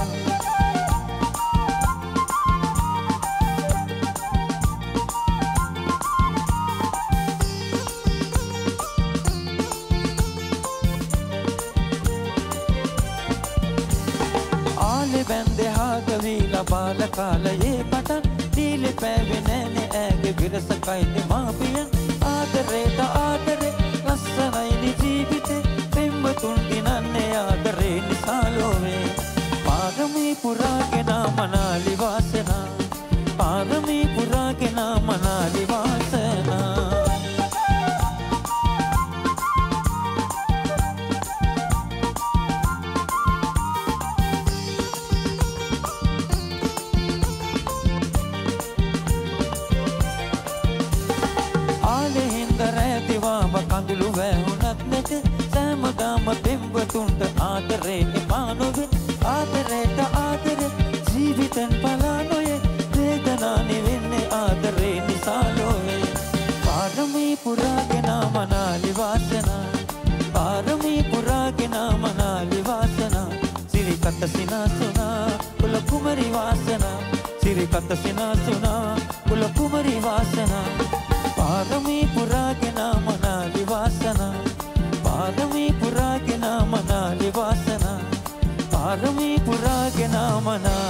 [SPEAKER 3] බැන්දේ හාගවීලා බාල කාලයේ පටන් දීලි පෑවේ නෑනේ ඈගේ විරසකයිනේ මාපියන් ආදරේට ආදරේ ලස්සනයිනි ජීවිතේ පෙම්වතුන් දිනන්නේ ආදරේ නිසා ලෝවේ පාරමී පුරාගෙන මනාලි වාසනා පාරමී පුරාගෙන මනාලි වාසනා කඳුළු වැහුණත් නැත සෑමදාම පෙම්වතුන්ට ආදරේ එපානොව ආදරේට ආදරේ ජීවිතෙන් පලා නොයේ වේදනා නිවෙන්නේ ආදරේ නිසා ලෝවේ පාරමී පුරාගෙන මනාලි වාසනා පාරමී පුරාගෙන මනාලි වාසනා සිරිකත සිනාසුනා කුල කුමරි වාසනා සිරිකත සිනාසුනා කුල කුමරි වාසනා පාරමී පුරාගෙන මනාලි වාසනා පාරමී පුරාගෙන මනාලි වාසනා පාරමී පුරාගෙන මනා